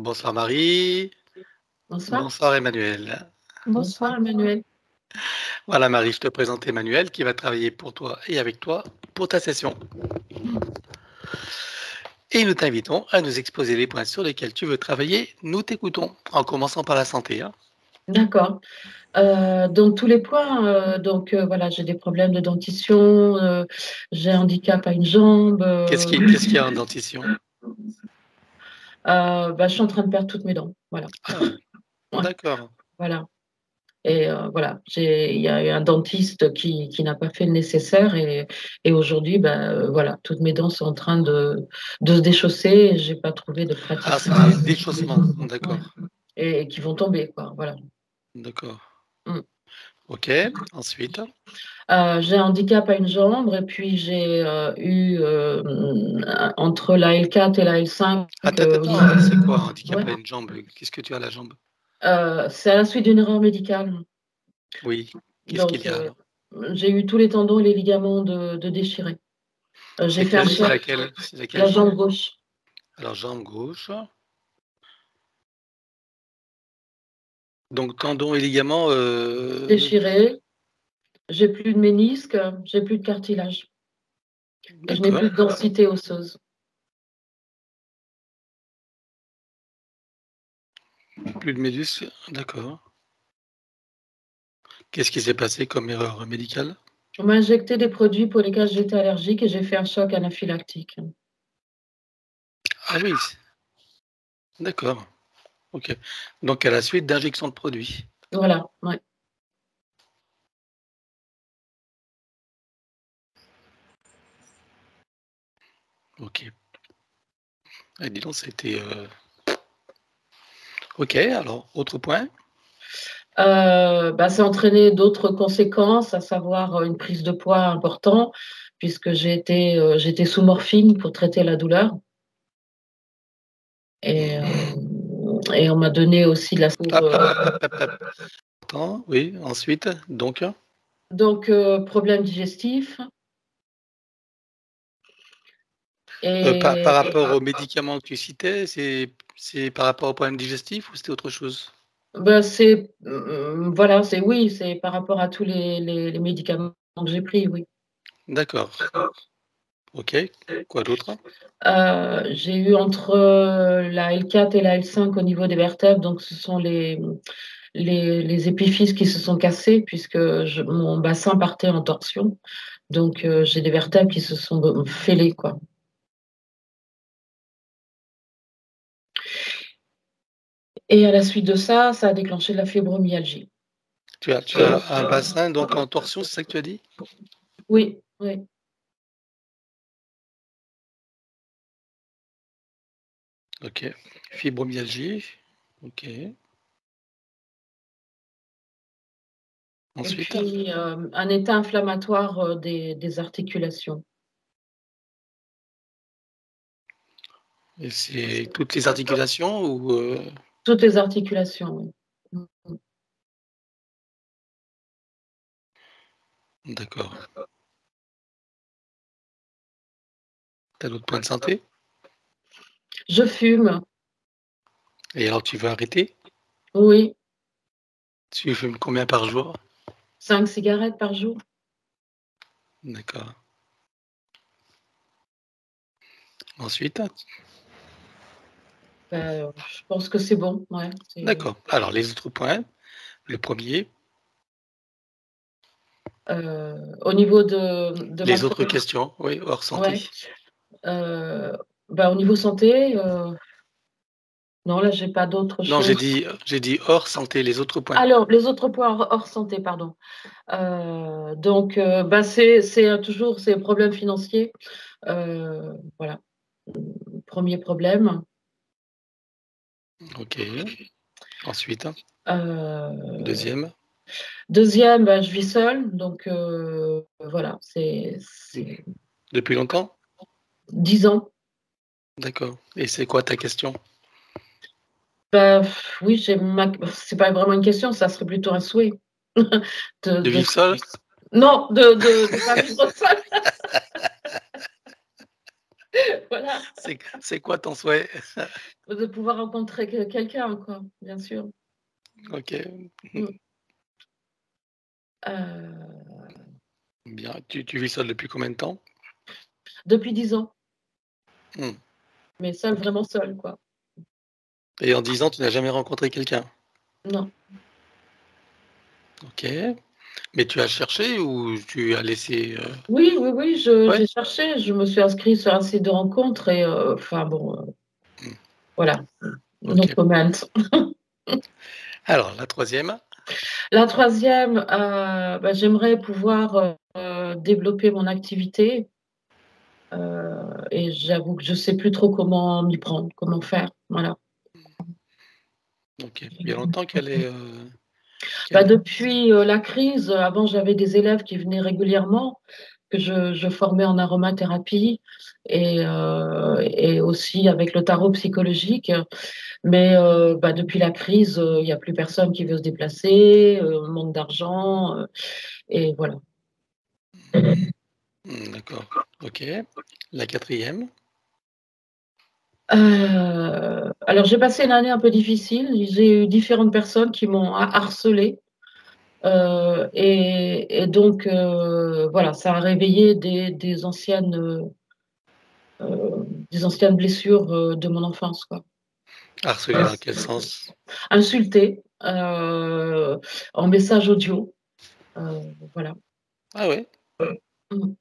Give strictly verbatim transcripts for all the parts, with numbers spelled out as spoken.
Bonsoir Marie. Bonsoir. Bonsoir Emmanuel. Bonsoir Emmanuel. Voilà Marie, je te présente Emmanuel qui va travailler pour toi et avec toi pour ta session. Et nous t'invitons à nous exposer les points sur lesquels tu veux travailler. Nous t'écoutons, en commençant par la santé. Hein. D'accord. Euh, donc tous les points, euh, donc euh, voilà, j'ai des problèmes de dentition, euh, j'ai un handicap à une jambe. euh, Qu'est-ce qui, qu'est-ce qu'il y a en dentition? euh, bah, je suis en train de perdre toutes mes dents. Voilà. Ah, Ouais, d'accord. voilà. Et euh, voilà, j'ai, il y a eu un dentiste qui, qui n'a pas fait le nécessaire et, et aujourd'hui, bah, euh, voilà, toutes mes dents sont en train de, de se déchausser et j'ai pas trouvé de pratique. Ah, c'est des déchaussements, d'accord. Ouais. Et, et qui vont tomber, quoi. Voilà. D'accord. Mm. Ok, ensuite. Euh, j'ai un handicap à une jambe et puis j'ai euh, eu euh, entre la L quatre et la L cinq. Attends, euh, attends, c'est quoi un handicap ouais. à une jambe? Qu'est-ce que tu as à la jambe? Euh, c'est à la suite d'une erreur médicale. Oui, qu'est-ce qu'il Donc, y a euh, alors? j'ai eu tous les tendons et les ligaments de, de déchirés. Euh, j'ai C'est fait un quelle, c'est choc. laquelle? C'est laquelle La jambe? jambe gauche. Alors jambe gauche. Donc tendons et ligaments. Euh... Déchiré. J'ai plus de ménisque, j'ai plus de cartilage. Et je n'ai D'accord. plus de densité osseuse. Plus de médus, d'accord. Qu'est-ce qui s'est passé comme erreur médicale? On m'a injecté des produits pour lesquels j'étais allergique et j'ai fait un choc anaphylactique. Ah oui, d'accord. Ok. Donc à la suite d'injection de produits. Voilà, ouais. Ok. Et dis donc, c'était. Euh... Ok, alors, autre point. Euh, bah, ça a entraîné d'autres conséquences, à savoir une prise de poids importante, puisque j'ai été, euh, j'étais sous morphine pour traiter la douleur. Et, euh, et on m'a donné aussi de la pour, Hop, euh, hop, hop, hop, hop. Attends, oui, ensuite, donc. donc euh, problème digestif. Euh, par, Et par rapport aux médicaments que tu citais, c'est, c'est par rapport au problème digestif ou c'était autre chose? ben, c'est euh, voilà, c'est oui, c'est par rapport à tous les, les, les médicaments que j'ai pris, oui. D'accord. Ok. Quoi d'autre? Euh, j'ai eu entre euh, la L quatre et la L cinq au niveau des vertèbres, donc ce sont les, les, les épiphyses qui se sont cassées puisque je, mon bassin partait en torsion. Donc euh, j'ai des vertèbres qui se sont fêlées, quoi. Et à la suite de ça, ça a déclenché de la fibromyalgie. Tu as, tu as un bassin donc en torsion, c'est ça que tu as dit? Oui, oui. Ok. Fibromyalgie. Ok. Et Ensuite. puis euh, un état inflammatoire euh, des, des articulations. Et c'est toutes les articulations ou euh, Toutes les articulations, oui. d'accord. T'as d'autres points de santé? Je fume, Et alors tu veux arrêter? oui, Tu fumes combien par jour? cinq cigarettes par jour. D'accord. Ensuite? Ben, je pense que c'est bon, ouais. C'est, D'accord. Alors les autres points. Le premier. euh, au niveau de, de ma Les autres première, questions, oui, hors ouais. santé. Euh, ben, au niveau santé, euh, non, là, j'ai pas d'autre Non, j'ai chose. dit, j'ai dit hors santé, les autres points. Alors, les autres points hors, hors santé, pardon. Euh, donc, euh, ben, c'est, c'est euh, toujours ces problèmes financiers. Euh, voilà, premier problème. Ok. Ensuite, Euh, deuxième. Deuxième, ben, je vis seule, donc euh, voilà, c'est c'est Depuis longtemps? dix ans. D'accord. Et c'est quoi ta question? Ben, pff, oui, j'ai ma... c'est pas vraiment une question, ça serait plutôt un souhait. De, De de- vivre seul? Non, de de, de pas vivre seule. Voilà, C'est c'est quoi ton souhait? de pouvoir rencontrer que quelqu'un, quoi, bien sûr. OK. Mmh. Heu, Bien. Tu tu vis seul depuis combien de temps? Depuis dix ans, Mmh. mais seule, OK. vraiment seule, quoi. Et en dix ans, tu n'as jamais rencontré quelqu'un? Non. OK. Mais tu as cherché ou tu as laissé, heu Oui, oui, oui, je ouais? j'ai cherché, je me suis inscrite sur un site de rencontres et heu, enfin bon, heu, Mmh. voilà, no OK. comment. Alors la troisième. La troisième, e bah, j'aimerais pouvoir, heu, développer mon activité, heu et j'avoue que je sais plus trop comment m'y prendre, comment faire, voilà. OK. Il y a longtemps qu'elle est, heu, Bah, qu'elle depuis, heu, la crise, heu, avant j'avais des élèves qui venaient régulièrement, que je je formais en aromathérapie et heu et aussi avec le tarot psychologique. Mais heu, bah, depuis la crise, heu, il y a plus personne qui veut se déplacer, heu, on manque d'argent, heu et voilà. mmh, d'accord. OK. La quatrième. Heu, alors j'ai passé une année un peu difficile. J'ai eu différentes personnes qui m'ont ha harcelée, heu et et donc heu, voilà, ça a réveillé des des anciennes, heu heu, des anciennes blessures, heu, de mon enfance, quoi. Harcelée dans quel sens? Insultée, heu, en message audio, heu, voilà. Ah ouais? Mmh.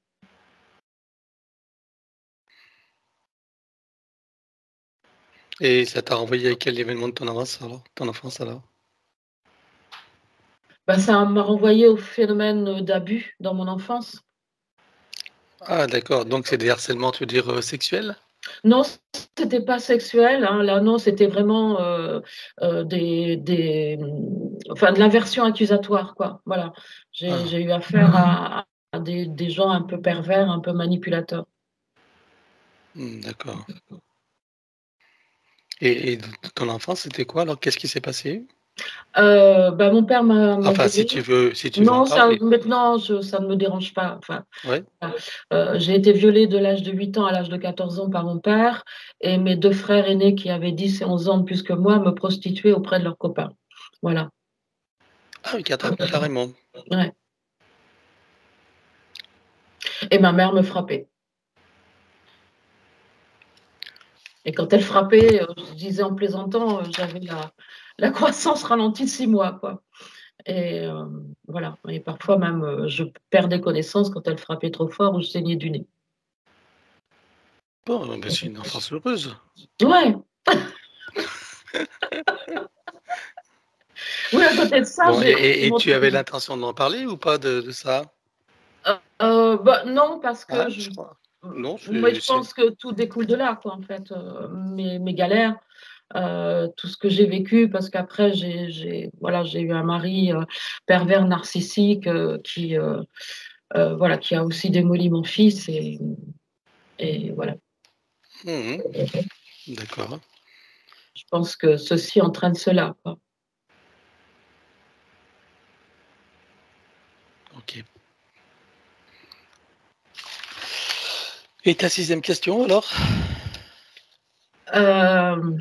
Et ça t'a renvoyé à quel événement de ton enfance alors ton enfance alors? Bah, ça m'a renvoyé au phénomène, heu, d'abus dans mon enfance. Ah d'accord, donc c'est des harcèlements, tu veux dire, heu, sexuels? Non, c'était pas sexuel, hein, là, non, c'était vraiment, heu heu, des des, mmh, enfin, de l'inversion accusatoire, quoi, voilà. J'ai Ah, j'ai eu affaire à à des des gens un peu pervers, un peu manipulateurs. mmh, d'accord. Et et d ton enfance, c'était quoi alors? Qu'est-ce qui s'est passé? Heu, bah, mon père m'a m'a Enfin, si violée. tu veux si tu veux en Non, ça parler. maintenant, je ça ne me dérange pas, enfin, Ouais? voilà. Heu, j'ai été violée de l'âge de huit ans à l'âge de quatorze ans par mon père et mes deux frères aînés qui avaient dix et onze ans de plus que moi me prostituaient auprès de leurs copains. Voilà, Ah oui, cata carrément. ouais et ma mère me frappait et quand elle frappait, heu, je disais en plaisantant, heu, j'avais la la croissance ralentie de six mois, quoi et hem, voilà et parfois même, heu, je perdais connaissance quand elle frappait trop fort ou je saignais du nez. Bon, bah, c'est une enfance heureuse. Ouais, oui, à côté de ça, Bon et j'ai et et mon tu avais l'intention d'en parler ou pas de de ça? Heu heu, bah, non, parce que Ouais, je je crois. mmh, Non, mais c'est je c'est pense que tout découle de là, quoi, en fait, heu, mes mes galères, heu, tout ce que j'ai vécu parce qu'après j'ai j'ai voilà, j'ai eu un mari, heu, pervers narcissique, heu, qui, heu heu, voilà, qui a aussi démoli mon fils et et voilà. mmh d'accord. Je pense que ceci entraîne cela, quoi. OK. Et ta sixième question alors? Hem,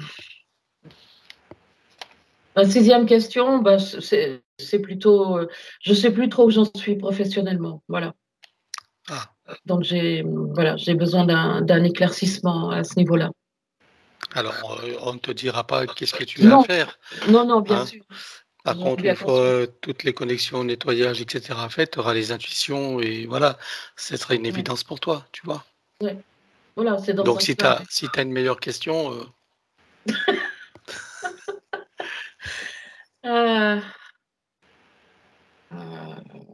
la sixième question, bah, c c'est c'est plutôt, heu, je sais plus trop où j'en suis professionnellement, voilà. Ah, Donc j'ai, mmh, voilà, j'ai besoin d'un d'un éclaircissement à ce niveau-là. alors, heu, on ne te dira pas qu'est-ce que tu as à Non, faire, non, non, bien hein? sûr, Par j'en ai contre, une bien fois, conscience. heu, toutes les connexions, nettoyage et cetera faites, tu auras les intuitions et voilà, ce sera une Ouais, évidence pour toi, tu vois? ouais, voilà, c'est dans ce Donc si tu sens-là. as si tu as une meilleure question, heu, Heu, heu,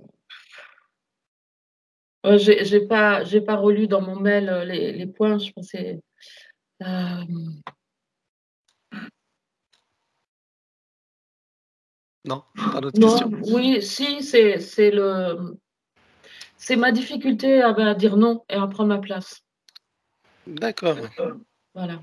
heu, j'ai j'ai pas j'ai pas relu dans mon mail, heu, les les points, je pensais, hem, non? Pas d'autres non, questions? oui, si, c'est c'est le c'est ma difficulté à, bah, dire non et à prendre ma place. D'accord. Voilà.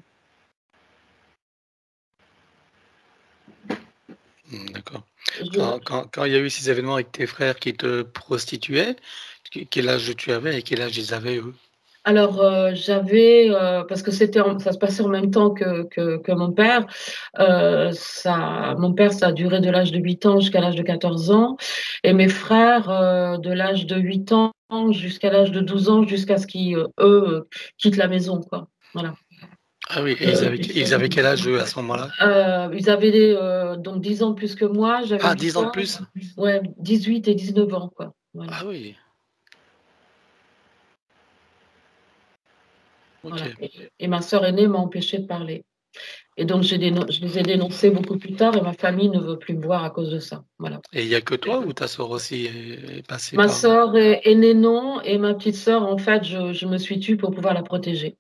Mmh, d'accord. Je Quand quand quand il y a eu ces événements avec tes frères qui te prostituaient, que quel âge tu avais et quel âge ils avaient eux? Alors, euh, j'avais, euh, parce que c'était, en- ça se passait en même temps que, que, que mon père, euh, ça, mon père, ça a duré de l'âge de huit ans jusqu'à l'âge de quatorze ans, et mes frères, euh, de l'âge de huit ans jusqu'à l'âge de douze ans, jusqu'à ce qu'ils, euh, eux, euh, quittent la maison, quoi. Voilà. Ah oui, et ils avaient, ils avaient quel âge eux, à ce moment-là? Euh, ils avaient euh, donc dix ans de plus que moi, j'avais Ah, huit dix ans de ans, plus? ouais, dix-huit et dix-neuf ans, quoi. Voilà. Ah oui, Voilà. ok. Et, et ma sœur aînée m'a empêché de parler. Et donc, j'ai déno- je les ai dénoncés beaucoup plus tard et ma famille ne veut plus me voir à cause de ça. Voilà. Et il y a que toi ou ta sœur aussi est, est passée Ma par... sœur est aînée, non, et ma petite sœur, en fait, je, je me suis tue pour pouvoir la protéger.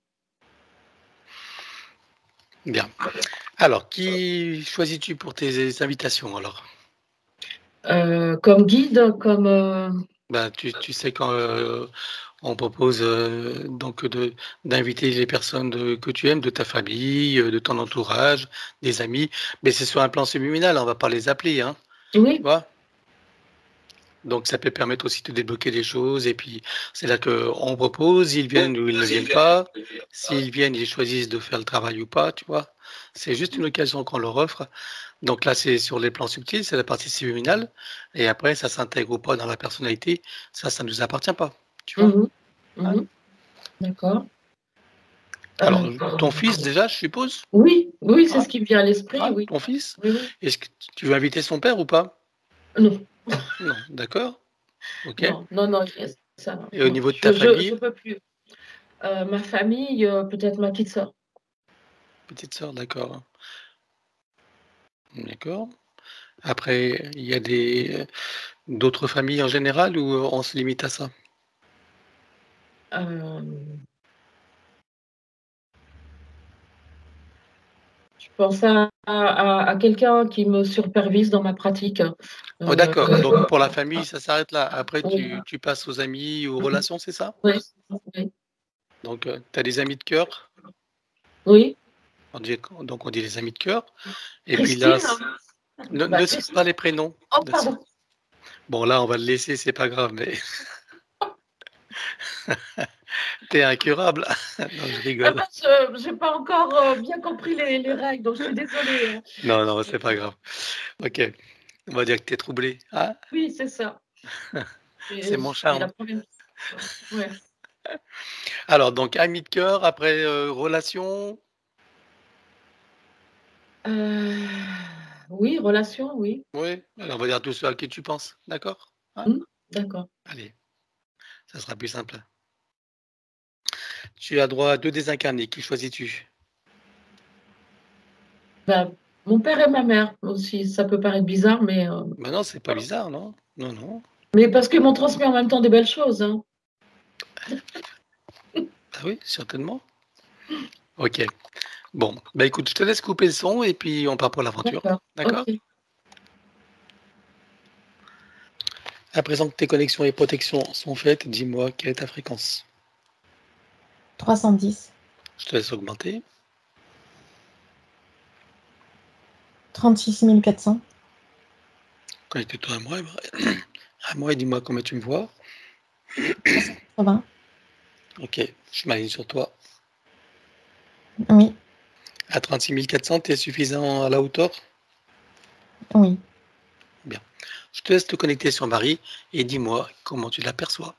Bien. Alors, qui choisis-tu pour tes invitations alors? Euh, comme guide, comme... euh, Ben, tu, tu sais quand euh, on propose euh, donc de d'inviter les personnes de- que tu aimes, de ta famille, euh, de ton entourage, des amis, mais c'est sur un plan subliminal, on va pas les appeler, hein, tu Oui. vois? Donc ça peut permettre aussi de débloquer des choses et puis c'est là qu'on propose, ils viennent ou ils ne viennent pas. S'ils viennent, ils choisissent de faire le travail ou pas, tu vois? C'est juste une occasion qu'on leur offre. Donc là, c'est sur les plans subtils, c'est la partie subliminale et après ça s'intègre ou pas dans la personnalité, ça, ça ne nous appartient pas, tu vois? Mhm, Hein? mhm, d'accord. Alors, Euh, ton fils déjà, je suppose? oui, oui, c'est Hein? ce qui me vient à l'esprit, Hein? oui. Ton fils? Oui, oui. Est-ce que tu veux inviter son père ou pas? Non, Non, d'accord, OK. non, non, non, ça, Et au non. niveau de ta Je, je, je famille? peux plus. Euh, ma famille, euh, peut-être ma petite sœur. Petite sœur, d'accord. D'accord. Après, il y a des d'autres familles en général ou on se limite à ça? Euh, je pense à, à, à quelqu'un qui me supervise dans ma pratique. Oh Euh, d'accord, donc pour la famille, ça s'arrête là. Après oui, tu tu passes aux amis, aux relations, c'est ça? oui, oui. Donc, heu, tu as des amis de cœur, Oui. on dit donc on dit les amis de cœur et puis là, Christine? c ne Bah, ne cite pas les prénoms, oh, ne cite pardon. bon là, on va le laisser, c'est pas grave, mais tu es incurable. Non, je Ah rigole. ben, je j'ai pas encore euh, bien compris les, les règles, donc je suis désolée, hein. Non, non, c'est pas grave. OK, on va dire que tu es troublé, hein? Oui, c'est ça. C'est Et mon c'est la charme. première. Ouais. Alors donc amis de cœur, après, heu, relations, Euh, oui, relation, oui. oui, allez, on va dire tous ceux à qui tu penses, d'accord? Hein? Hmm, d'accord. Allez, ça sera plus simple. Tu as droit à deux désincarnés, qui choisis-tu? Bah, mon père et ma mère aussi, ça peut paraître bizarre, mais, euh, Ben non, c'est pas bizarre, non? Non, non. mais parce qu'ils m'ont transmis en même temps des belles choses, hein. Ah oui, certainement. OK. Bon, bah, écoute, je te laisse couper le son et puis on part pour l'aventure, D'accord. d'accord? Ok. À présent que tes connexions et protections sont faites, dis-moi quelle est ta fréquence? trois cent dix, Je te laisse augmenter. trente-six mille quatre cents, Connecte-toi à moi, à moi et dis-moi comment tu me vois. trois cent quatre-vingts. OK, je m'aligne sur toi. Oui, À trente-six mille quatre cents, tu es suffisant à la hauteur? oui. Bien. Je te laisse te connecter sur Marie et dis-moi comment tu l'aperçois.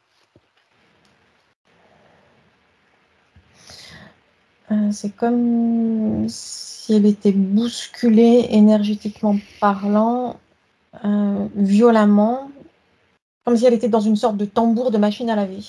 Euh, c'est comme si elle était bousculée énergétiquement parlant, euh, violemment, comme si elle était dans une sorte de tambour de machine à laver.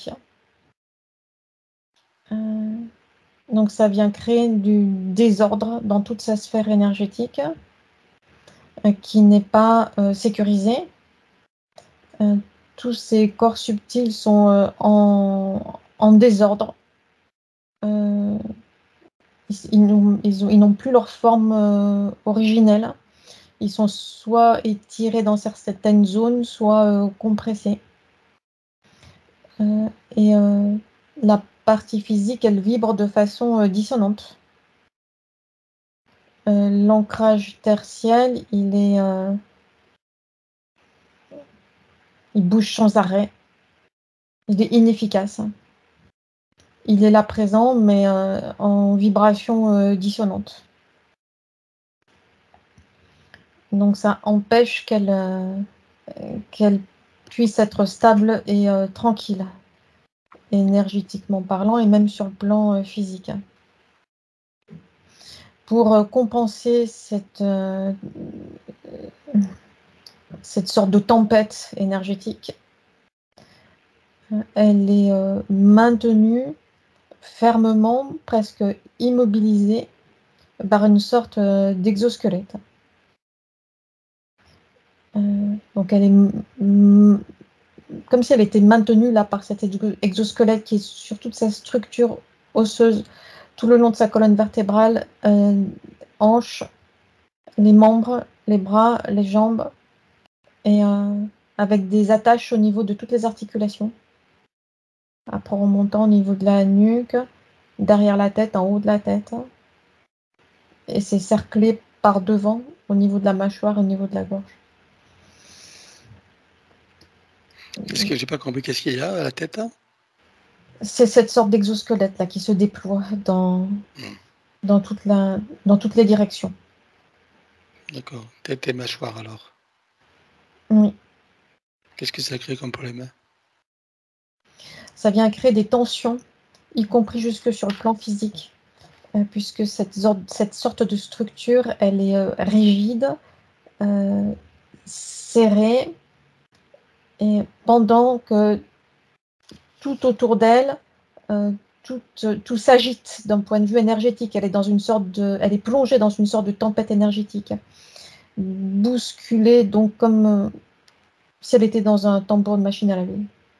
Euh, donc ça vient créer du désordre dans toute sa sphère énergétique euh, qui n'est pas euh, sécurisée. Euh, tous ces corps subtils sont euh, en, en désordre. Euh, ils, ils n'ont ils ont- ils n'ont plus leur forme euh, originelle. Ils sont soit étirés dans certaines zones, soit euh, compressés. Euh, et euh, la partie physique, elle vibre de façon euh, dissonante. Euh, l'ancrage tertiel, il est, euh, il bouge sans arrêt. Il est inefficace. il est là présent, mais euh, en vibration euh, dissonante. Donc ça empêche qu'elle euh, qu'elle puisse être stable et euh, tranquille, énergétiquement parlant, et même sur le plan euh, physique. Pour euh, compenser cette, euh, cette sorte de tempête énergétique, elle est euh, maintenue fermement, presque immobilisée par une sorte euh, d'exosquelette. Euh, donc elle est comme si elle était maintenue là par cet exosquelette qui est sur toute sa structure osseuse, tout le long de sa colonne vertébrale, euh, hanches, les membres, les bras, les jambes, et euh, avec des attaches au niveau de toutes les articulations. Après, en montant au niveau de la nuque, derrière la tête, en haut de la tête. Et c'est cerclé par devant, au niveau de la mâchoire, au niveau de la gorge. Qu'est-ce que j'ai pas compris? Qu'est-ce qu'il y a à la tête? C'est cette sorte d'exosquelette là qui se déploie dans, mmh. dans, toute la, dans toutes les directions. D'accord. Tête et mâchoire alors. Oui. Qu'est-ce que ça crée comme problème? Ça vient créer des tensions, y compris jusque sur le plan physique, euh, puisque cette, cette sorte de structure, elle est euh, rigide, euh, serrée, et pendant que tout autour d'elle, euh, tout, tout s'agite d'un point de vue énergétique. Elle est dans une sorte de, elle est plongée dans une sorte de tempête énergétique, bousculée, donc comme euh, si elle était dans un tambour de machine à laver.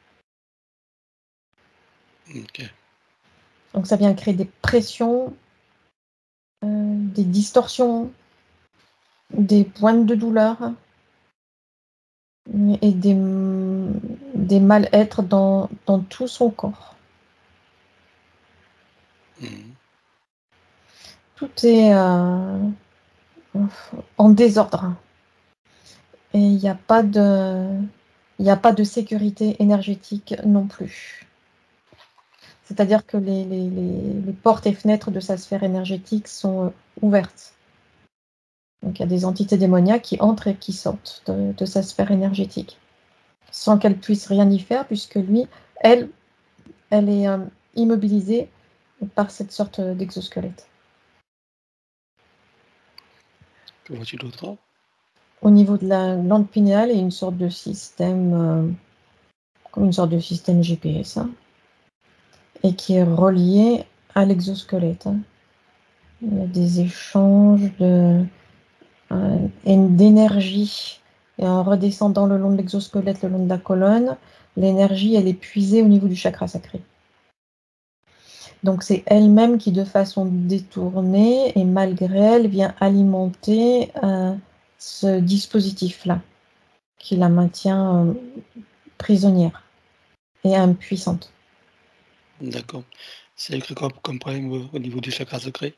Okay. Donc ça vient créer des pressions, euh, des distorsions, des pointes de douleur et des, des mal-être dans, dans tout son corps. Mmh. Tout est euh, en désordre. Et il n'y a pas de, il n'y a pas de sécurité énergétique non plus. C'est-à-dire que les, les, les, les portes et fenêtres de sa sphère énergétique sont ouvertes. Donc il y a des entités démoniaques qui entrent et qui sortent de, de sa sphère énergétique, sans qu'elle puisse rien y faire, puisque lui, elle, elle est euh, immobilisée par cette sorte d'exosquelette. Que vois-tu d'autre? Au niveau de la glande pinéale, il y a une sorte de système, euh, comme une sorte de système G P S, hein, et qui est relié à l'exosquelette. Hein. Il y a des échanges de, euh, d'énergie. Et en redescendant le long de l'exosquelette, le long de la colonne, l'énergie, elle est puisée au niveau du chakra sacré. Donc c'est elle-même qui, de façon détournée et malgré elle, vient alimenter euh, ce dispositif-là, qui la maintient euh, prisonnière et impuissante. D'accord. C'est écrit comme, comme problème au, au niveau du chakra sacré?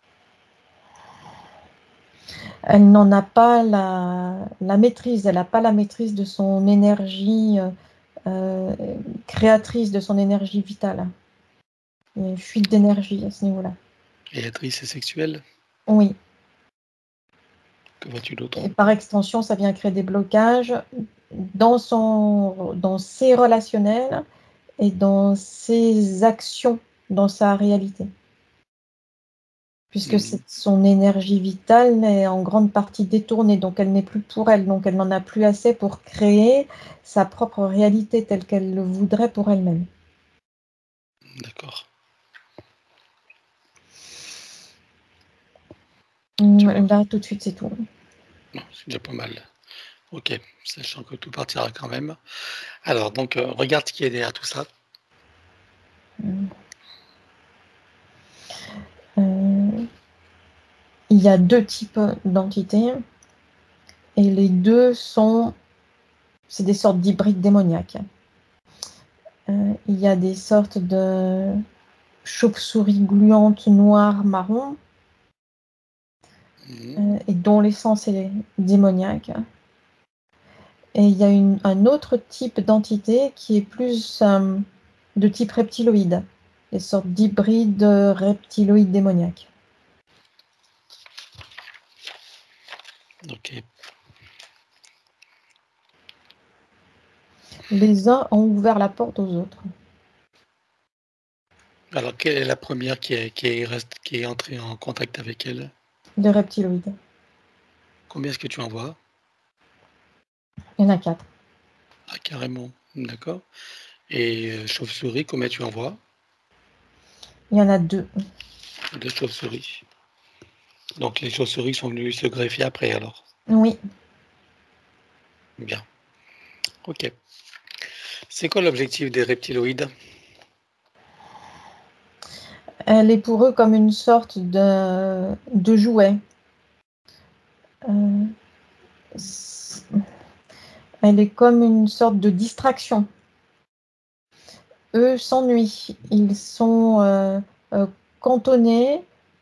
Elle n'en a pas la, la maîtrise, elle n'a pas la maîtrise de son énergie euh, créatrice, de son énergie vitale. Il y a une fuite d'énergie à ce niveau-là. Créatrice et sexuelle? Oui. Que vois-tu d'autre? Et par extension, ça vient créer des blocages dans, son, dans ses relationnels et dans ses actions, dans sa réalité. Puisque mmh. c'est son énergie vitale est en grande partie détournée, donc elle n'est plus pour elle, donc elle n'en a plus assez pour créer sa propre réalité telle qu'elle le voudrait pour elle-même. D'accord. Là, tout de suite, c'est tout. Non, c'est déjà pas mal. Ok, sachant que tout partira quand même. Alors, donc, euh, regarde ce qui est derrière tout ça. Mmh. Euh, il y a deux types d'entités et les deux sont, c'est des sortes d'hybrides démoniaques. Euh, il y a des sortes de chauves-souris gluantes noires marron mmh. euh, et dont l'essence est démoniaque. Et il y a une, un autre type d'entité qui est plus euh, de type reptiloïde. des sortes d'hybrides reptiloïdes démoniaques. Ok. Les uns ont ouvert la porte aux autres. Alors, quelle est la première qui est, qui est, reste, qui est entrée en contact avec elle? Des reptiloïdes. Combien est-ce que tu en vois? Il y en a quatre. Ah, carrément, d'accord. Et euh, chauve-souris, combien tu en vois? Il y en a deux. Deux chauves-souris. Donc, les chauves-souris sont venues se greffer après, alors? Oui. Bien. Ok. C'est quoi l'objectif des reptiloïdes? Elle est pour eux comme une sorte de, de jouet. Euh, elle est comme une sorte de distraction. Eux s'ennuient. Ils sont euh, euh, cantonnés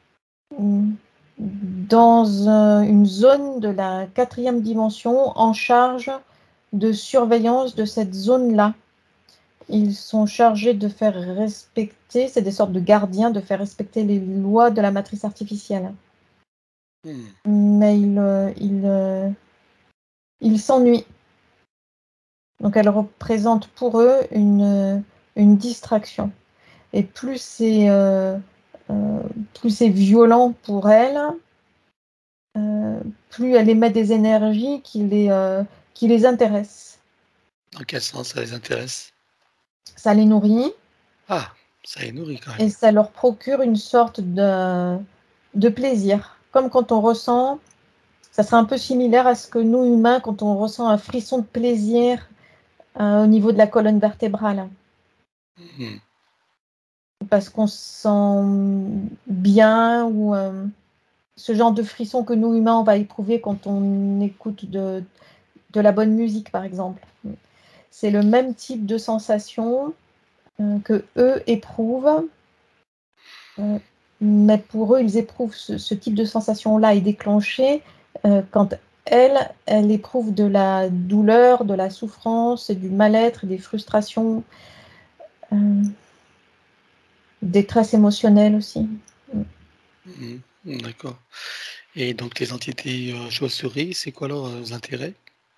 dans euh, une zone de la quatrième dimension en charge de surveillance de cette zone-là. Ils sont chargés de faire respecter, c'est des sortes de gardiens, de faire respecter les lois de la matrice artificielle. Hmm. Mais ils euh, ils, euh, ils s'ennuient. Donc elle représente pour eux une, une distraction. Et plus c'est euh, euh, plus c'est violent pour elle, euh, plus elle émet des énergies qui les, euh, qui les intéressent. Dans quel sens ça les intéresse? Ça les nourrit Ah, ça les nourrit quand et même. ça leur procure une sorte de, de plaisir. Comme quand on ressent, ça serait un peu similaire à ce que nous, humains, quand on ressent un frisson de plaisir euh, au niveau de la colonne vertébrale. Hmm. Parce qu'on se sent bien ou euh, ce genre de frisson que nous, humains, on va éprouver quand on écoute de, de la bonne musique, par exemple. C'est le même type de sensation euh, que eux éprouvent, euh, mais pour eux, ils éprouvent ce, ce type de sensation-là est déclenché euh, quand elle, elle éprouve de la douleur, de la souffrance, du mal-être, des frustrations, euh, détresse émotionnelle aussi. Hmm. Hmm, d'accord. Et donc les entités euh, chauves-souris, c'est quoi leurs euh, intérêts?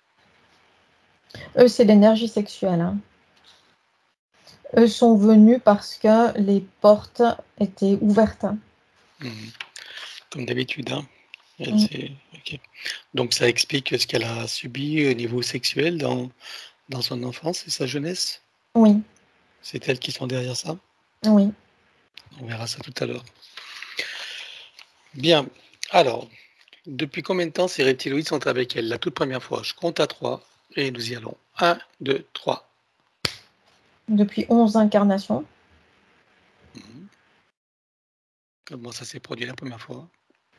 Eux, c'est l'énergie sexuelle. Hein. Eux sont venus parce que les portes étaient ouvertes. Hmm. Comme d'habitude, hein. Elle, Mm. c'est... ok. Donc ça explique ce qu'elle a subi au niveau sexuel dans, dans son enfance et sa jeunesse? Oui, C'est elles qui sont derrière ça? oui. On verra ça tout à l'heure. Bien. Alors, depuis combien de temps ces reptiloïdes sont avec elle? La toute première fois, je compte à trois et nous y allons. Un, deux, trois. Depuis onze incarnations. Mhm. Comment ça s'est produit la première fois?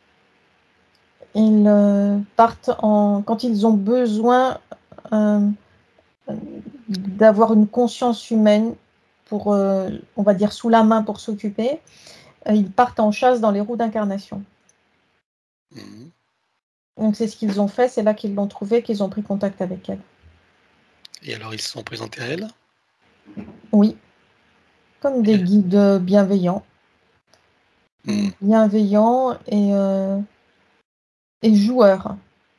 Ils euh, partent en... Quand ils ont besoin euh, d'avoir une conscience humaine pour, euh, on va dire, sous la main pour s'occuper, euh, ils partent en chasse dans les roues d'incarnation. Mhm. Donc c'est ce qu'ils ont fait, c'est là qu'ils l'ont trouvé, qu'ils ont pris contact avec elle. Et alors ils se sont présentés à elle? Oui, comme des Et- guides bienveillants. Mhm. Bienveillants et, euh, et joueurs.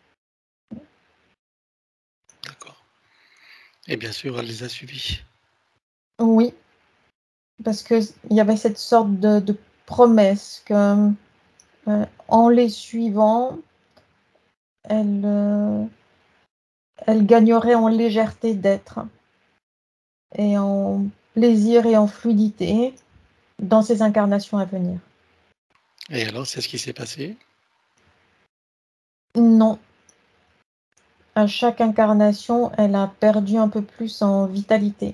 D'accord. Et bien sûr, elle les a suivis. Oui, parce qu'il y avait cette sorte de, de promesse que euh, en les suivant, elle, euh, elle gagnerait en légèreté d'être et en plaisir et en fluidité dans ses incarnations à venir. Et alors, c'est ce qui s'est passé? Non, à chaque incarnation, elle a perdu un peu plus en vitalité.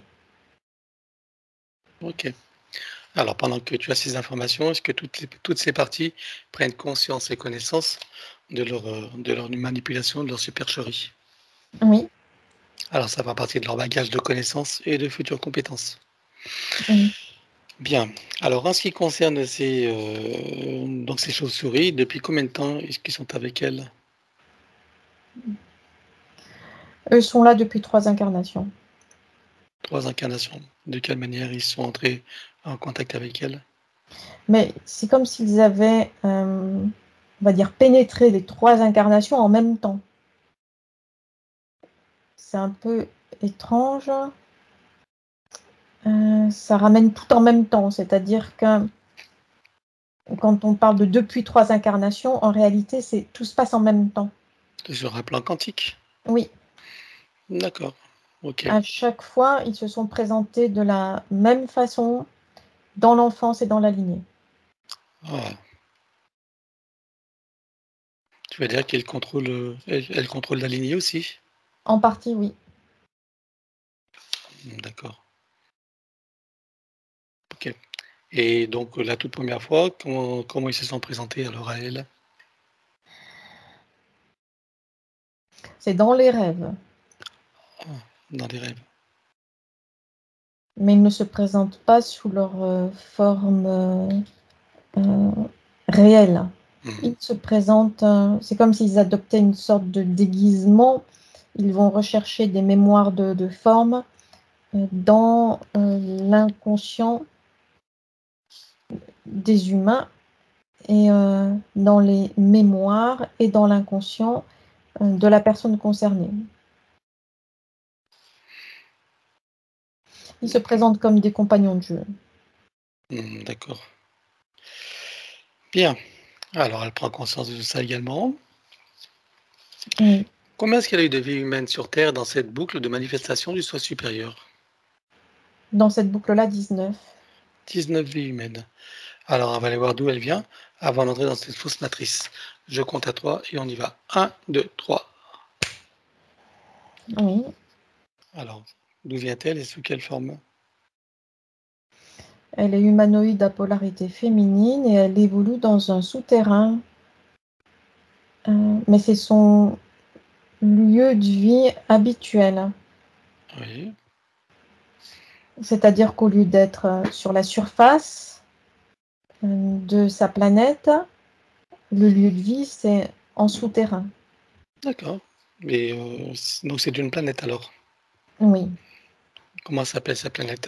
Ok. Alors, pendant que tu as ces informations, est-ce que toutes, les- toutes ces parties prennent conscience et connaissance de leur, euh, de leur manipulation, de leur supercherie? Oui, Alors, ça fera partie de leur bagage de connaissances et de futures compétences. oui. Bien. Alors, en ce qui concerne ces, euh, donc ces chauves-souris, depuis combien de temps est-ce qu'ils sont avec elles? Eux sont là depuis trois incarnations. Trois incarnations. De quelle manière ils sont entrés en contact avec elle? Mais c'est comme s'ils avaient, euh, on va dire, pénétré les trois incarnations en même temps. C'est un peu étrange. Euh, ça ramène tout en même temps, c'est-à-dire que quand on parle de depuis trois incarnations, en réalité, c'est tout se passe en même temps. Sur un plan quantique? Oui. D'accord. Ok. À chaque fois, ils se sont présentés de la même façon dans l'enfance et dans la lignée. Ah. Tu veux dire qu'elle contrôle, euh, elle, elle contrôle la lignée aussi? En partie, oui. D'accord. Ok. Et donc la toute première fois, comment, comment ils se sont présentés alors à elle? C'est dans les rêves. Ah, dans les rêves. Mais ils ne se présentent pas sous leur euh, forme euh, euh, réelle. Mhm. Ils se présentent, euh, c'est comme s'ils adoptaient une sorte de déguisement. Ils vont rechercher des mémoires de, de forme euh, dans euh, l'inconscient des humains et euh, dans les mémoires et dans l'inconscient euh, de la personne concernée. Ils se présentent comme des compagnons de jeu. Mhm, d'accord. Bien. Alors elle prend conscience de ça également. Oui. Combien est-ce qu'elle a eu de vies humaines sur Terre dans cette boucle de manifestation du soi supérieur? Dans cette boucle-là, dix-neuf. dix-neuf vies humaines. Alors on va aller voir d'où elle vient avant d'entrer dans cette fausse matrice. Je compte à trois et on y va. un, deux, trois. Oui. Alors, d'où vient-elle et sous quelle forme? Elle est humanoïde à polarité féminine et elle évolue dans un souterrain. Euh, mais c'est son lieu de vie habituel. Oui. C'est-à-dire qu'au lieu d'être sur la surface euh, de sa planète, le lieu de vie, c'est en souterrain. D'accord. Et euh, c- donc c'est une planète alors. Oui. Comment s'appelle sa planète?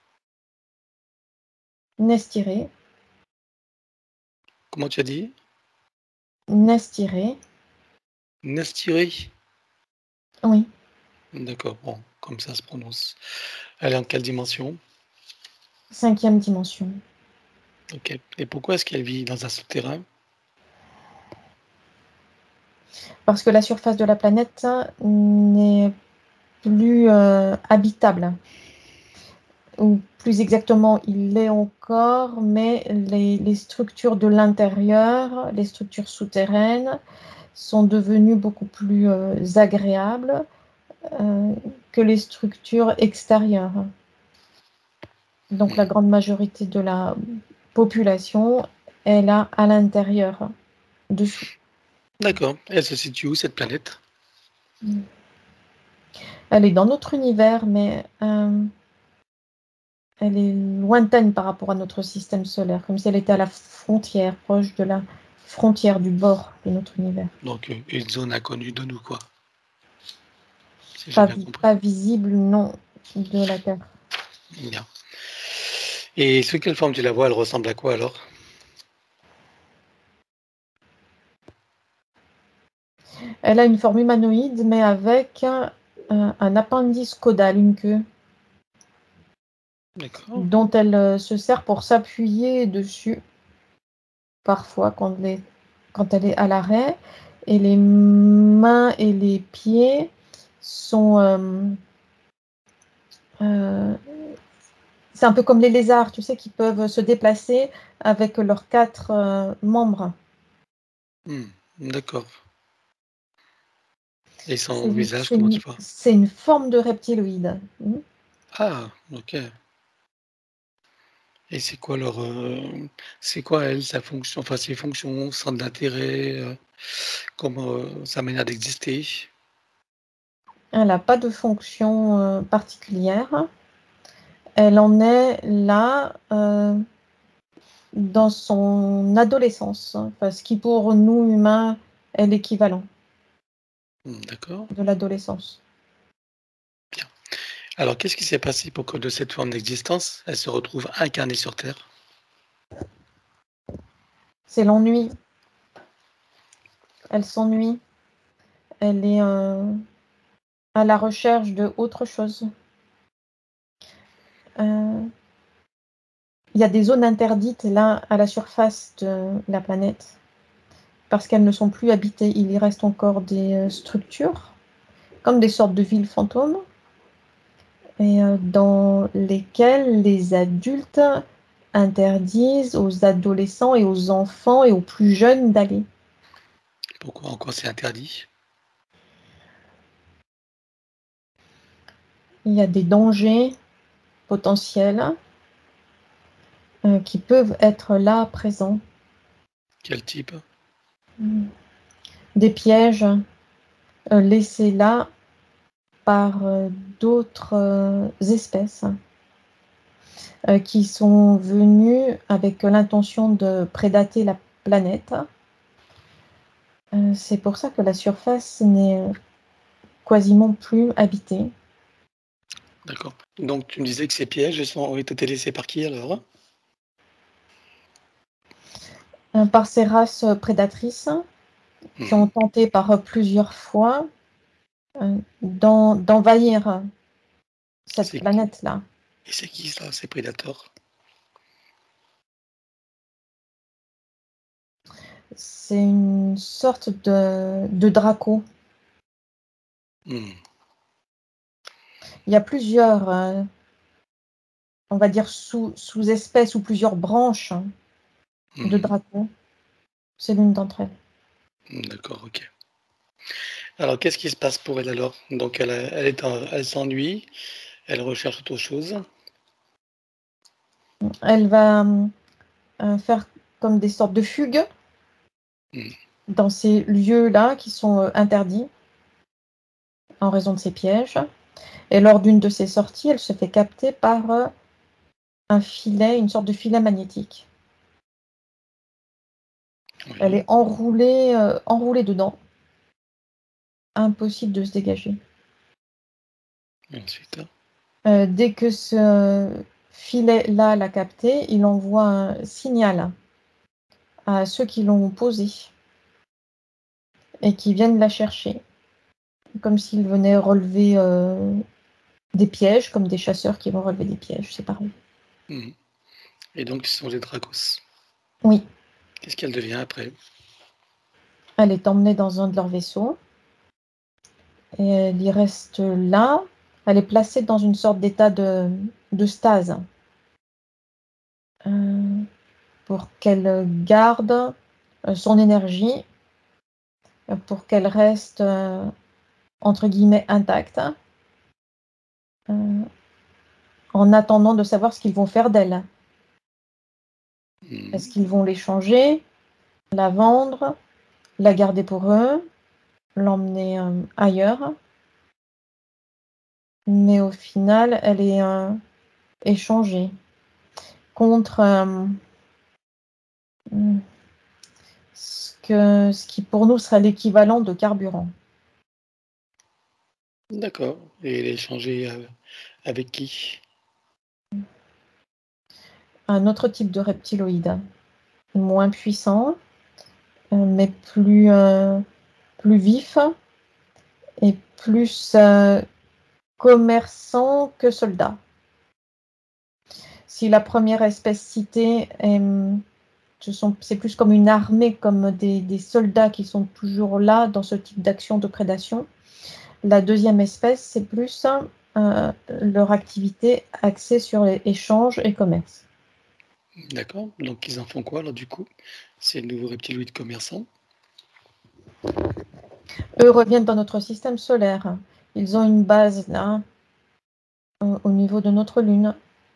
Nestiré. Comment tu as dit? Nestiré. Nestiri. Oui. D'accord, bon, comme ça se prononce. Elle est en quelle dimension? Cinquième dimension. Ok. Et pourquoi est-ce qu'elle vit dans un souterrain? Parce que la surface de la planète n'est plus euh, habitable. Ou plus exactement, il l'est encore, mais les, les structures de l'intérieur, les structures souterraines, sont devenues beaucoup plus euh, agréables euh, que les structures extérieures. Donc la grande majorité de la population est là à l'intérieur, dessous. D'accord. Elle se situe où cette planète? Elle est dans notre univers, mais euh, elle est lointaine par rapport à notre système solaire, comme si elle était à la frontière, proche de la frontière du bord de notre univers. Donc euh, une zone inconnue de nous, quoi. Si j'ai Pas, bien vi- compris. pas visible, non, de la Terre. Bien. Et sous quelle forme tu la vois? Elle ressemble à quoi alors? Elle a une forme humanoïde, mais avec un, un appendice caudal, une queue, D'accord. dont elle euh, se sert pour s'appuyer dessus, parfois quand elle est, quand elle est à l'arrêt. Et les mains et les pieds sont... euh, euh, c'est un peu comme les lézards, tu sais, qui peuvent se déplacer avec leurs quatre euh, membres. Hmm, d'accord. Et son C'est visage, c'est comment une, tu vois? c'est une forme de reptiloïde. Mhm. Ah, ok. Et c'est quoi leur, euh, c'est quoi elle, sa fonction, enfin ses fonctions, centre d'intérêt, euh, comment euh, sa manière d'exister? Elle n'a pas de fonction euh, particulière. Elle en est là euh, dans son adolescence, enfin, ce qui pour nous humains est l'équivalent Hmm, d'accord. de l'adolescence. Alors, qu'est-ce qui s'est passé pour que de cette forme d'existence, elle se retrouve incarnée sur Terre? C'est l'ennui. Elle s'ennuie. Elle est euh, à la recherche de autre chose. Euh, Il y a des zones interdites là à la surface de la planète parce qu'elles ne sont plus habitées. Il y reste encore des euh, structures comme des sortes de villes fantômes et euh, dans lesquelles les adultes interdisent aux adolescents et aux enfants et aux plus jeunes d'aller. Pourquoi encore c'est interdit? Il y a des dangers potentiels euh, qui peuvent être là présents. Quel type? Des pièges euh, laissés là par euh, d'autres euh, espèces euh, qui sont venues avec l'intention de prédater la planète. Euh, c'est pour ça que la surface n'est quasiment plus habitée. D'accord. Donc tu me disais que ces pièges sont, ont été laissés par qui alors? Euh, par ces races prédatrices qui Mhm. ont tenté par plusieurs fois euh, d'en- d'envahir cette C'est qui? planète-là. Et c'est qui ça, ces prédateurs? C'est une sorte de, de draco. Hmm. Il y a plusieurs, euh, on va dire, sous, sous-espèces ou plusieurs branches de Mhm. draco. C'est l'une d'entre elles. D'accord, ok. Alors qu'est-ce qui se passe pour elle alors? Donc elle, a- elle est en- elle s'ennuie, elle recherche autre chose. Elle va euh, faire comme des sortes de fugues Hmm. dans ces lieux-là qui sont euh, interdits en raison de ces pièges. Et lors d'une de ces sorties, elle se fait capter par euh, un filet, une sorte de filet magnétique. Elle Oui. est enroulée, euh, enroulée dedans. Impossible de se dégager. Et ensuite, Euh, dès que ce filet-là l'a capté, il envoie un signal à ceux qui l'ont posé et qui viennent la chercher, comme s'ils venaient relever euh, des pièges, comme des chasseurs qui vont relever des pièges, c'est pareil. hmm. Et donc ce sont les Dracos. Oui, Qu'est-ce qu'elle devient après? elle est emmenée dans un de leurs vaisseaux et elle y reste là. Elle est placée dans une sorte d'état de, de stase euh, pour qu'elle garde euh, son énergie, euh, pour qu'elle reste euh, entre guillemets intacte, euh, en attendant de savoir ce qu'ils vont faire d'elle. Hmm. Est-ce qu'ils vont l'échanger, la vendre, la garder pour eux, l'emmener euh, ailleurs? Mais au final, elle est euh, échangée contre euh, ce, que, ce qui pour nous serait l'équivalent de carburant. D'accord. Et elle est échangée euh, avec qui? Un autre type de reptiloïde, moins puissant, euh, mais plus, euh, plus vif et plus euh, commerçant que soldat. Si la première espèce citée est, ce sont, c'est plus comme une armée, comme des, des soldats qui sont toujours là dans ce type d'action de prédation. La deuxième espèce, c'est plus euh, leur activité axée sur les échanges et commerce. D'accord. Donc ils en font quoi alors du coup? C'est le nouveau reptiloïde commerçant. Eux reviennent dans notre système solaire. Ils ont une base là, au, au niveau de notre Lune.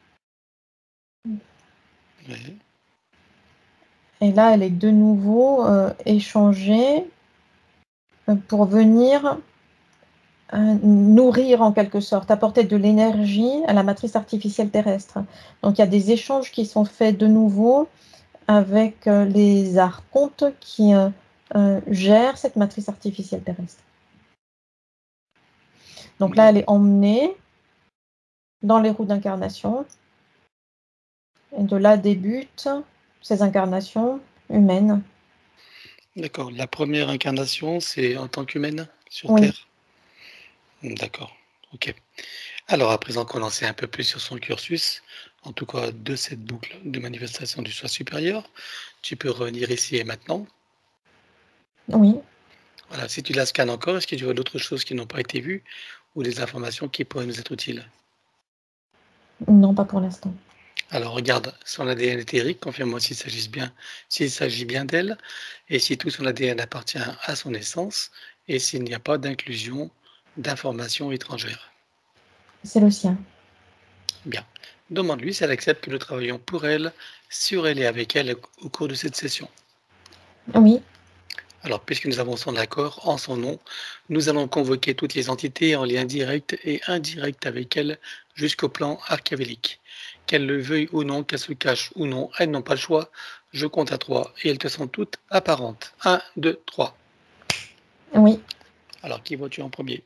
Ouais. Et là, elle est de nouveau euh, échangée euh, pour venir euh, nourrir en quelque sorte, apporter de l'énergie à la matrice artificielle terrestre. Donc il y a des échanges qui sont faits de nouveau avec euh, les archontes qui euh, euh, gèrent cette matrice artificielle terrestre. Donc là, elle est emmenée dans les roues d'incarnation. Et de là débutent ces incarnations humaines. D'accord. La première incarnation, c'est en tant qu'humaine sur Oui. Terre. D'accord. Ok. Alors, à présent qu'on en sait un peu plus sur son cursus, en tout cas de cette boucle de manifestation du soi supérieur, tu peux revenir ici et maintenant. Oui. Voilà. Si tu la scannes encore, est-ce que tu vois d'autres choses qui n'ont pas été vues ou des informations qui pourraient nous être utiles? Non, pas pour l'instant. Alors regarde son A D N éthérique, confirme-moi s'il s'agit bien, s'il s'agit bien d'elle, et si tout son A D N appartient à son essence, et s'il n'y a pas d'inclusion d'informations étrangères. C'est le sien. Bien. Demande-lui si elle accepte que nous travaillions pour elle, sur elle et avec elle au cours de cette session. Oui. Alors, puisque nous avons son accord en son nom, nous allons convoquer toutes les entités en lien direct et indirect avec elle jusqu'au plan archavélique. Qu'elles le veuillent ou non, qu'elles se cachent ou non, elles n'ont pas le choix. Je compte à trois et elles te sont toutes apparentes. Un, deux, trois. Oui. Alors, qui vois-tu en premier?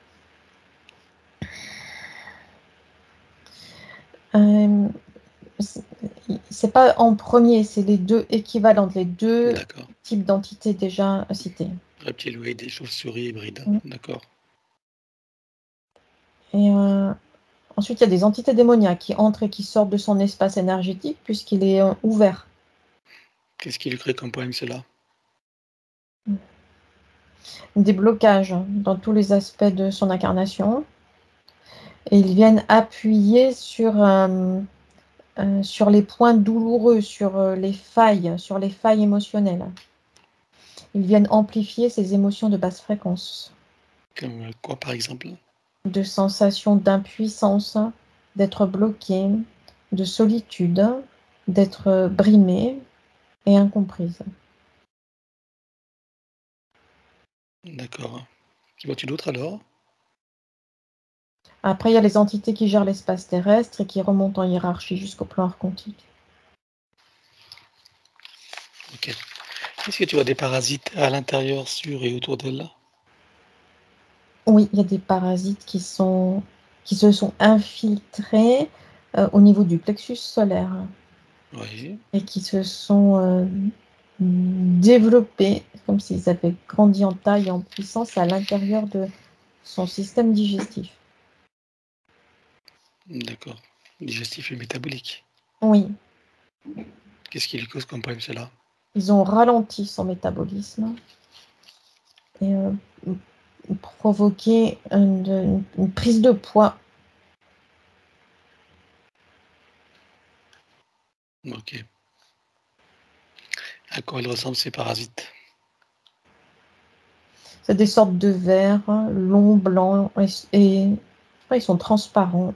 Euh, c'est pas en premier, c'est les deux équivalentes, les deux D'accord. types d'entités déjà cités. Reptiloïdes et chauves-souris hybrides. Mm. D'accord. Et euh, ensuite, il y a des entités démoniaques qui entrent et qui sortent de son espace énergétique puisqu'il est euh, ouvert. Qu'est-ce qui lui crée comme problème cela? Des blocages dans tous les aspects de son incarnation. Et ils viennent appuyer sur, euh, euh, sur les points douloureux, sur euh, les failles, sur les failles émotionnelles. Ils viennent amplifier ces émotions de basse fréquence. Comme quoi, par exemple? De sensations d'impuissance, d'être bloqué, de solitude, d'être brimé et incomprise. D'accord. Qui vois-tu d'autre alors? Après, il y a les entités qui gèrent l'espace terrestre et qui remontent en hiérarchie jusqu'au plan archontique. Ok. Est-ce que tu vois des parasites à l'intérieur, sur et autour d'elle? Oui, il y a des parasites qui, sont, qui se sont infiltrés euh, au niveau du plexus solaire Oui. et qui se sont euh, développés comme s'ils avaient grandi en taille et en puissance à l'intérieur de son système digestif. D'accord. Digestif et métabolique. Oui, Qu'est-ce qui lui cause comme problème cela? ils ont ralenti son métabolisme et euh, provoqué une, une prise de poids. Ok. À quoi ils ressemblent ces parasites? C'est des sortes de vers longs, blancs et, et enfin, ils sont transparents.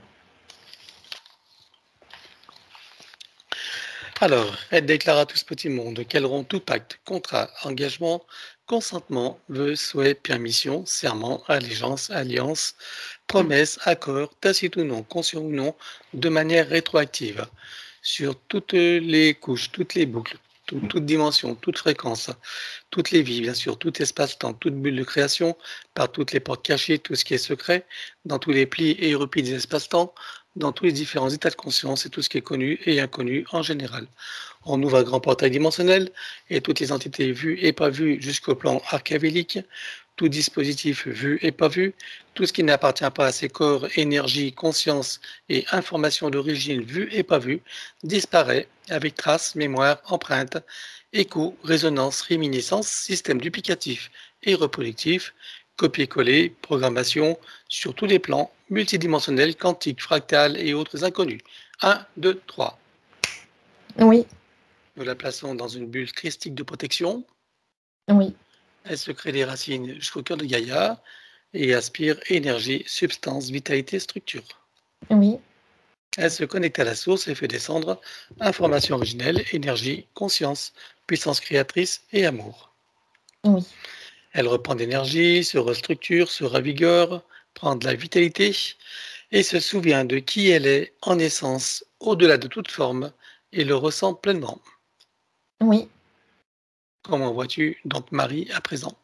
Alors, elle déclare à tout ce petit monde qu'elles auront tout pacte, contrat, engagement, consentement, vœux, souhaits, permission, serment, allégeance, alliance, promesse, accord, tacite ou non, conscient ou non, de manière rétroactive, sur toutes les couches, toutes les boucles, tout- toute dimension, toute fréquence, toutes les vies, bien sûr, tout espace-temps, toute bulle de création, par toutes les portes cachées, tout ce qui est secret, dans tous les plis et replis des espaces-temps, dans tous les différents états de conscience et tout ce qui est connu et inconnu en général. On ouvre un grand portail dimensionnel et toutes les entités vues et pas vues jusqu'au plan archavélique, tout dispositif vu et pas vu, tout ce qui n'appartient pas à ces corps, énergie, conscience et information d'origine vue et pas vue, disparaît avec traces, mémoire, empreinte, écho, résonance, réminiscence, système duplicatif et reproductif, copier-coller, programmation sur tous les plans, multidimensionnels, quantiques, fractales et autres inconnus. un, deux, trois. Oui, Nous la plaçons dans une bulle christique de protection. oui, Elle se crée des racines jusqu'au cœur de Gaïa et aspire énergie, substance, vitalité, structure. oui, Elle se connecte à la source et fait descendre information originelle, énergie, conscience, puissance créatrice et amour. oui. Elle reprend d'énergie, se restructure, se ravigore, prend de la vitalité et se souvient de qui elle est en essence, au-delà de toute forme, et le ressent pleinement. Oui, Comment vois-tu donc Marie à présent?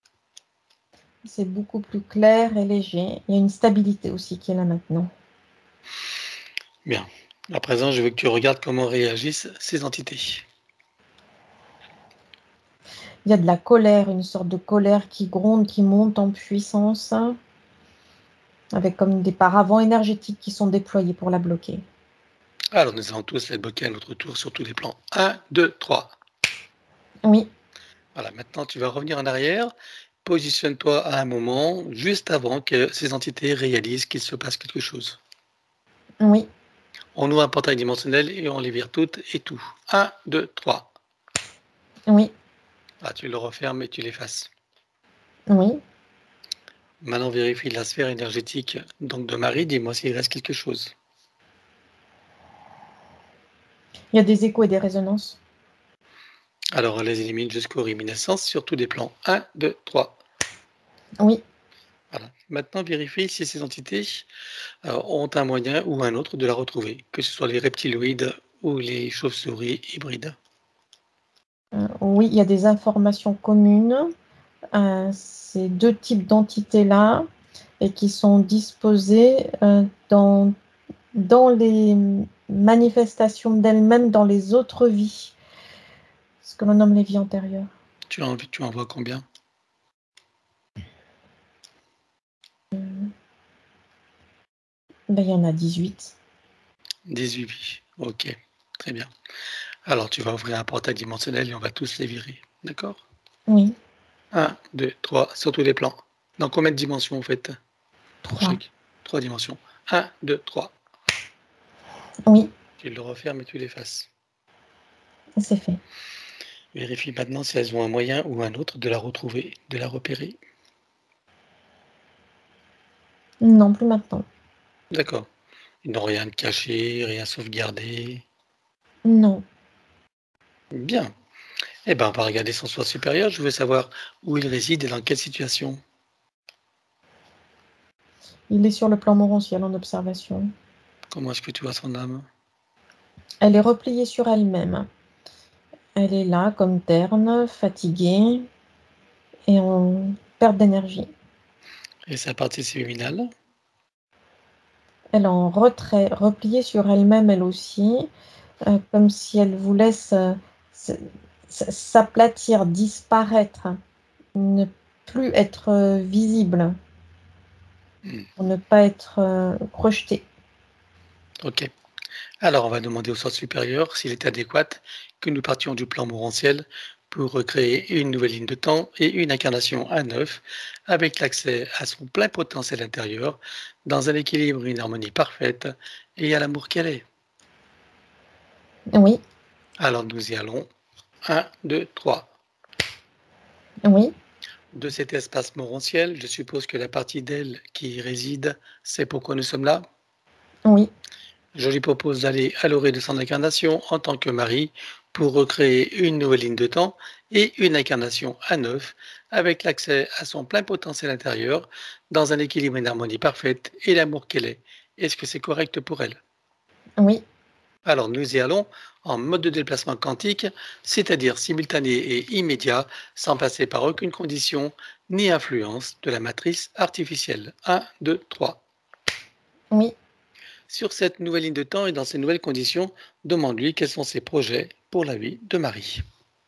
c'est beaucoup plus clair et léger. Il y a une stabilité aussi qui est là maintenant. Bien. À présent, je veux que tu regardes comment réagissent ces entités. Il y a de la colère, une sorte de colère qui gronde, qui monte en puissance, avec comme des paravents énergétiques qui sont déployés pour la bloquer. Alors, nous allons tous les bloquer à notre tour sur tous les plans. un, deux, trois. Oui, Voilà, maintenant tu vas revenir en arrière. Positionne-toi à un moment juste avant que ces entités réalisent qu'il se passe quelque chose. oui, On ouvre un portail dimensionnel et on les vire toutes et tout. un, deux, trois. oui, Ah, tu le refermes et tu l'effaces. oui. Maintenant, vérifie la sphère énergétique donc de Marie. Dis-moi s'il reste quelque chose. Il y a des échos et des résonances. Alors, on les élimine jusqu'aux réminiscences sur tous les plans. un, deux, trois. Oui, Voilà. Maintenant, vérifie si ces entités euh, ont un moyen ou un autre de la retrouver, que ce soit les reptiloïdes ou les chauves-souris hybrides. euh, oui, il y a des informations communes. Euh, ces deux types d'entités-là et qui sont disposées euh, dans, dans les manifestations d'elles-mêmes dans les autres vies, ce que l'on nomme les vies antérieures. Tu en, tu en vois combien? Ben, il y en a dix-huit. dix-huit vies. Ok, très bien. Alors, tu vas ouvrir un portail dimensionnel et on va tous les virer. D'accord? Oui, un, deux, trois, sur tous les plans. Dans combien de dimensions, en fait? Pour trois. chaque? Trois dimensions. un, deux, trois. Oui, Tu le refermes et tu l'effaces. c'est fait. Vérifie maintenant si elles ont un moyen ou un autre de la retrouver, de la repérer. Non plus maintenant. D'accord. Ils n'ont rien de caché, rien sauvegardé. Non. Bien. Eh bien, on va regarder son soi supérieur. Je veux savoir où il réside et dans quelle situation. Il est sur le plan morontiel en observation. Comment est-ce que tu vois son âme? Elle est repliée sur elle-même. Elle est là comme terne, fatiguée et en perte d'énergie. Et sa partie séminale? Elle est en retrait, repliée sur elle-même elle aussi, euh, comme si elle voulait se- se- se- s'aplatir, disparaître, ne plus être euh, visible, Hmm. pour ne pas être euh, rejetée. Ok. Alors, on va demander au soi supérieur s'il est adéquat que nous partions du plan morantiel pour recréer une nouvelle ligne de temps et une incarnation à neuf avec l'accès à son plein potentiel intérieur dans un équilibre et une harmonie parfaite et à l'amour qu'elle est. Oui, Alors, nous y allons. un, deux, trois. oui, De cet espace morantiel, je suppose que la partie d'elle qui y réside, c'est pourquoi nous sommes là. oui, Je lui propose d'aller à l'orée de son incarnation en tant que mari pour recréer une nouvelle ligne de temps et une incarnation à neuf avec l'accès à son plein potentiel intérieur dans un équilibre et une harmonie parfaite et l'amour qu'elle est. Est-ce que c'est correct pour elle? oui, Alors nous y allons en mode de déplacement quantique, c'est-à-dire simultané et immédiat, sans passer par aucune condition ni influence de la matrice artificielle. un, deux, trois. oui. Sur cette nouvelle ligne de temps et dans ces nouvelles conditions, demande-lui quels sont ses projets pour la vie de Marie.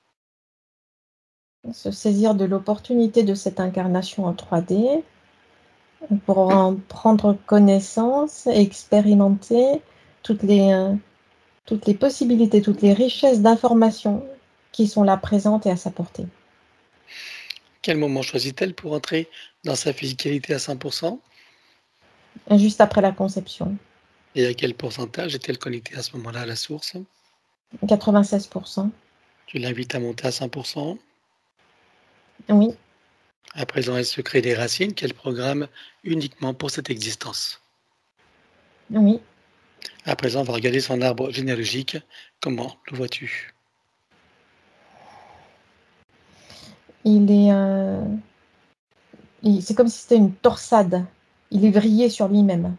Se saisir de l'opportunité de cette incarnation en trois D pour en prendre connaissance et expérimenter toutes les, euh, toutes les possibilités, toutes les richesses d'informations qui sont là présentes et à sa portée. Quel moment choisit-elle pour entrer dans sa physicalité à cent pour cent? Juste après la conception, Et à quel pourcentage est-elle connectée à ce moment-là à la source? quatre-vingt-seize pour cent. Tu l'invites à monter à cent pour cent. Oui, À présent, elle se crée des racines qu'elle programme uniquement pour cette existence. oui. À présent, on va regarder son arbre généalogique. Comment le vois-tu? Il est, euh, il- c'est comme si c'était une torsade. Il est vrillé sur lui-même.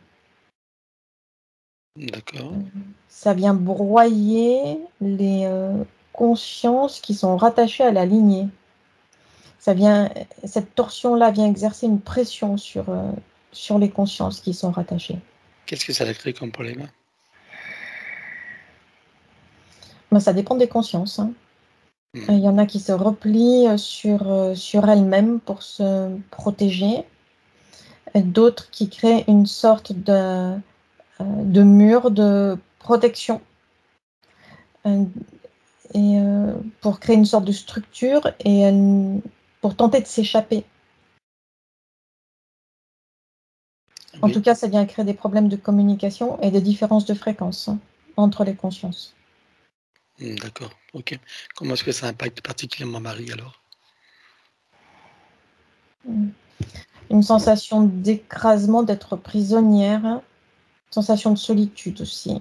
D'accord. Ça vient broyer les euh, consciences qui sont rattachées à la lignée. Ça vient, cette torsion-là vient exercer une pression sur, euh, sur les consciences qui sont rattachées. Qu'est-ce que ça a créé comme problème? Ben, ça dépend des consciences, hein. Hmm. Il y en a qui se replient sur, euh, sur elles-mêmes pour se protéger, et d'autres qui créent une sorte de, euh, de mur de protection, euh, et, euh, pour créer une sorte de structure et euh, pour tenter de s'échapper. En Oui. tout cas, ça vient créer des problèmes de communication et des différences de fréquence, hein, entre les consciences. Hmm, d'accord, ok. Comment est-ce que ça impacte particulièrement Marie alors? Une sensation d'écrasement, d'être prisonnière, une sensation de solitude aussi,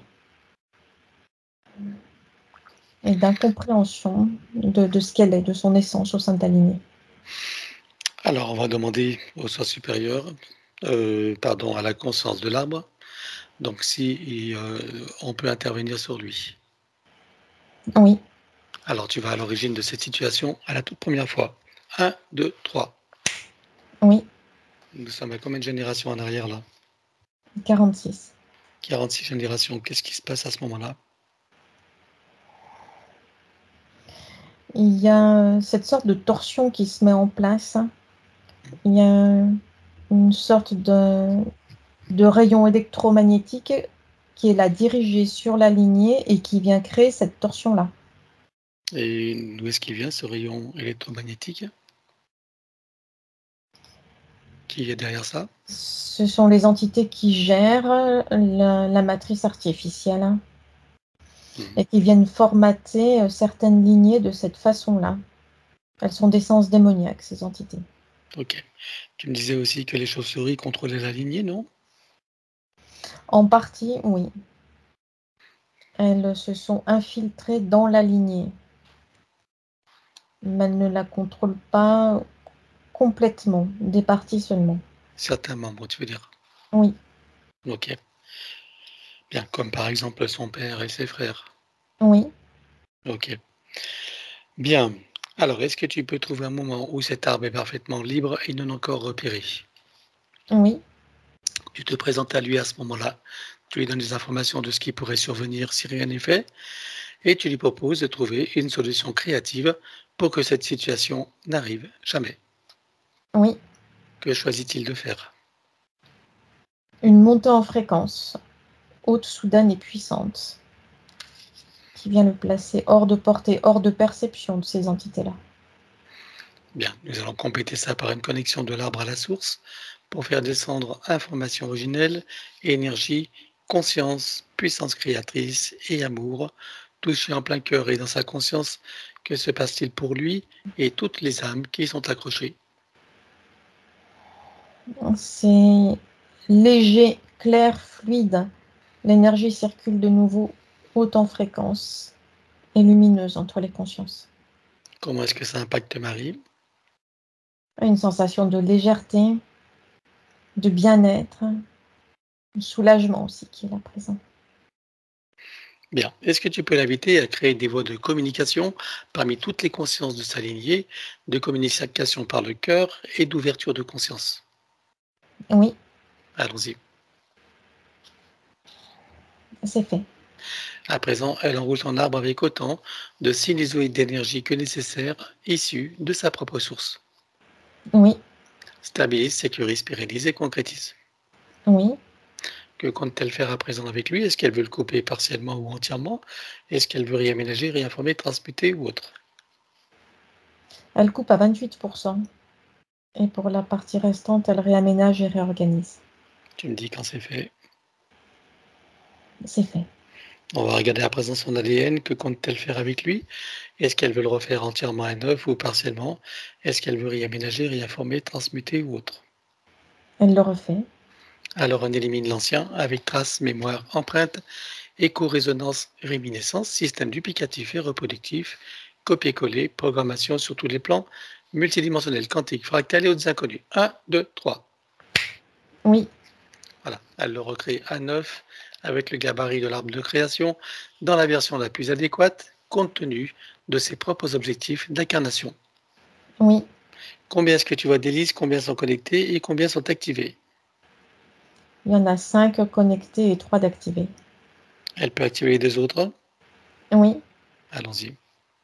et d'incompréhension de, de ce qu'elle est, de son essence au sein de la lignée. Alors, on va demander au soi supérieur, euh, pardon, à la conscience de l'arbre, donc si euh, on peut intervenir sur lui. Oui, Alors, tu vas à l'origine de cette situation à la toute première fois. Un, deux, trois. oui, Nous sommes à combien de générations en arrière là? quarante-six. quarante-six générations. Qu'est-ce qui se passe à ce moment-là? Il y a cette sorte de torsion qui se met en place. Il y a une sorte de, de rayon électromagnétique qui est là dirigé sur la lignée et qui vient créer cette torsion-là. Et d'où est-ce qu'il vient ce rayon électromagnétique? Qui est derrière ça? Ce sont les entités qui gèrent la, la matrice artificielle Mhm. et qui viennent formater certaines lignées de cette façon-là. Elles sont d'essence démoniaque, ces entités. Ok. Tu me disais aussi que les chauves-souris contrôlaient la lignée, non? En partie, oui. Elles se sont infiltrées dans la lignée, mais elles ne la contrôlent pas complètement, des parties seulement. Certains membres, tu veux dire? Oui, Ok. Bien, comme par exemple son père et ses frères. oui, Ok. Bien. Alors, est-ce que tu peux trouver un moment où cet arbre est parfaitement libre et non encore repéré? oui, Tu te présentes à lui à ce moment-là, tu lui donnes des informations de ce qui pourrait survenir si rien n'est fait, et tu lui proposes de trouver une solution créative pour que cette situation n'arrive jamais. oui. Que choisit-il de faire? Une montée en fréquence, haute, soudaine et puissante, qui vient le placer hors de portée, hors de perception de ces entités-là. Bien, nous allons compléter ça par une connexion de l'arbre à la source pour faire descendre information originelle, énergie, conscience, puissance créatrice et amour, touché en plein cœur et dans sa conscience. Que se passe-t-il pour lui et toutes les âmes qui y sont accrochées? C'est léger, clair, fluide. L'énergie circule de nouveau haute en fréquence et lumineuse entre les consciences. Comment est-ce que ça impacte Marie? Une sensation de légèreté, de bien-être, de soulagement aussi qui est là présent. Bien. Est-ce que tu peux l'inviter à créer des voies de communication parmi toutes les consciences de sa lignée, de communication par le cœur et d'ouverture de conscience? Oui, Allons-y. c'est fait. À présent, elle enroule son arbre avec autant de sinusoïdes d'énergie que nécessaire, issus de sa propre source. Oui, Stabilise, sécurise, pérennise et concrétise. oui. Que compte-t-elle faire à présent avec lui? Est-ce qu'elle veut le couper partiellement ou entièrement? Est-ce qu'elle veut réaménager, réinformer, transmuter ou autre? Elle coupe à vingt-huit pour cent. Et pour la partie restante, elle réaménage et réorganise. Tu me dis quand c'est fait. C'est fait. On va regarder à présent son A D N. Que compte-t-elle faire avec lui? Est-ce qu'elle veut le refaire entièrement à neuf ou partiellement? Est-ce qu'elle veut réaménager, réinformer, transmuter ou autre? Elle le refait. Alors on élimine l'ancien avec traces, mémoire, empreinte, écho-résonance, réminiscence, système duplicatif et reproductif, copier-coller, programmation sur tous les plans, multidimensionnel, quantique, fractal et autres inconnus. un, deux, trois. Oui, Voilà, elle le recrée à neuf avec le gabarit de l'arbre de création dans la version la plus adéquate compte tenu de ses propres objectifs d'incarnation. oui. Combien est-ce que tu vois d'hélices, combien sont connectées et combien sont activées? Il y en a cinq connectés et trois d'activés. Elle peut activer les deux autres? Oui, Allons-y.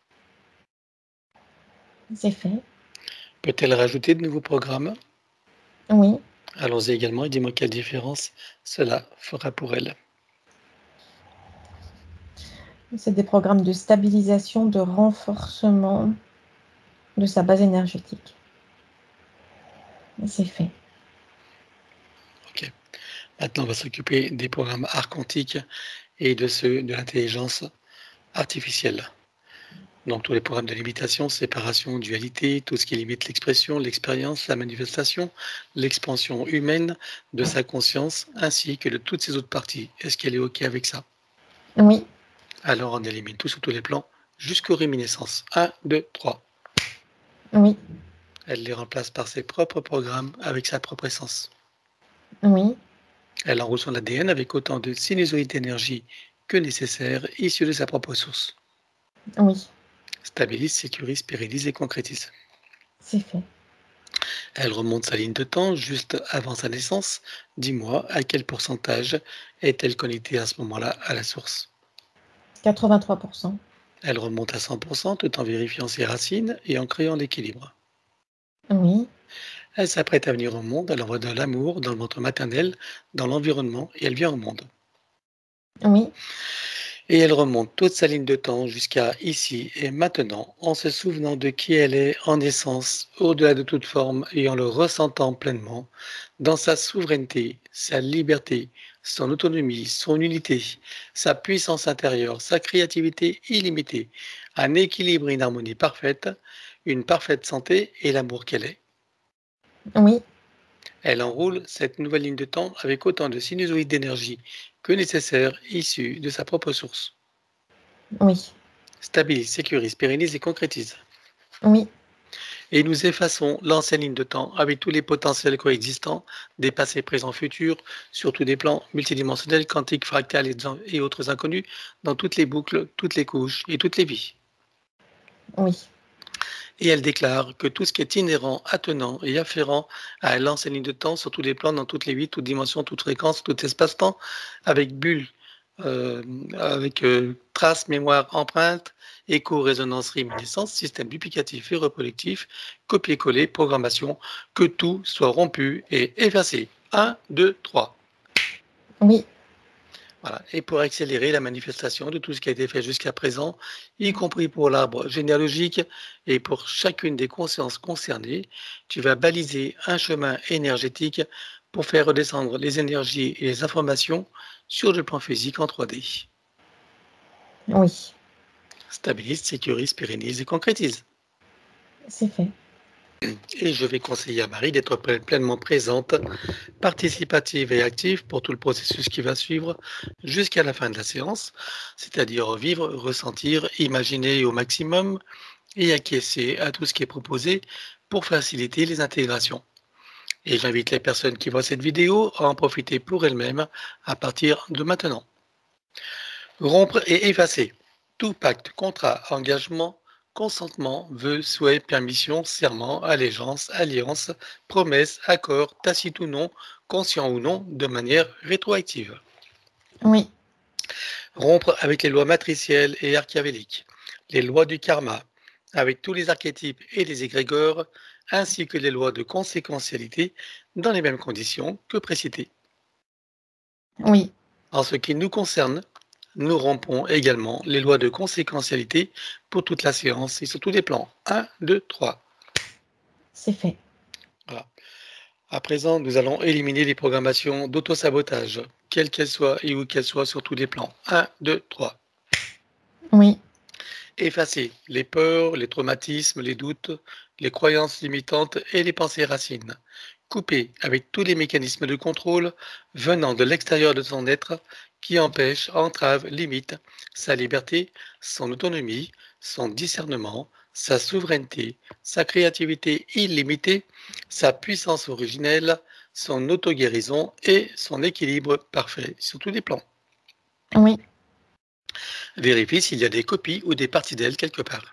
c'est fait. Peut-elle rajouter de nouveaux programmes? Oui, Allons-y également et dis-moi quelle différence cela fera pour elle. c'est des programmes de stabilisation, de renforcement de sa base énergétique. C'est fait. Ok. Maintenant, on va s'occuper des programmes art quantique et de ceux de l'intelligence artificielle. Donc tous les programmes de limitation, séparation, dualité, tout ce qui limite l'expression, l'expérience, la manifestation, l'expansion humaine de sa conscience, ainsi que de toutes ses autres parties. Est-ce qu'elle est OK avec ça? Oui, Alors on élimine tout sur tous les plans jusqu'aux réminiscences. un, deux, trois. oui, Elle les remplace par ses propres programmes avec sa propre essence. oui, Elle enroule son A D N avec autant de sinusoïdes d'énergie que nécessaire, issus de sa propre source. oui, Stabilise, sécurise, pérennise et concrétise. c'est fait. Elle remonte sa ligne de temps juste avant sa naissance. Dis-moi, à quel pourcentage est-elle connectée à ce moment-là à la source? quatre-vingt-trois pour cent. Elle remonte à cent pour cent tout en vérifiant ses racines et en créant l'équilibre. Oui, Elle s'apprête à venir au monde, elle envoie de l'amour dans le ventre maternel, dans l'environnement, et elle vient au monde. oui, Et elle remonte toute sa ligne de temps jusqu'à ici et maintenant, en se souvenant de qui elle est en essence, au-delà de toute forme, et en le ressentant pleinement, dans sa souveraineté, sa liberté, son autonomie, son unité, sa puissance intérieure, sa créativité illimitée, un équilibre et une harmonie parfaite, une parfaite santé et l'amour qu'elle est. oui, Elle enroule cette nouvelle ligne de temps avec autant de sinusoïdes d'énergie que nécessaire, issus de sa propre source. oui, Stabilise, sécurise, pérennise et concrétise. oui, Et nous effaçons l'ancienne ligne de temps avec tous les potentiels coexistants, des passés, présents, futurs, sur tous des plans multidimensionnels, quantiques, fractales et, et autres inconnus, dans toutes les boucles, toutes les couches et toutes les vies. oui, Et elle déclare que tout ce qui est inhérent, attenant et afférent à l'ancienne ligne de temps sur tous les plans, dans toutes les vies, toutes dimensions, toutes fréquences, tout espace-temps, avec bulles, euh, avec euh, traces, mémoire, empreintes, écho, résonance, réminiscence, système duplicatif et reproductif, copier-coller, programmation, que tout soit rompu et effacé. un, deux, trois. oui, Voilà. Et pour accélérer la manifestation de tout ce qui a été fait jusqu'à présent, y compris pour l'arbre généalogique et pour chacune des consciences concernées, tu vas baliser un chemin énergétique pour faire redescendre les énergies et les informations sur le plan physique en trois D. oui, Stabilise, sécurise, pérennise et concrétise. c'est fait. Et je vais conseiller à Marie d'être pleinement présente, participative et active pour tout le processus qui va suivre jusqu'à la fin de la séance, c'est-à-dire vivre, ressentir, imaginer au maximum et acquiescer à tout ce qui est proposé pour faciliter les intégrations. Et j'invite les personnes qui voient cette vidéo à en profiter pour elles-mêmes à partir de maintenant. Rompre et effacer tout pacte, contrat, engagement, consentement, vœu, souhait, permission, serment, allégeance, alliance, promesse, accord, tacite ou non, conscient ou non, de manière rétroactive. Oui, Rompre avec les lois matricielles et archiavéliques, les lois du karma, avec tous les archétypes et les égrégores, ainsi que les lois de conséquentialité dans les mêmes conditions que précitées. oui, En ce qui nous concerne, nous rompons également les lois de conséquentialité pour toute la séance et sur tous les plans. un, deux, trois. c'est fait. Voilà. À présent, nous allons éliminer les programmations d'auto-sabotage, quelles qu'elles soient et où qu'elles soient sur tous les plans. un, deux, trois. Oui, Effacer les peurs, les traumatismes, les doutes, les croyances limitantes et les pensées racines. Couper avec tous les mécanismes de contrôle venant de l'extérieur de son être qui empêchent, entravent, limitent sa liberté, son autonomie, son discernement, sa souveraineté, sa créativité illimitée, sa puissance originelle, son auto-guérison et son équilibre parfait sur tous les plans. oui. Vérifie s'il y a des copies ou des parties d'elle quelque part.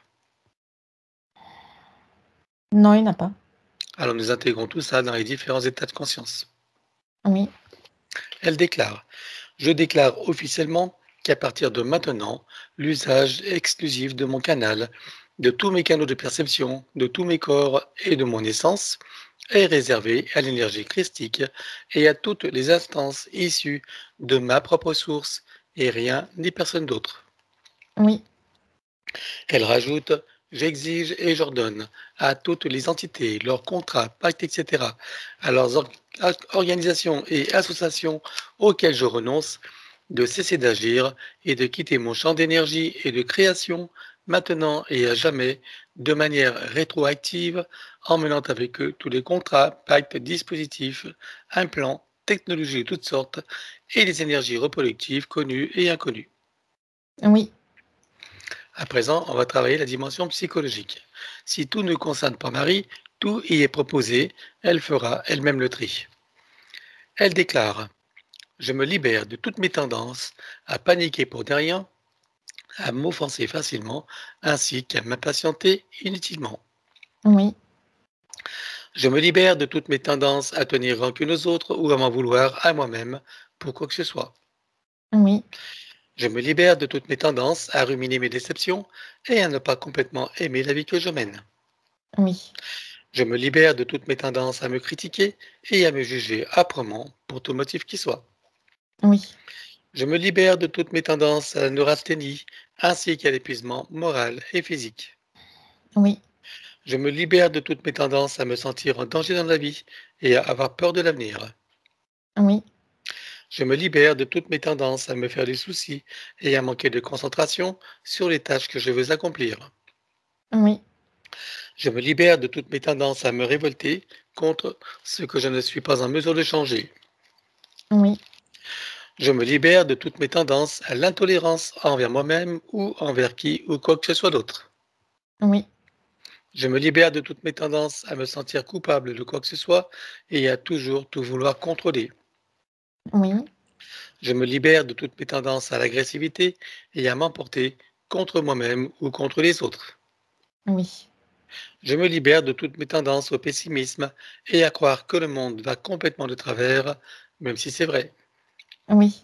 Non, il n'y en a pas. Alors nous intégrons tout ça dans les différents états de conscience. Oui, Elle déclare: je déclare officiellement qu'à partir de maintenant, l'usage exclusif de mon canal, de tous mes canaux de perception, de tous mes corps et de mon essence est réservé à l'énergie christique et à toutes les instances issues de ma propre source et rien ni personne d'autre. Oui. Elle rajoute: j'exige et j'ordonne à toutes les entités, leurs contrats, pactes, et cetera, à leurs or organisations et associations auxquelles je renonce, de cesser d'agir et de quitter mon champ d'énergie et de création maintenant et à jamais, de manière rétroactive, emmenant avec eux tous les contrats, pactes, dispositifs, implants, technologies de toutes sortes et les énergies reproductives connues et inconnues. Oui. À présent, on va travailler la dimension psychologique. Si tout ne concerne pas Marie, tout y est proposé, elle fera elle-même le tri. Elle déclare: je me libère de toutes mes tendances à paniquer pour des rien, à m'offenser facilement, ainsi qu'à m'impatienter inutilement. Oui. Je me libère de toutes mes tendances à tenir rancune aux autres ou à m'en vouloir à moi-même pour quoi que ce soit. Oui. Je me libère de toutes mes tendances à ruminer mes déceptions et à ne pas complètement aimer la vie que je mène. Oui. Je me libère de toutes mes tendances à me critiquer et à me juger âprement pour tout motif qui soit. Oui. Je me libère de toutes mes tendances à la neurasthénie ainsi qu'à l'épuisement moral et physique. Oui. Je me libère de toutes mes tendances à me sentir en danger dans la vie et à avoir peur de l'avenir. Oui. Je me libère de toutes mes tendances à me faire des soucis et à manquer de concentration sur les tâches que je veux accomplir. Oui. Je me libère de toutes mes tendances à me révolter contre ce que je ne suis pas en mesure de changer. Oui. Je me libère de toutes mes tendances à l'intolérance envers moi-même ou envers qui ou quoi que ce soit d'autre. Oui. Je me libère de toutes mes tendances à me sentir coupable de quoi que ce soit et à toujours tout vouloir contrôler. Oui. Je me libère de toutes mes tendances à l'agressivité et à m'emporter contre moi-même ou contre les autres. Oui. Je me libère de toutes mes tendances au pessimisme et à croire que le monde va complètement de travers, même si c'est vrai. Oui.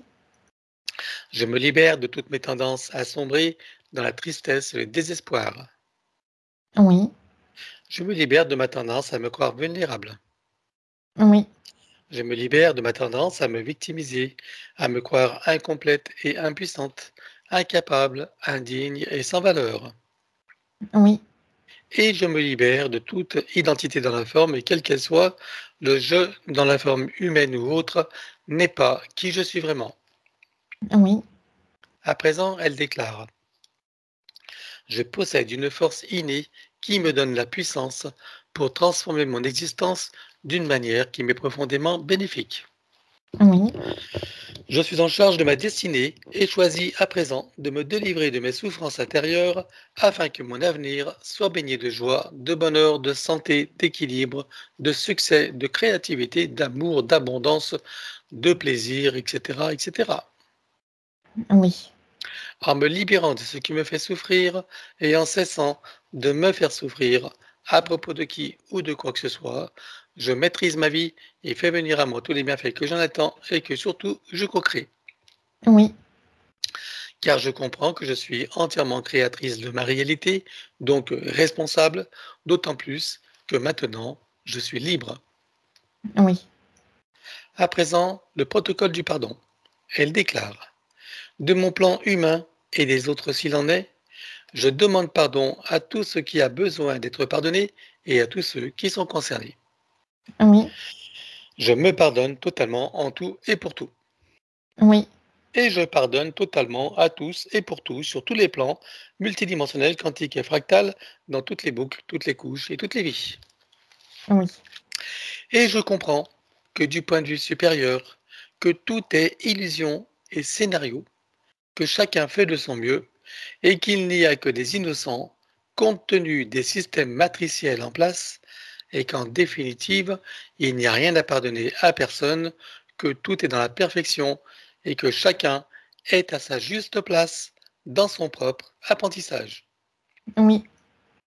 Je me libère de toutes mes tendances à sombrer dans la tristesse et le désespoir. Oui. Je me libère de ma tendance à me croire vulnérable. Oui. Je me libère de ma tendance à me victimiser, à me croire incomplète et impuissante, incapable, indigne et sans valeur. Oui. Et je me libère de toute identité dans la forme, et quelle qu'elle soit, le je dans la forme humaine ou autre n'est pas qui je suis vraiment. Oui. À présent, elle déclare: je possède une force innée qui me donne la puissance pour transformer mon existence d'une manière qui m'est profondément bénéfique. Oui. Je suis en charge de ma destinée et choisis à présent de me délivrer de mes souffrances intérieures afin que mon avenir soit baigné de joie, de bonheur, de santé, d'équilibre, de succès, de créativité, d'amour, d'abondance, de plaisir, et cetera, et cetera. Oui. En me libérant de ce qui me fait souffrir et en cessant de me faire souffrir à propos de qui ou de quoi que ce soit, je maîtrise ma vie et fais venir à moi tous les bienfaits que j'en attends et que surtout je co-crée. Oui. Car je comprends que je suis entièrement créatrice de ma réalité, donc responsable, d'autant plus que maintenant, je suis libre. Oui. À présent, le protocole du pardon. Elle déclare: de mon plan humain et des autres s'il en est, je demande pardon à tout ce qui a besoin d'être pardonné et à tous ceux qui sont concernés. Oui. Je me pardonne totalement en tout et pour tout. Oui. Et je pardonne totalement à tous et pour tous sur tous les plans multidimensionnels, quantiques et fractales, dans toutes les boucles, toutes les couches et toutes les vies. Oui. Et je comprends que du point de vue supérieur, que tout est illusion et scénario, que chacun fait de son mieux et qu'il n'y a que des innocents compte tenu des systèmes matriciels en place et qu'en définitive, il n'y a rien à pardonner à personne, que tout est dans la perfection et que chacun est à sa juste place dans son propre apprentissage. Oui.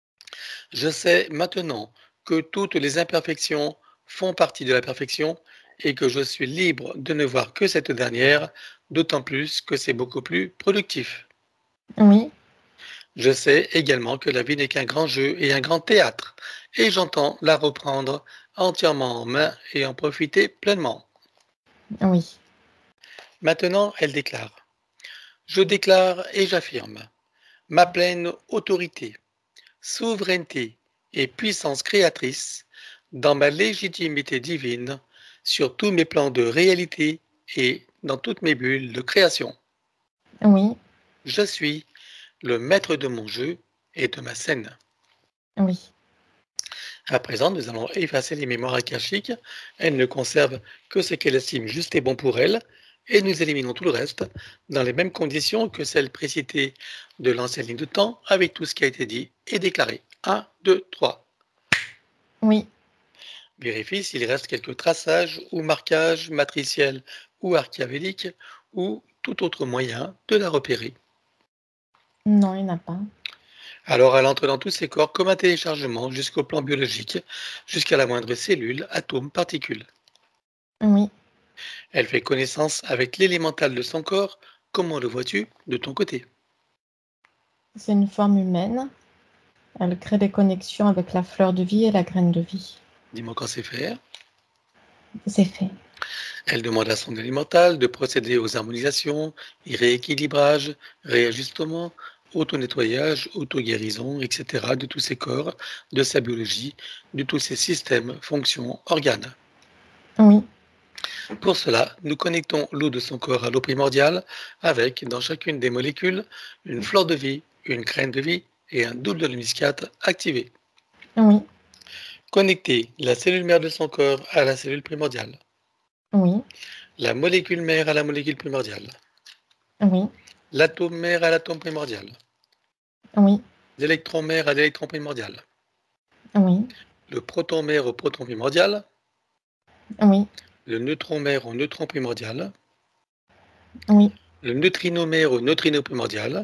Je sais maintenant que toutes les imperfections font partie de la perfection et que je suis libre de ne voir que cette dernière, d'autant plus que c'est beaucoup plus productif. Oui, Je sais également que la vie n'est qu'un grand jeu et un grand théâtre, et j'entends la reprendre entièrement en main et en profiter pleinement. oui, Maintenant, elle déclare. Je déclare et j'affirme ma pleine autorité, souveraineté et puissance créatrice dans ma légitimité divine sur tous mes plans de réalité et dans toutes mes bulles de création. oui, Je suis le maître de mon jeu et de ma scène. oui, À présent, nous allons effacer les mémoires akashiques. Elle ne conserve que ce qu'elle estime juste et bon pour elle, et nous éliminons tout le reste dans les mêmes conditions que celles précitées de l'ancienne ligne de temps, avec tout ce qui a été dit et déclaré. un, deux, trois. oui. Vérifie s'il reste quelques traçages ou marquages matriciels ou archiavéliques ou tout autre moyen de la repérer. Non, il n'y en a pas. Alors elle entre dans tous ses corps comme un téléchargement jusqu'au plan biologique, jusqu'à la moindre cellule, atome, particule. Oui. Elle fait connaissance avec l'élémental de son corps. Comment le vois-tu de ton côté? C'est une forme humaine. Elle crée des connexions avec la fleur de vie et la graine de vie. Dis-moi quand c'est fait. C'est fait. Elle demande à son élémental de procéder aux harmonisations, rééquilibrages, réajustements, auto-nettoyage, auto-guérison, et cetera de tous ses corps, de sa biologie, de tous ses systèmes, fonctions, organes. Oui. Pour cela, nous connectons l'eau de son corps à l'eau primordiale avec, dans chacune des molécules, une fleur de vie, une graine de vie et un double de muscate activé. Oui. Connecter la cellule mère de son corps à la cellule primordiale. Oui. La molécule mère à la molécule primordiale. Oui. L'atome mère à l'atome primordial. Oui. L'électron mère à l'électron primordial. Oui. Le proton mère au proton primordial. Oui. Le neutron mère au neutron primordial. Oui. Le neutrino mère au neutrino primordial.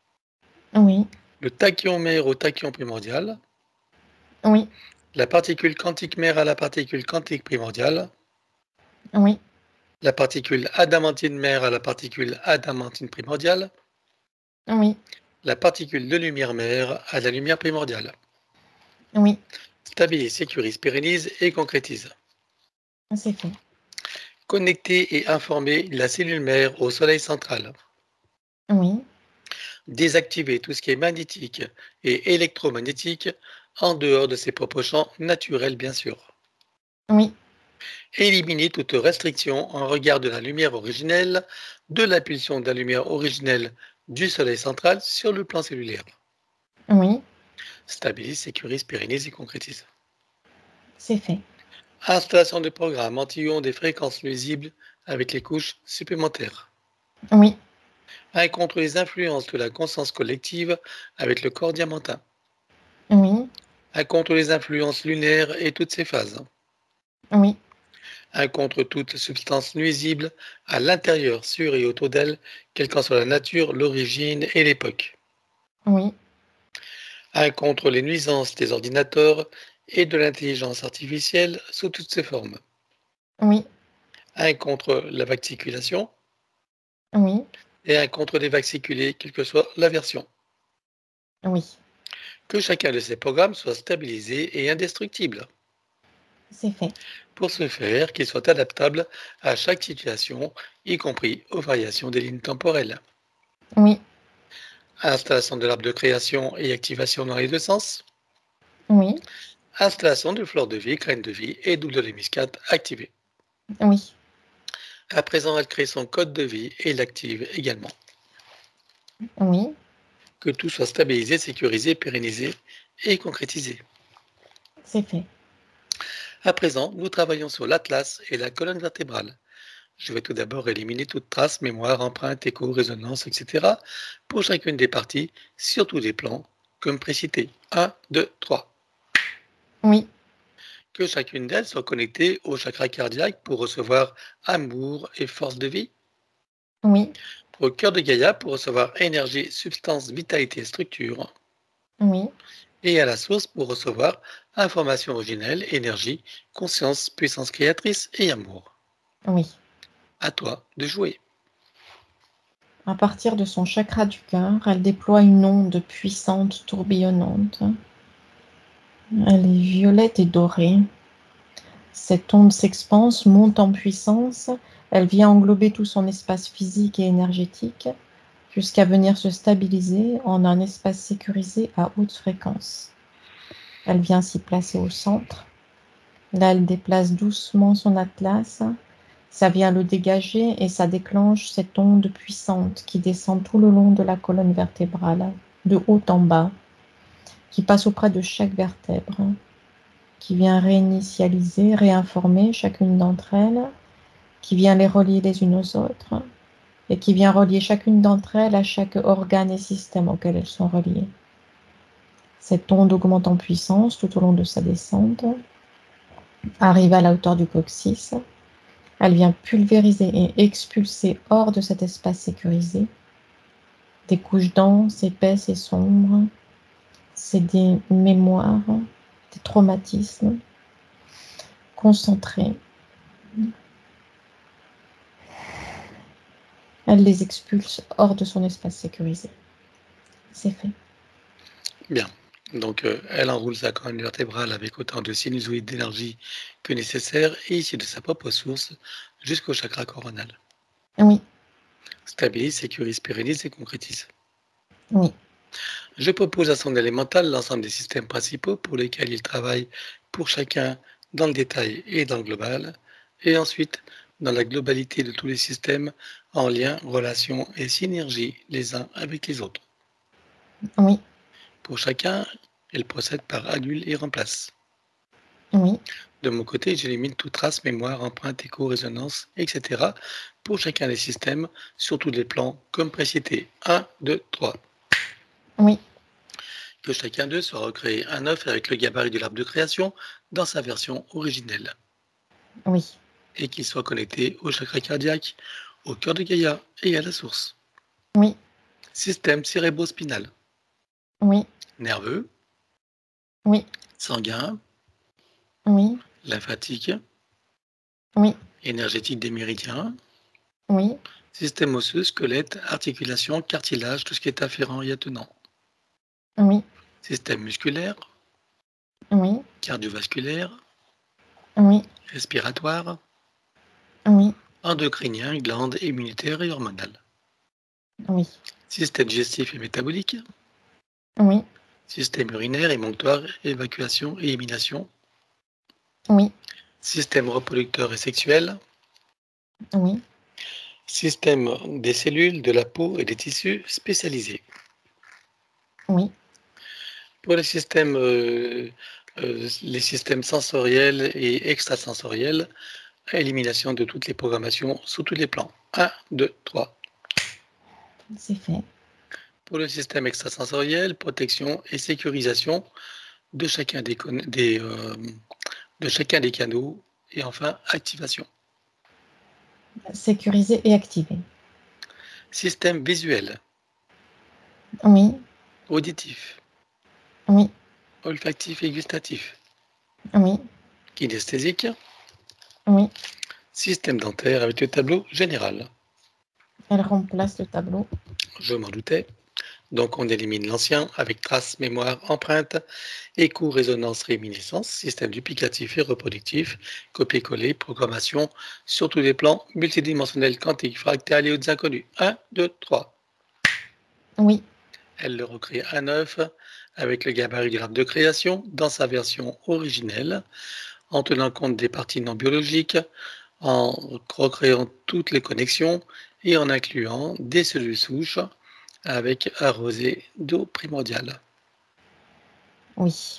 Oui. Le tachyon mère au tachyon primordial. Oui. La particule quantique mère à la particule quantique primordiale. Oui. La particule adamantine mère à la particule adamantine primordiale. Oui. La particule de lumière mère à la lumière primordiale. Oui. Stabilise, sécurise, pérennise et concrétise. C'est fait. Connecter et informer la cellule mère au soleil central. Oui. Désactiver tout ce qui est magnétique et électromagnétique en dehors de ses propres champs naturels, bien sûr. Oui. Éliminer toute restriction en regard de la lumière originelle, de l'impulsion de la lumière originelle du soleil central sur le plan cellulaire. Oui. Stabilise, sécurise, pérennise et concrétise. C'est fait. Installation de programmes anti-ions des fréquences nuisibles avec les couches supplémentaires. Oui. Un contre les influences de la conscience collective avec le corps diamantin. Oui. Un contre les influences lunaires et toutes ses phases. Oui. Un contre toute substance nuisible à l'intérieur, sur et autour d'elle, quelle qu'en soit la nature, l'origine et l'époque. Oui. Un contre les nuisances des ordinateurs et de l'intelligence artificielle sous toutes ses formes. Oui. Un contre la vaxiculation Oui. et un contre les vaxiculés, quelle que soit la version. Oui. Que chacun de ces programmes soit stabilisé et indestructible. C'est fait. Pour ce faire, qu'il soit adaptable à chaque situation, y compris aux variations des lignes temporelles. Oui. Installation de l'arbre de création et activation dans les deux sens. Oui. Installation de fleur de vie, graine de vie et double de muscate activée. Oui. À présent, elle crée son code de vie et l'active également. Oui. Que tout soit stabilisé, sécurisé, pérennisé et concrétisé. C'est fait. À présent, nous travaillons sur l'atlas et la colonne vertébrale. Je vais tout d'abord éliminer toute trace, mémoire, empreinte, écho, résonance, et cetera pour chacune des parties, sur tous les plans, comme précité. un, deux, trois. Oui. Que chacune d'elles soit connectée au chakra cardiaque pour recevoir amour et force de vie. Oui. Au cœur de Gaïa pour recevoir énergie, substance, vitalité, structure. Oui. Et à la source pour recevoir information originelle, énergie, conscience, puissance créatrice et amour. Oui. À toi de jouer. À partir de son chakra du cœur, elle déploie une onde puissante, tourbillonnante. Elle est violette et dorée. Cette onde s'expanse, monte en puissance. Elle vient englober tout son espace physique et énergétique jusqu'à venir se stabiliser en un espace sécurisé à haute fréquence. Elle vient s'y placer au centre. Là, elle déplace doucement son atlas. Ça vient le dégager et ça déclenche cette onde puissante qui descend tout le long de la colonne vertébrale, de haut en bas, qui passe auprès de chaque vertèbre, qui vient réinitialiser, réinformer chacune d'entre elles, qui vient les relier les unes aux autres et qui vient relier chacune d'entre elles à chaque organe et système auquel elles sont reliées. Cette onde augmente en puissance tout au long de sa descente, arrive à la hauteur du coccyx. Elle vient pulvériser et expulser hors de cet espace sécurisé des couches denses, épaisses et sombres. C'est des mémoires, des traumatismes concentrés. Elle les expulse hors de son espace sécurisé. C'est fait. Bien. Donc, euh, elle enroule sa colonne vertébrale avec autant de sinusoïdes d'énergie que nécessaire et ici de sa propre source jusqu'au chakra coronal. Oui. Stabilise, sécurise, pérennise et concrétise. Oui. Je propose à son élémental l'ensemble des systèmes principaux pour lesquels il travaille pour chacun dans le détail et dans le global, et ensuite dans la globalité de tous les systèmes en lien, relation et synergie les uns avec les autres. Oui. Pour chacun, elle procède par annule et remplace. Oui. De mon côté, j'élimine toute trace, mémoire, empreinte, écho, résonance, et cetera pour chacun des systèmes sur tous les plans, comme précité. un, deux, trois. Oui. Que chacun d'eux soit recréé un œuf avec le gabarit de l'arbre de création dans sa version originelle. Oui. Et qu'il soit connecté au chakra cardiaque, au cœur de Gaïa et à la source. Oui. Système cérébro-spinal. Oui. Nerveux. Oui. Sanguin. Oui. Lymphatique. Oui. Énergétique des méridiens. Oui. Système osseux, squelette, articulation, cartilage, tout ce qui est afférent et attenant. Oui. Système musculaire. Oui. Cardiovasculaire. Oui. Respiratoire. Oui. Endocrinien, glandes immunitaires et hormonales. Oui. Système digestif et métabolique. Oui. Système urinaire, émonctoire, évacuation et élimination. Oui. Système reproducteur et sexuel. Oui. Système des cellules, de la peau et des tissus spécialisés. Oui. Pour les systèmes, euh, euh, les systèmes sensoriels et extrasensoriels, élimination de toutes les programmations sous tous les plans. un, deux, trois. C'est fait. Pour le système extrasensoriel, protection et sécurisation de chacun des, des, euh, de chacun des canaux et enfin activation. Sécurisé et activé. Système visuel. Oui. Auditif. Oui. Olfactif et gustatif. Oui. Kinesthésique. Oui. Système dentaire avec le tableau général. Elle remplace le tableau. Je m'en doutais. Donc on élimine l'ancien avec trace, mémoire, empreinte, écho, résonance, réminiscence, système duplicatif et reproductif, copier-coller, programmation sur tous les plans, multidimensionnel, quantique, fractal et autres inconnus. un, deux, trois. Oui. Elle le recrée à neuf avec le gabarit de l'arbre de création dans sa version originelle, en tenant compte des parties non biologiques, en recréant toutes les connexions et en incluant des cellules souches avec arrosé d'eau primordiale. Oui.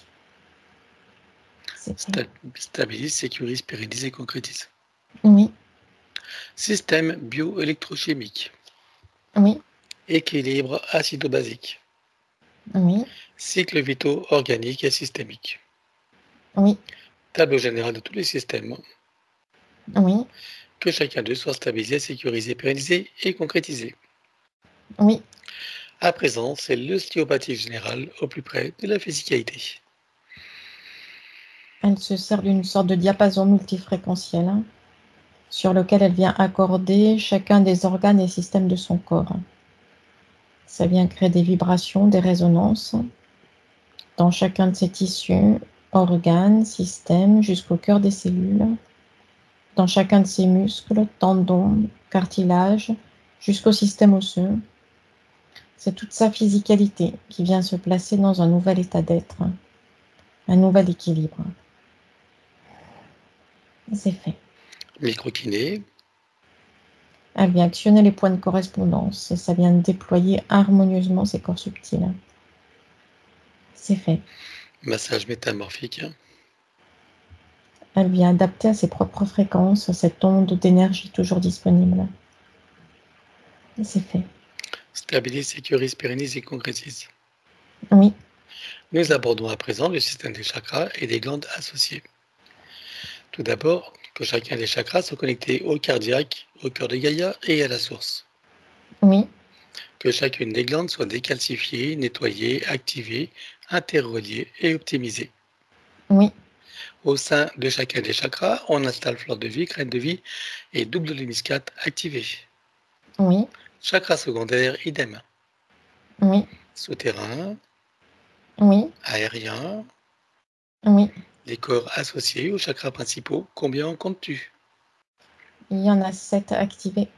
C'est fait. Stabilise, sécurise, pérennise et concrétise. Oui. Système bioélectrochimique. Oui. Équilibre acido-basique. Oui. Cycle vitaux organique et systémique. Oui. Tableau général de tous les systèmes. Oui. Que chacun d'eux soit stabilisé, sécurisé, pérennisé et concrétisé. Oui. À présent, c'est l'ostéopathie générale au plus près de la physicalité. Elle se sert d'une sorte de diapason multifréquentiel. Hein. sur lequel elle vient accorder chacun des organes et systèmes de son corps. Ça vient créer des vibrations, des résonances dans chacun de ces tissus, organes, systèmes, jusqu'au cœur des cellules, dans chacun de ces muscles, tendons, cartilages, jusqu'au système osseux. C'est toute sa physicalité qui vient se placer dans un nouvel état d'être, un nouvel équilibre. C'est fait. Microkiné. Elle vient actionner les points de correspondance et ça vient déployer harmonieusement ses corps subtils. C'est fait. Massage métamorphique. Elle vient adapter à ses propres fréquences cette onde d'énergie toujours disponible. Et c'est fait. Stabilise, sécurise, pérennise et concrétise. Oui. Nous abordons à présent le système des chakras et des glandes associées. Tout d'abord, que chacun des chakras soit connecté au cardiaque, au cœur de Gaïa et à la source. Oui. Que chacune des glandes soit décalcifiée, nettoyée, activée, interreliée et optimisée. Oui. Au sein de chacun des chakras, on installe fleur de vie, graine de vie et double de muscade activée. Oui. Chakra secondaire, idem. Oui. Souterrain, Oui. aérien, Oui. les corps associés aux chakras principaux, combien en comptes-tu? Il y en a sept activés.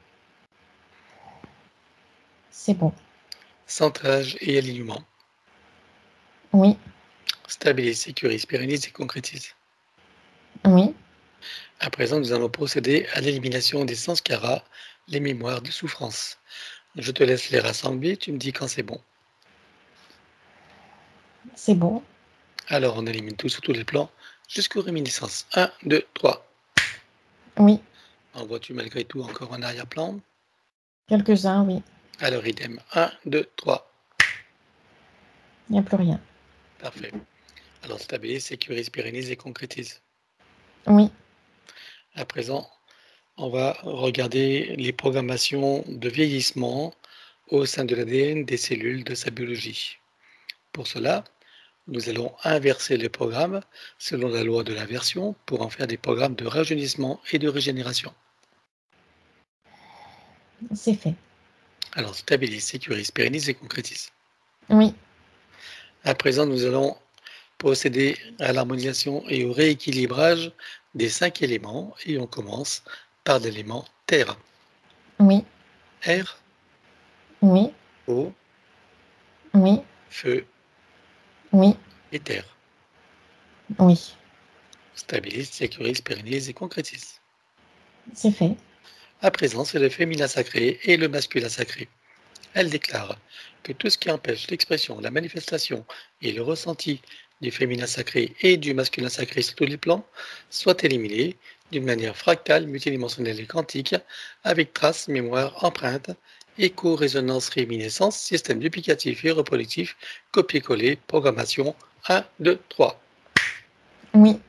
C'est bon. Centrage et alignement. Oui. Stabilise, sécurise, pérennise et concrétise. Oui. À présent, nous allons procéder à l'élimination des sanskaras, les mémoires de souffrance. Je te laisse les rassembler, tu me dis quand c'est bon. C'est bon. Alors, on élimine tout sur tous les plans, jusqu'aux réminiscences. un, deux, trois. Oui. En vois-tu malgré tout encore un arrière-plan? Quelques-uns, oui. Alors, idem. un, deux, trois. Il n'y a plus rien. Parfait. Alors, stabilise, sécurise, pérennise et concrétise. Oui. À présent, on va regarder les programmations de vieillissement au sein de l'A D N des cellules de sa biologie. Pour cela, nous allons inverser les programmes selon la loi de l'inversion pour en faire des programmes de rajeunissement et de régénération. C'est fait. Alors, stabilise, sécurise, pérennise et concrétise. Oui. À présent, nous allons procéder à l'harmonisation et au rééquilibrage des cinq éléments et on commence par l'élément terre. Oui. Air, Oui. eau, Oui. feu Oui. et terre. Oui. Stabilise, sécurise, pérennise et concrétise. C'est fait. À présent, c'est le féminin sacré et le masculin sacré. Elle déclare que tout ce qui empêche l'expression, la manifestation et le ressenti du féminin sacré et du masculin sacré sur tous les plans soit éliminé d'une manière fractale, multidimensionnelle et quantique, avec traces, mémoire, empreinte, écho, résonance, réminiscence, système duplicatif et reproductif, copier-coller, programmation, un, deux, trois. Oui.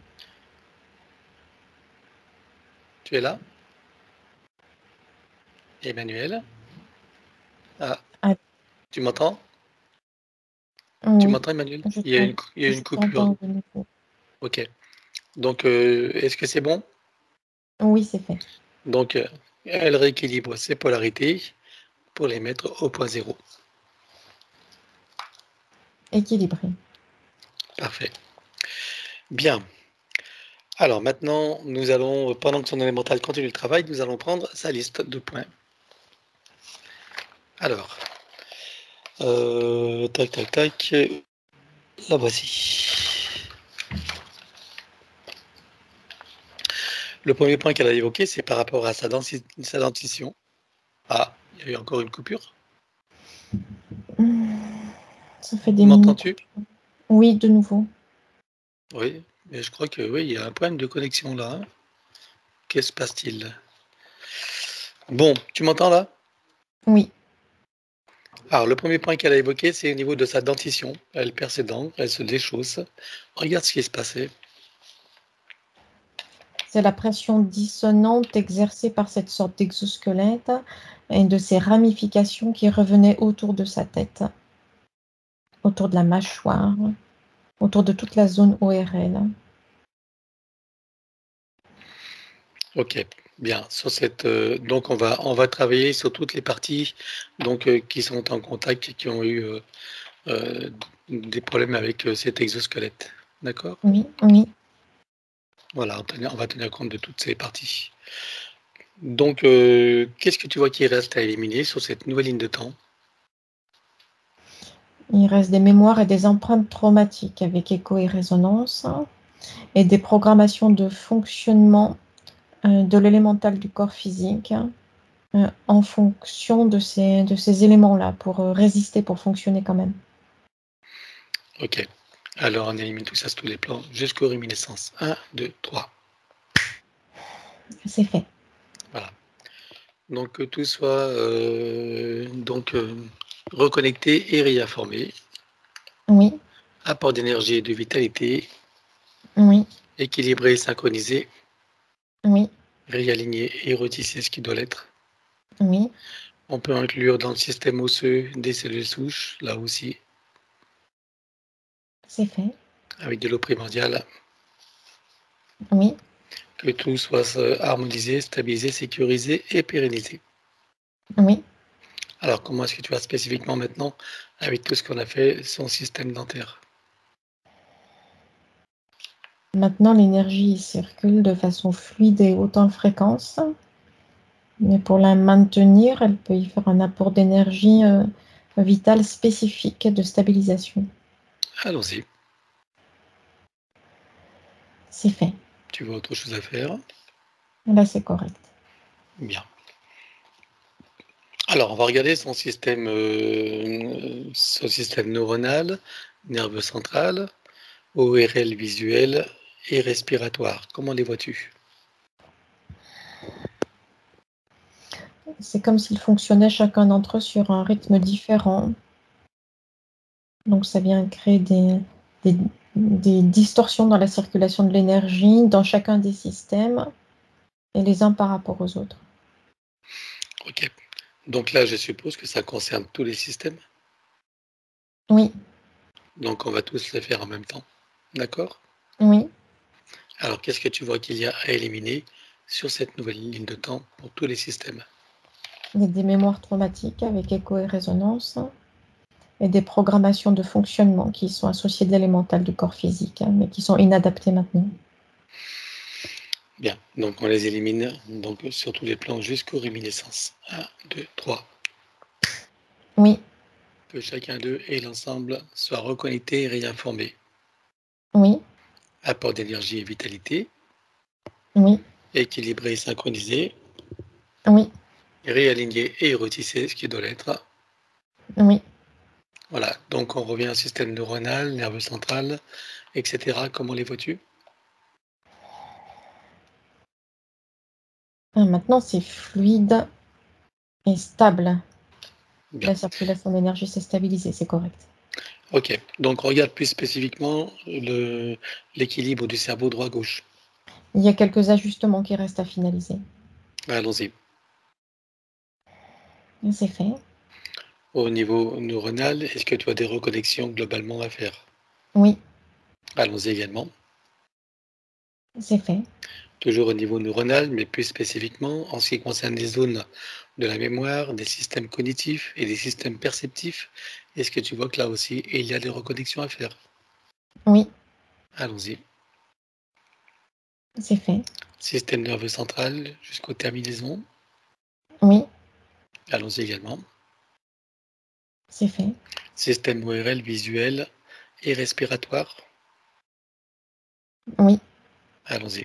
Tu es là? Emmanuel? Ah, Ah, tu m'entends? Tu oui. m'entends, Emmanuel? Je Il y a une, t'en- il y a je une coupure. t'entends de nouveau. Ok. Donc, euh, est-ce que c'est bon? Oui, c'est fait. Donc, euh, elle rééquilibre ses polarités pour les mettre au point zéro. Équilibré. Parfait. Bien. Alors maintenant, nous allons, pendant que son élémental continue le travail, nous allons prendre sa liste de points. Alors, euh, tac, tac, tac, la voici. Le premier point qu'elle a évoqué, c'est par rapport à sa, densi- sa dentition. Ah, il y a eu encore une coupure. Ça fait des M'entends-tu? mini-coupures. Oui, de nouveau. Oui, mais je crois que oui, il y a un problème de connexion là. Hein. Qu'est-ce qui se passe-t-il? Bon, tu m'entends là? Oui. Alors, le premier point qu'elle a évoqué, c'est au niveau de sa dentition. Elle perd ses dents, elle se déchausse. Regarde ce qui se passait. C'est la pression dissonante exercée par cette sorte d'exosquelette et de ses ramifications qui revenaient autour de sa tête, autour de la mâchoire, autour de toute la zone O R L. Ok, bien. Sur cette, euh, donc on va, on va travailler sur toutes les parties donc, euh, qui sont en contact et qui ont eu euh, euh, des problèmes avec euh, cet exosquelette. D'accord? Oui, oui. Voilà, on, tenir- on va tenir compte de toutes ces parties. Donc, euh, qu'est-ce que tu vois qui reste à éliminer sur cette nouvelle ligne de temps? Il reste des mémoires et des empreintes traumatiques avec écho et résonance et des programmations de fonctionnement euh, de l'élémental du corps physique euh, en fonction de ces, de ces éléments-là pour euh, résister, pour fonctionner quand même. Ok. Alors, on élimine tout ça sur tous les plans jusqu'aux réminiscences. un, deux, trois. C'est fait. Voilà. Donc, que tout soit euh, donc, euh, reconnecté et réinformé. Oui, Apport d'énergie et de vitalité. oui, Équilibré et synchronisé. oui, Réaligné et retisser ce qui doit l'être. oui, On peut inclure dans le système osseux des cellules souches, là aussi, c'est fait. avec de l'eau primordiale. Oui. Que tout soit euh, harmonisé, stabilisé, sécurisé et pérennisé. Oui. Alors, comment est-ce que tu vas spécifiquement maintenant avec tout ce qu'on a fait, son système dentaire? Maintenant, l'énergie circule de façon fluide et haute en fréquence. Mais pour la maintenir, elle peut y faire un apport d'énergie euh, vitale spécifique de stabilisation. Allons-y. C'est fait. Tu vois autre chose à faire? Là, c'est correct. Bien. Alors, on va regarder son système, euh, son système neuronal, nerveux central, O R L visuel et respiratoire. Comment les vois-tu? C'est comme s'ils fonctionnaient chacun d'entre eux sur un rythme différent. Donc, ça vient créer des, des, des distorsions dans la circulation de l'énergie dans chacun des systèmes et les uns par rapport aux autres. Ok. Donc là, je suppose que ça concerne tous les systèmes. Oui, Donc, on va tous les faire en même temps. D'accord? oui. Alors, qu'est-ce que tu vois qu'il y a à éliminer sur cette nouvelle ligne de temps pour tous les systèmes? Il y a des mémoires traumatiques avec écho et résonance et des programmations de fonctionnement qui sont associées d'élémentales du corps physique, hein, mais qui sont inadaptées maintenant. Bien, donc on les élimine donc, sur tous les plans jusqu'aux réminiscences. un, deux, trois. Oui, Que chacun d'eux et l'ensemble soit reconnecté et réinformé. oui, Apport d'énergie et vitalité, oui, équilibré et synchronisé, oui, réaligné et retissé, ce qui doit l'être. oui. Voilà, donc on revient au système neuronal, nerveux central, et cetera. Comment les vois-tu? Ah, maintenant, c'est fluide et stable. Bien. La circulation d'énergie s'est stabilisée, c'est correct. Ok, donc on regarde plus spécifiquement le- l'équilibre du cerveau droit-gauche. Il y a quelques ajustements qui restent à finaliser. Allons-y. C'est fait. Au niveau neuronal, est-ce que tu as des reconnexions globalement à faire? Oui, Allons-y également. c'est fait. Toujours au niveau neuronal, mais plus spécifiquement en ce qui concerne les zones de la mémoire, des systèmes cognitifs et des systèmes perceptifs. Est-ce que tu vois que là aussi, il y a des reconnexions à faire? Oui, Allons-y. c'est fait. Système nerveux central jusqu'aux terminaisons. Oui, Allons-y également. c'est fait. Système O R L visuel et respiratoire. Oui, Allons-y.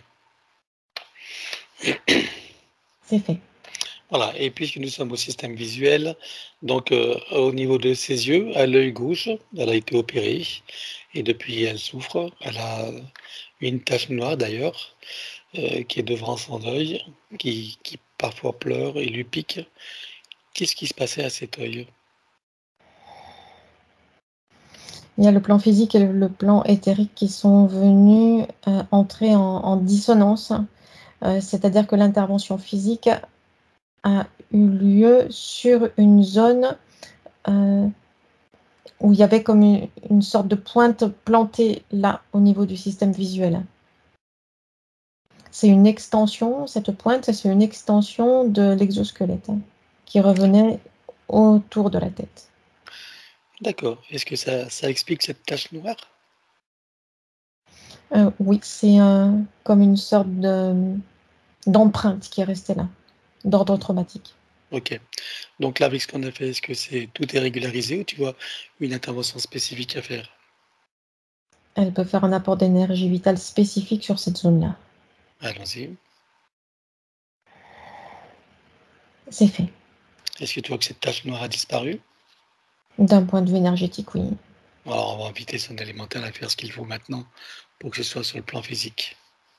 c'est fait. Voilà, et puisque nous sommes au système visuel, donc euh, au niveau de ses yeux, à l'œil gauche, elle a été opérée et depuis elle souffre. Elle a une tache noire d'ailleurs euh, qui est devant son œil, qui, qui parfois pleure et lui pique. Qu'est-ce qui se passait à cet œil? Il y a le plan physique et le plan éthérique qui sont venus euh, entrer en, en dissonance, euh, c'est-à-dire que l'intervention physique a eu lieu sur une zone euh, où il y avait comme une, une sorte de pointe plantée là au niveau du système visuel. c'est une extension, cette pointe, c'est une extension de l'exosquelette hein, qui revenait autour de la tête. D'accord. Est-ce que ça, ça explique cette tache noire? Euh, oui, c'est euh, comme une sorte de, d'empreinte qui est restée là, d'ordre traumatique. Ok. Donc là, avec ce qu'on a fait, est-ce que c'est tout est régularisé ou tu vois une intervention spécifique à faire? Elle peut faire un apport d'énergie vitale spécifique sur cette zone-là. Allons-y. C'est fait. Est-ce que tu vois que cette tache noire a disparu? D'un point de vue énergétique, oui. Alors, on va inviter son élémentaire à faire ce qu'il faut maintenant pour que ce soit sur le plan physique.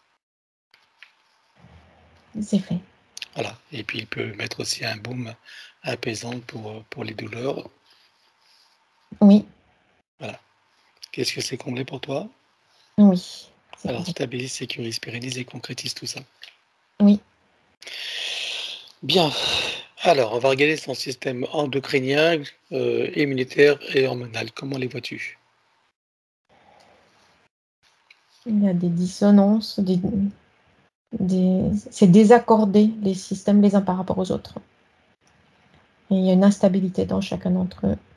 C'est fait. Voilà. Et puis, il peut mettre aussi un baume apaisant pour, pour les douleurs. Oui, Voilà. Qu'est-ce que c'est comblé pour toi? oui. C'est Alors, compris. stabilise, sécurise, pérennise et concrétise tout ça. Oui. Bien. Alors, on va regarder son système endocrinien, euh, immunitaire et hormonal. Comment les vois-tu? Il y a des dissonances, des, des... c'est désaccordé les systèmes les uns par rapport aux autres. Et il y a une instabilité dans chacun d'entre eux.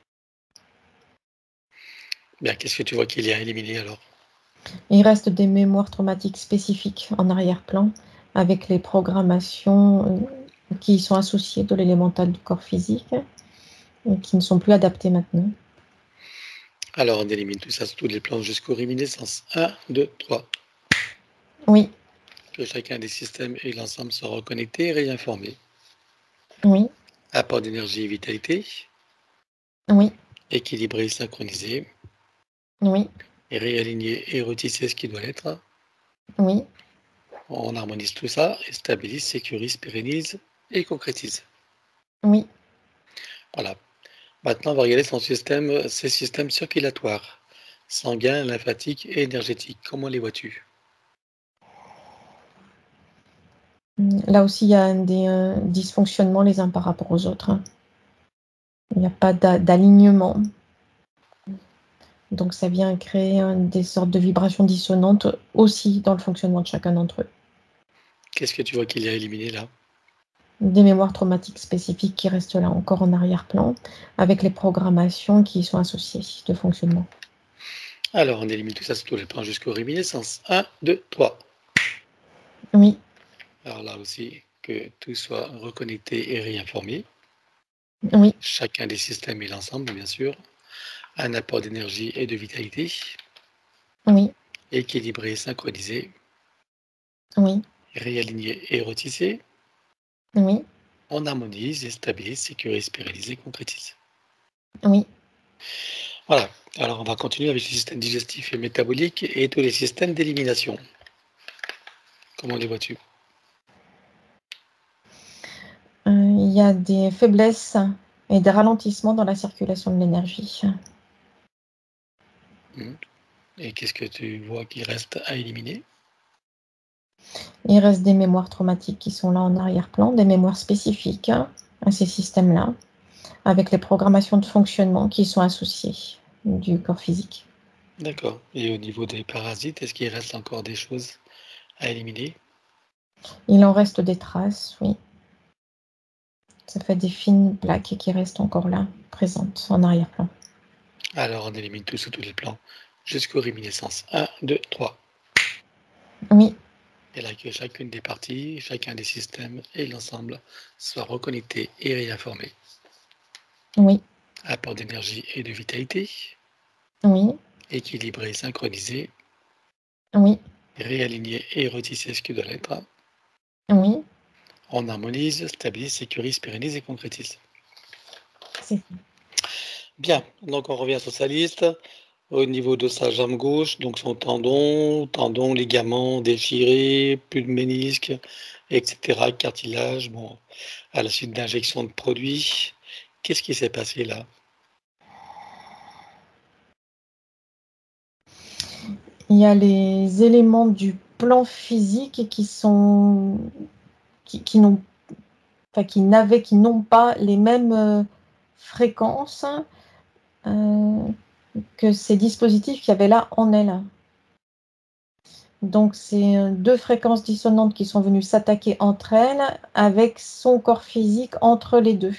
Bien, qu'est-ce que tu vois qu'il y a à éliminer alors? Il reste des mémoires traumatiques spécifiques en arrière-plan avec les programmations euh, qui sont associées de l'élémental du corps physique et qui ne sont plus adaptées maintenant. Alors, on élimine tout ça sur tous les plans jusqu'aux réminiscences. un, deux, trois. Oui, Que chacun des systèmes et l'ensemble soient reconnectés et réinformés. oui, Apport d'énergie et vitalité, oui, équilibré, synchronisé, oui, et réaligné et retissé ce qui doit l'être. oui, On harmonise tout ça et stabilise, sécurise, pérennise et concrétise. oui. Voilà. Maintenant, on va regarder son système, ses systèmes circulatoires, sanguin, lymphatique et énergétique. Comment les vois-tu? Là aussi, il y a des euh, dysfonctionnements les uns par rapport aux autres. hein. Il n'y a pas d'a- d'alignement. Donc, ça vient créer euh, des sortes de vibrations dissonantes aussi dans le fonctionnement de chacun d'entre eux. Qu'est-ce que tu vois qu'il y a éliminé là? Des mémoires traumatiques spécifiques qui restent là encore en arrière-plan, avec les programmations qui y sont associées de fonctionnement. Alors, on élimine tout ça sur tous les plans jusqu'aux réminiscences. un, deux, trois. Oui, Alors là aussi, que tout soit reconnecté et réinformé. oui, Chacun des systèmes et l'ensemble, bien sûr. Un apport d'énergie et de vitalité. oui, Équilibré, synchronisé. oui, Réaligné et retissé. oui, On harmonise et stabilise, sécurise, pérennise et concrétise. oui. Voilà. Alors, on va continuer avec le système digestif et métabolique et tous les systèmes d'élimination. Comment les vois-tu? Euh, il y a des faiblesses et des ralentissements dans la circulation de l'énergie. Hmm. Et qu'est-ce que tu vois qui reste à éliminer? Il reste des mémoires traumatiques qui sont là en arrière-plan, des mémoires spécifiques hein, à ces systèmes-là, avec les programmations de fonctionnement qui sont associées du corps physique. D'accord. Et au niveau des parasites, est-ce qu'il reste encore des choses à éliminer? Il en reste des traces, oui. Ça fait des fines plaques qui restent encore là, présentes en arrière-plan. Alors, on élimine tout sur tous les plans jusqu'aux réminiscences. un, deux, trois. Oui, Et là, que chacune des parties, chacun des systèmes et l'ensemble soient reconnectés et réinformés. oui, Apport d'énergie et de vitalité, oui, équilibré, synchronisé, oui, réaligné et retissé ce qui doit l'être. oui, On harmonise, stabilise, sécurise, pérennise et concrétise. c'est ça. Bien, donc on revient sur sa liste. Au niveau de sa jambe gauche, donc son tendon, tendon, ligament déchiré, plus de ménisque, et cetera, cartilage, bon, à la suite d'injection de produits. Qu'est-ce qui s'est passé là? Il y a les éléments du plan physique qui sont qui, qui n'ont enfin, qui n'avaient, qui n'ont pas les mêmes euh, fréquences euh, que ces dispositifs qu'il y avait là en elle. Donc, c'est euh, deux fréquences dissonantes qui sont venues s'attaquer entre elles avec son corps physique entre les deux.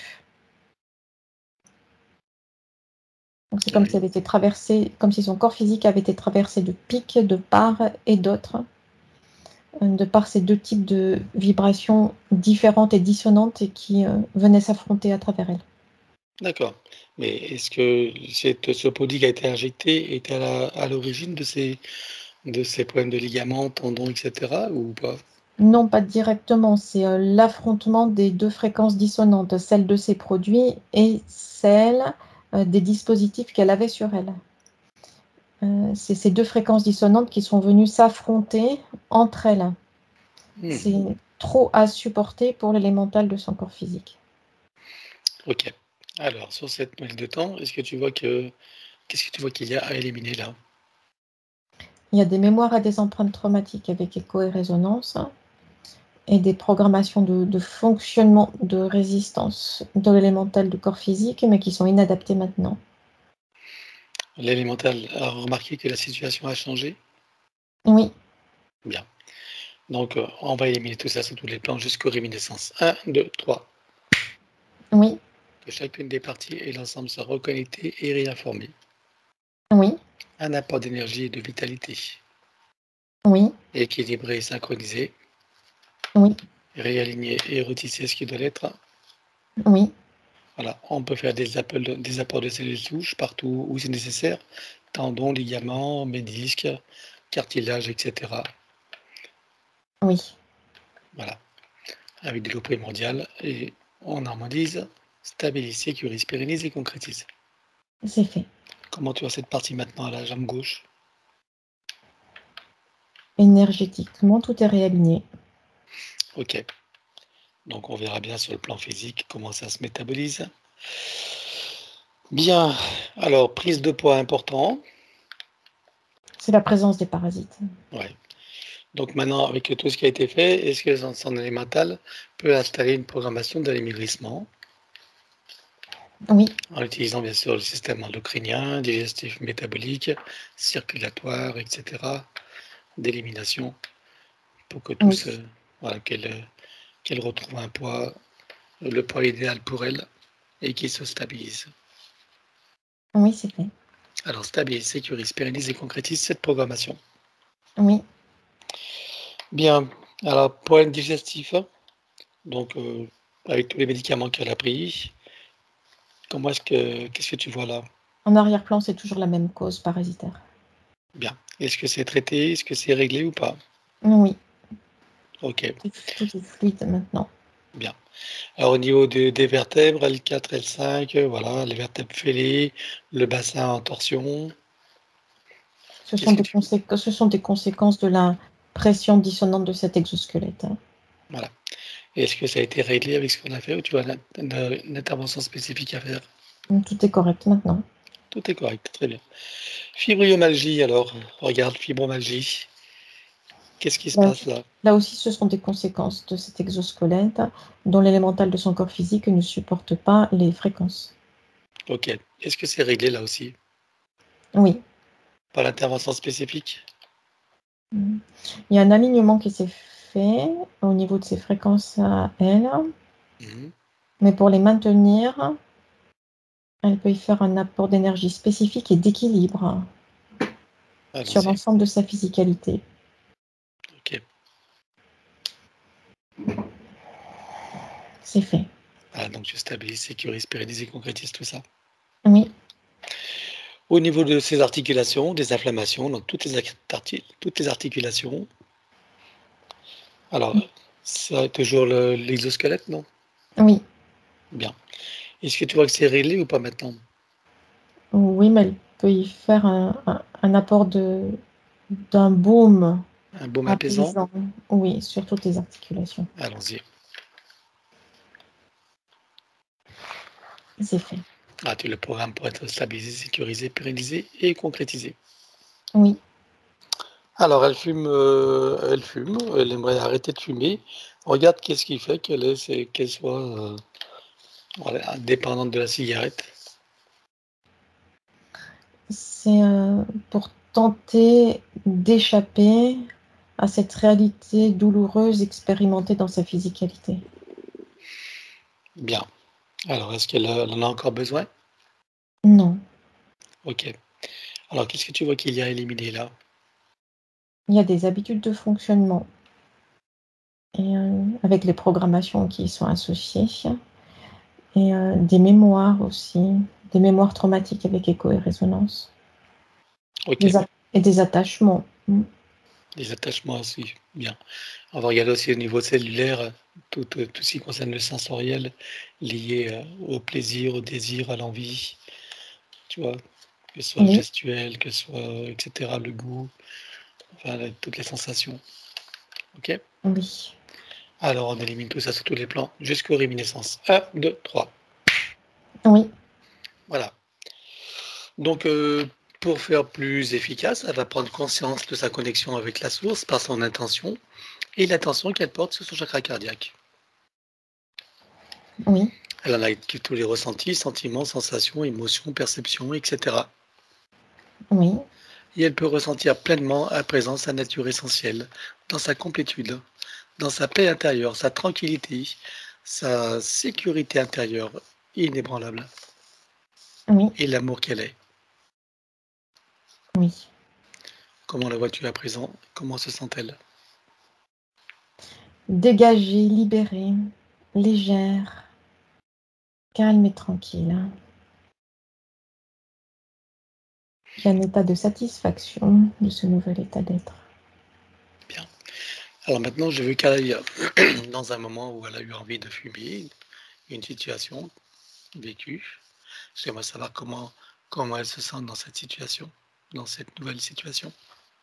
Donc, c'est comme Oui. si elle était traversée, comme si son corps physique avait été traversé de pics de part et d'autre, euh, de par ces deux types de vibrations différentes et dissonantes et qui euh, venaient s'affronter à travers elle. D'accord. Mais est-ce que cette, ce produit qui a été injecté était à la- à l'origine de ces, de ces problèmes de ligaments, tendons, et cetera ou pas? Non, pas directement, c'est euh, l'affrontement des deux fréquences dissonantes, celle de ses produits et celle euh, des dispositifs qu'elle avait sur elle. Euh, c'est ces deux fréquences dissonantes qui sont venues s'affronter entre elles. Hmm. C'est trop à supporter pour l'élémental de son corps physique. Ok. Alors, sur cette nouvelle de temps, est-ce que tu vois que qu'est-ce que tu vois qu'il y a à éliminer là? Il y a des mémoires à des empreintes traumatiques avec écho et résonance et des programmations de, de fonctionnement de résistance de l'élémental du corps physique, mais qui sont inadaptées maintenant. L'élémental a remarqué que la situation a changé? Oui, Bien. Donc, euh, on va éliminer tout ça sur tous les plans jusqu'aux réminiscences. Un, deux, trois. oui, Que chacune des parties et l'ensemble soient reconnectés et réinformés. oui, Un apport d'énergie et de vitalité. oui, Équilibré et synchronisé. oui, Réaligné et retisser ce qui doit l'être. oui, Voilà, on peut faire des, appels, des apports de cellules souches partout où c'est nécessaire. Tendons, ligaments, ménisques, cartilage, et cetera. oui. Voilà, avec de l'eau primordiale et on harmonise, stabilise, sécurise, pérennise et concrétise. C'est fait. Comment tu vois cette partie maintenant à la jambe gauche? Énergétiquement, tout est réaligné. Ok, donc on verra bien sur le plan physique comment ça se métabolise. Bien, alors prise de poids important. C'est la présence des parasites. Ouais. Donc maintenant, avec tout ce qui a été fait, est-ce que son, son élémental peut installer une programmation d'amaigrissement Oui, en utilisant bien sûr le système endocrinien, digestif, métabolique, circulatoire, et cetera, d'élimination, pour que tout oui, se, voilà, qu'elle qu'elle retrouve un poids, le poids idéal pour elle, et qu'il se stabilise. oui, c'est fait. Alors stabilise, sécurise, pérennise et concrétise cette programmation. Oui. Bien, alors problème digestif, donc euh, avec tous les médicaments qu'elle a pris, comment est-ce que, qu'est-ce que tu vois là? En arrière-plan, c'est toujours la même cause parasitaire. Bien. Est-ce que c'est traité? Est-ce que c'est réglé ou pas? Oui, Ok, tout, tout est fluide maintenant. bien. Alors au niveau de- des vertèbres, L quatre, L cinq, euh, voilà, les vertèbres fêlées, le bassin en torsion. Ce sont Qu'est-ce que des tu... conséquences, ce sont des conséquences de la pression dissonante de cet exosquelette. Voilà. Est-ce que ça a été réglé avec ce qu'on a fait ou tu as une, une intervention spécifique à faire? Tout est correct maintenant. Tout est correct, très bien. Fibromyalgie alors, regarde, fibromyalgie. Qu'est-ce qui se Là, passe là? là aussi, ce sont des conséquences de cet exosquelette dont l'élémental de son corps physique ne supporte pas les fréquences. Ok. Est-ce que c'est réglé là aussi? Oui. Par l'intervention spécifique? Il y a un alignement qui s'est fait au niveau de ses fréquences à elle, Mhm. mais pour les maintenir, elle peut y faire un apport d'énergie spécifique et d'équilibre sur Allons-y. l'ensemble de sa physicalité. Ok. C'est fait. Voilà, donc je stabilise, sécurise, pérennise et concrétise tout ça. Oui, Au niveau de ces articulations, des inflammations, donc toutes les, arti- toutes les articulations. Alors, c'est toujours le- l'exosquelette, non? oui, Bien. Est-ce que tu vois que c'est réglé ou pas maintenant? oui, mais elle peut y faire un, un- un apport de, d'un baume Un baume apaisant? apaisant. Oui, sur toutes les articulations. Allons-y. C'est fait. Ah, tu le programmes pour être stabilisé, sécurisé, pérennisé et concrétisé. Oui, Alors, elle fume, euh, elle fume, elle aimerait arrêter de fumer. Regarde qu'est-ce qui fait qu'elle est- c'est- qu'elle soit euh, voilà, dépendante de la cigarette. c'est euh, pour tenter d'échapper à cette réalité douloureuse expérimentée dans sa physicalité. Bien. Alors, est-ce qu'elle a- elle en a encore besoin? Non. Ok. Alors, qu'est-ce que tu vois qu'il y a à éliminer là? Il y a des habitudes de fonctionnement et, euh, avec les programmations qui y sont associées et euh, des mémoires aussi, des mémoires traumatiques avec écho et résonance. Ok. Des a- et des attachements. Mm. Des attachements aussi. Bien. On va regarder aussi au niveau cellulaire, tout, tout, tout ce qui concerne le sensoriel, lié euh, au plaisir, au désir, à l'envie, tu vois, que ce soit le Oui, gestuel, que ce soit, et cetera, le goût, enfin, là, toutes les sensations. Ok? oui, Alors, on élimine tout ça sur tous les plans, jusqu'aux réminiscences. Un, deux, trois. oui, Voilà. Donc, euh, pour faire plus efficace, elle va prendre conscience de sa connexion avec la source par son intention et l'attention qu'elle porte sur son chakra cardiaque. oui, Elle en a tous les ressentis, sentiments, sensations, émotions, perceptions, et cetera. oui, Et elle peut ressentir pleinement à présent sa nature essentielle, dans sa complétude, dans sa paix intérieure, sa tranquillité, sa sécurité intérieure inébranlable oui, et l'amour qu'elle est. oui. Comment la vois-tu à présent? Comment se sent-elle? Dégagée, libérée, légère, calme et tranquille. Il y a un état de satisfaction de ce nouvel état d'être. Bien. Alors maintenant, je veux qu'elle aille dans un moment où elle a eu envie de fumer, une situation vécue. J'aimerais savoir comment, comment elle se sent dans cette situation, dans cette nouvelle situation.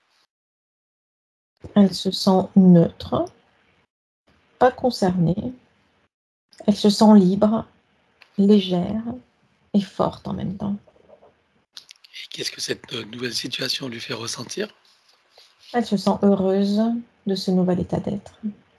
Elle se sent neutre, pas concernée. Elle se sent libre, légère et forte en même temps. Et qu'est-ce que cette euh, nouvelle situation lui fait ressentir? Elle se sent heureuse de ce nouvel état d'être.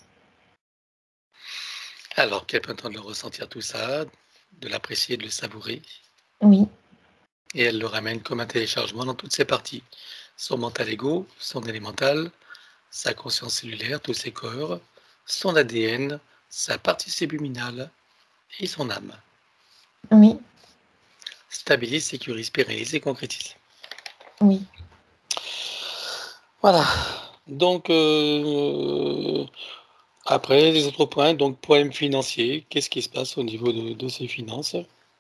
Alors qu'elle peut entendre le ressentir tout ça, de l'apprécier, de le savourer, Oui, et elle le ramène comme un téléchargement dans toutes ses parties. Son mental ego, son élémental, sa conscience cellulaire, tous ses corps, son A D N, sa partie subliminale et son âme. oui, Stabilise, sécurise, pérennise et concrétise. oui. Voilà. Donc, euh, après, les autres points, donc problème financier, qu'est-ce qui se passe au niveau de, de ses finances?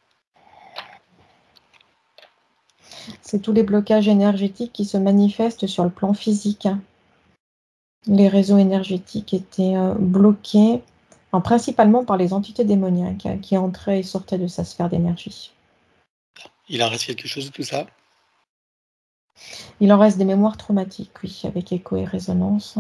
C'est tous les blocages énergétiques qui se manifestent sur le plan physique. Les réseaux énergétiques étaient euh, bloqués, enfin, principalement par les entités démoniaques hein, qui entraient et sortaient de sa sphère d'énergie. Il en reste quelque chose de tout ça? Il en reste des mémoires traumatiques, oui, avec écho et résonance.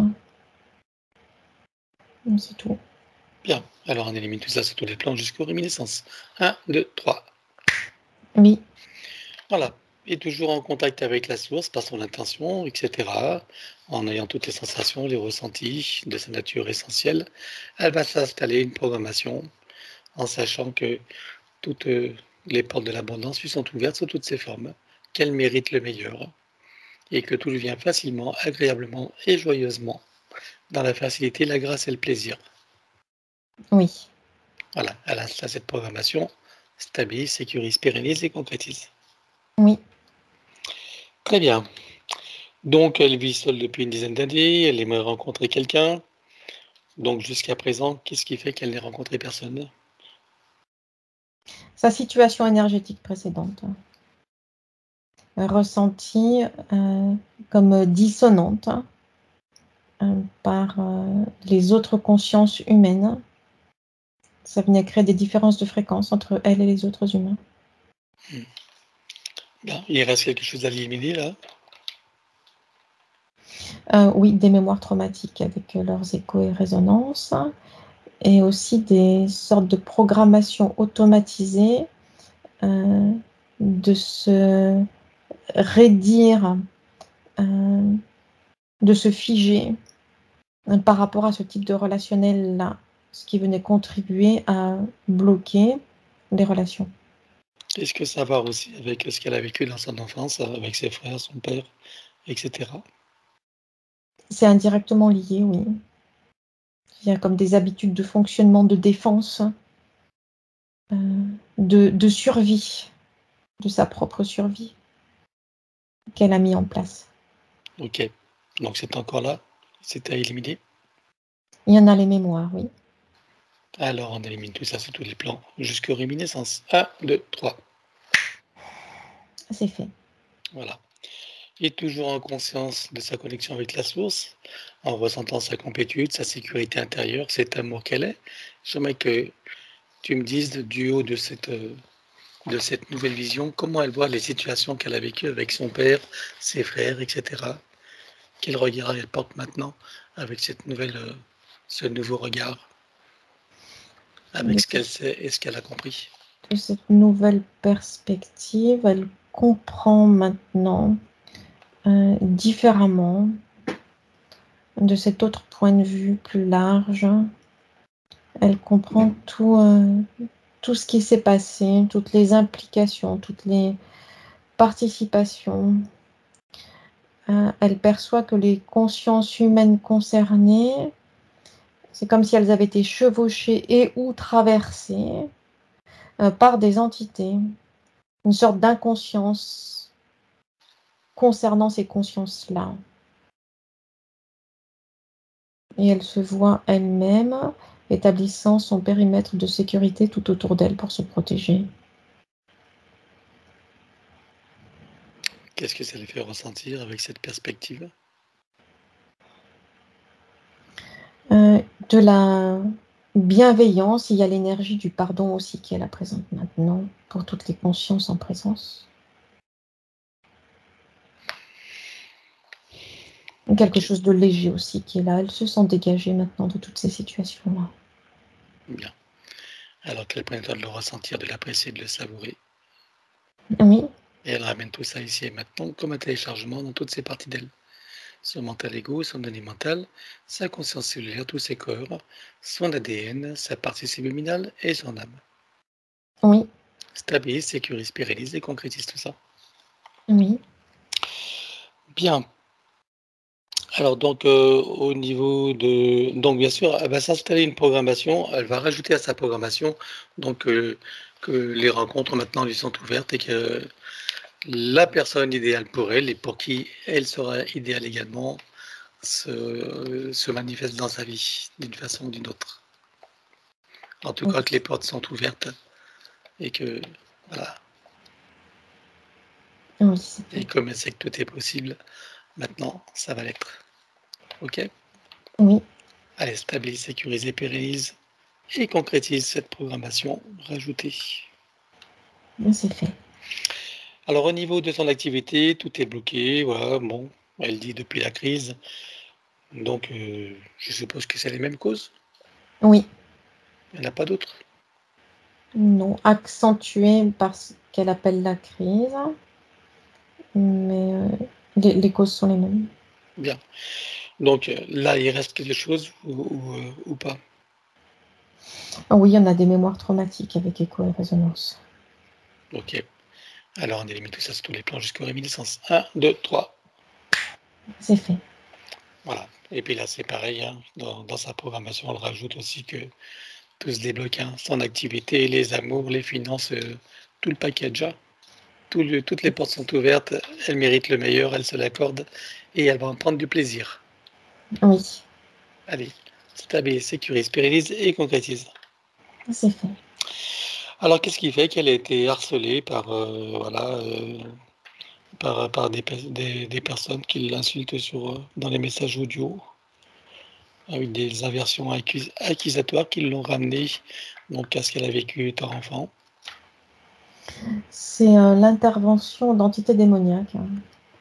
C'est tout. Bien. Alors, on élimine tout ça sur tous les plans jusqu'aux réminiscences. Un, deux, trois. Oui, Voilà. Et toujours en contact avec la source par son intention, et cetera. En ayant toutes les sensations, les ressentis de sa nature essentielle, elle va s'installer une programmation en sachant que toutes euh, les portes de l'abondance lui sont ouvertes sous toutes ses formes, qu'elle mérite le meilleur et que tout lui vient facilement, agréablement et joyeusement, dans la facilité, la grâce et le plaisir. oui, Voilà, elle installe cette programmation, stabilise, sécurise, pérennise et concrétise. oui. Très bien. Donc, elle vit seule depuis une dizaine d'années, elle aimerait rencontrer quelqu'un. Donc, jusqu'à présent, qu'est-ce qui fait qu'elle n'ait rencontré personne? Sa situation énergétique précédente, euh, ressentie euh, comme dissonante euh, par euh, les autres consciences humaines. Ça venait créer des différences de fréquence entre elle et les autres humains. Hmm. Bien, il reste quelque chose à éliminer là. Euh, oui, des mémoires traumatiques avec euh, leurs échos et résonances, et aussi des sortes de programmations automatisées euh, de se raidir, euh, de se figer euh, par rapport à ce type de relationnel-là, ce qui venait contribuer à bloquer les relations. Est-ce que ça va aussi avec ce qu'elle a vécu dans son enfance, avec ses frères, son père, et cetera? C'est indirectement lié, oui. Il y a comme des habitudes de fonctionnement, de défense, euh, de, de survie, de sa propre survie qu'elle a mis en place. Ok, donc c'est encore là, c'est à éliminer. Il y en a les mémoires, oui. Alors on élimine tout ça sur tous les plans, jusqu'aux réminiscences. un, deux, trois. C'est fait. Voilà. Et toujours en conscience de sa connexion avec la source, en ressentant sa complétude, sa sécurité intérieure, cet amour qu'elle est, j'aimerais que tu me dises du haut de cette, de cette nouvelle vision, comment elle voit les situations qu'elle a vécues avec son père, ses frères, et cetera. Quel regard elle porte maintenant avec cette nouvelle, euh, ce nouveau regard, avec De ce qu'elle sait et ce qu'elle a compris. de cette nouvelle perspective, elle comprend maintenant euh, différemment, de cet autre point de vue plus large. Elle comprend tout, euh, tout ce qui s'est passé, toutes les implications, toutes les participations. Euh, elle perçoit que les consciences humaines concernées, c'est comme si elles avaient été chevauchées et ou traversées euh, par des entités, une sorte d'inconscience concernant ces consciences-là. Et elle se voit elle-même établissant son périmètre de sécurité tout autour d'elle pour se protéger. Qu'est-ce que ça lui fait ressentir avec cette perspective? Euh, de la bienveillance, il y a l'énergie du pardon aussi qui est là présente maintenant pour toutes les consciences en présence. Quelque chose de léger aussi qui est là. Elle se sent dégagée maintenant de toutes ces situations-là. Bien. Alors qu'elle prend le temps de le ressentir, de l'apprécier, de le savourer. Oui. Et elle ramène tout ça ici et maintenant comme un téléchargement dans toutes ses parties d'elle. Son mental égo, son données mentale, sa conscience cellulaire, tous ses corps, son A D N, sa partie subliminale et son âme. Oui. Stabilise, sécurise, pérennise et concrétise tout ça. Oui. Bien. Alors donc euh, au niveau de... Donc bien sûr, elle va s'installer une programmation, elle va rajouter à sa programmation donc euh, que les rencontres maintenant lui sont ouvertes et que la personne idéale pour elle et pour qui elle sera idéale également se, se manifeste dans sa vie d'une façon ou d'une autre. En tout Oui. cas que les portes sont ouvertes et que voilà. Oui, c'est Et comme elle sait que tout est possible, maintenant ça va l'être. Ok? Oui. Allez, stabilise, sécurise, pérennise et concrétise cette programmation rajoutée. C'est fait. Alors au niveau de son activité, tout est bloqué, voilà, bon, elle dit depuis la crise, donc euh, je suppose que c'est les mêmes causes, Oui. il n'y en a pas d'autres. Non, accentuée par ce qu'elle appelle la crise, mais euh, les, les causes sont les mêmes. Bien, donc euh, là il reste quelque chose ou, ou, euh, ou pas? Ah oui, il y en a des mémoires traumatiques avec écho et résonance. Ok, alors on élimine tout ça sur tous les plans jusqu'aux réminiscences. un, deux, trois. C'est fait. Voilà, et puis là c'est pareil, hein, dans, dans sa programmation elle rajoute aussi que tout se débloque, hein, son activité, les amours, les finances, euh, tout le package. Hein. Tout le, toutes les portes sont ouvertes, elle mérite le meilleur, elle se l'accorde et elle va en prendre du plaisir. Oui. Allez, stabilise, sécurise, pérennise et concrétise. C'est fait. Alors qu'est-ce qui fait qu'elle a été harcelée par, euh, voilà, euh, par, par des, des, des personnes qui l'insultent sur, euh, dans les messages audio, avec des inversions accus accusatoires qui l'ont ramenée donc, à ce qu'elle a vécu étant enfant? C'est euh, l'intervention d'entités démoniaques hein,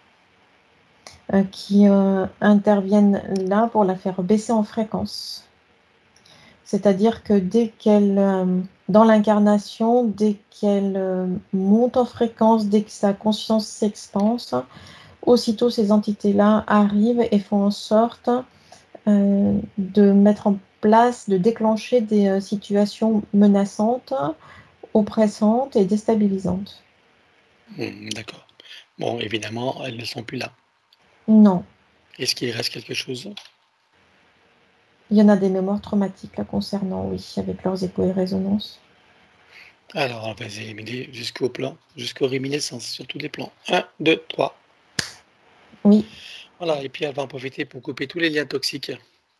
euh, qui euh, interviennent là pour la faire baisser en fréquence. C'est-à-dire que dès qu'elle, euh, dans l'incarnation, dès qu'elle euh, monte en fréquence, dès que sa conscience s'expanse, aussitôt ces entités-là arrivent et font en sorte euh, de mettre en place, de déclencher des euh, situations menaçantes, oppressantes et déstabilisantes. Mmh, d'accord. Bon, évidemment, elles ne sont plus là. Non. Est-ce qu'il reste quelque chose? Il y en a des mémoires traumatiques là concernant, oui, avec leurs échos et résonances. Alors, on va les éliminer jusqu'au plan, jusqu'aux réminiscences sur tous les plans. un, deux, trois. Oui. Voilà, et puis elle va en profiter pour couper tous les liens toxiques.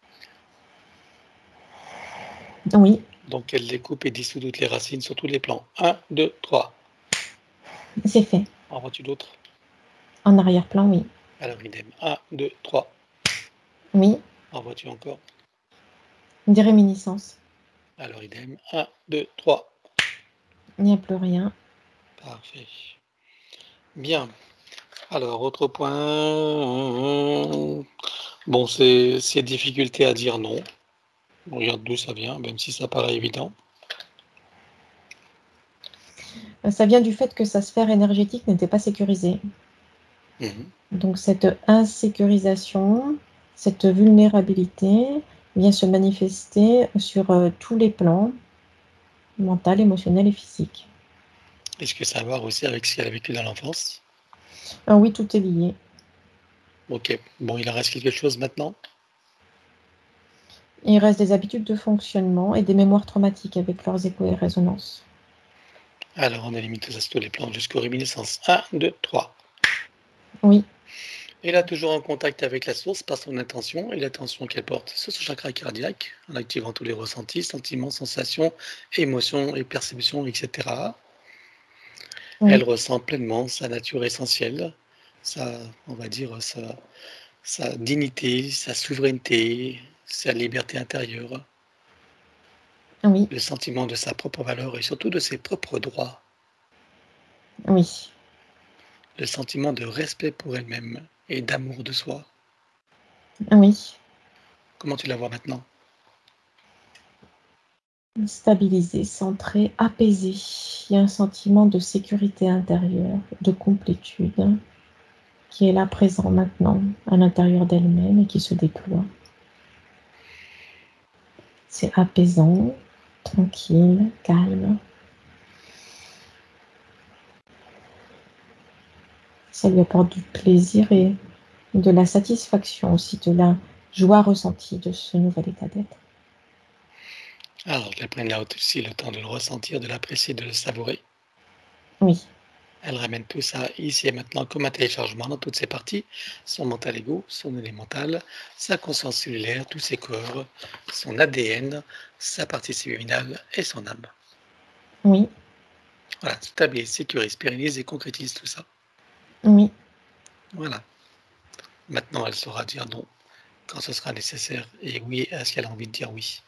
Oui. Donc, elle les coupe et dissout toutes les racines sur tous les plans. un, deux, trois. C'est fait. En vois-tu d'autres? En arrière-plan, oui. Alors, idem. un, deux, trois. Oui. En vois-tu encore? Des réminiscences. Alors, idem. un, deux, trois. Il n'y a plus rien. Parfait. Bien. Alors, autre point. Bon, c'est c'est difficulté à dire non. On regarde d'où ça vient, même si ça paraît évident. Ça vient du fait que sa sphère énergétique n'était pas sécurisée. Mmh. Donc cette insécurisation, cette vulnérabilité vient se manifester sur euh, tous les plans, mental, émotionnel et physique. Est-ce que ça a à voir aussi avec ce qu'elle a vécu dans l'enfance? Ah oui, tout est lié. Ok, bon, il en reste quelque chose maintenant? Il reste des habitudes de fonctionnement et des mémoires traumatiques avec leurs échos et résonances. Alors, on élimine tout ça sur tous les plans jusqu'aux réminiscences. un, deux, trois. Oui. Et là, toujours en contact avec la source par son intention et l'attention qu'elle porte sur son chakra cardiaque, en activant tous les ressentis, sentiments, sensations, émotions et perceptions, et cetera. Oui. Elle ressent pleinement sa nature essentielle, sa, on va dire, sa, sa dignité, sa souveraineté, sa liberté intérieure, Oui. le sentiment de sa propre valeur et surtout de ses propres droits, Oui. le sentiment de respect pour elle-même et d'amour de soi. Oui. Comment tu la vois maintenant? Stabilisé, centré, apaisé. Il y a un sentiment de sécurité intérieure, de complétude qui est là présent maintenant à l'intérieur d'elle-même et qui se déploie. C'est apaisant, tranquille, calme. Ça lui apporte du plaisir et de la satisfaction aussi, de la joie ressentie de ce nouvel état d'être. Alors qu'elle prenne là aussi le temps de le ressentir, de l'apprécier, de le savourer. Oui. Elle ramène tout ça ici et maintenant comme un téléchargement dans toutes ses parties, son mental ego, son élémental, sa conscience cellulaire, tous ses corps, son A D N, sa partie subliminale et son âme. Oui. Voilà, stabilise, sécurise, pérennise et concrétise tout ça. Oui. Voilà. Maintenant, elle saura dire non quand ce sera nécessaire et oui à ce qu'elle a envie de dire oui.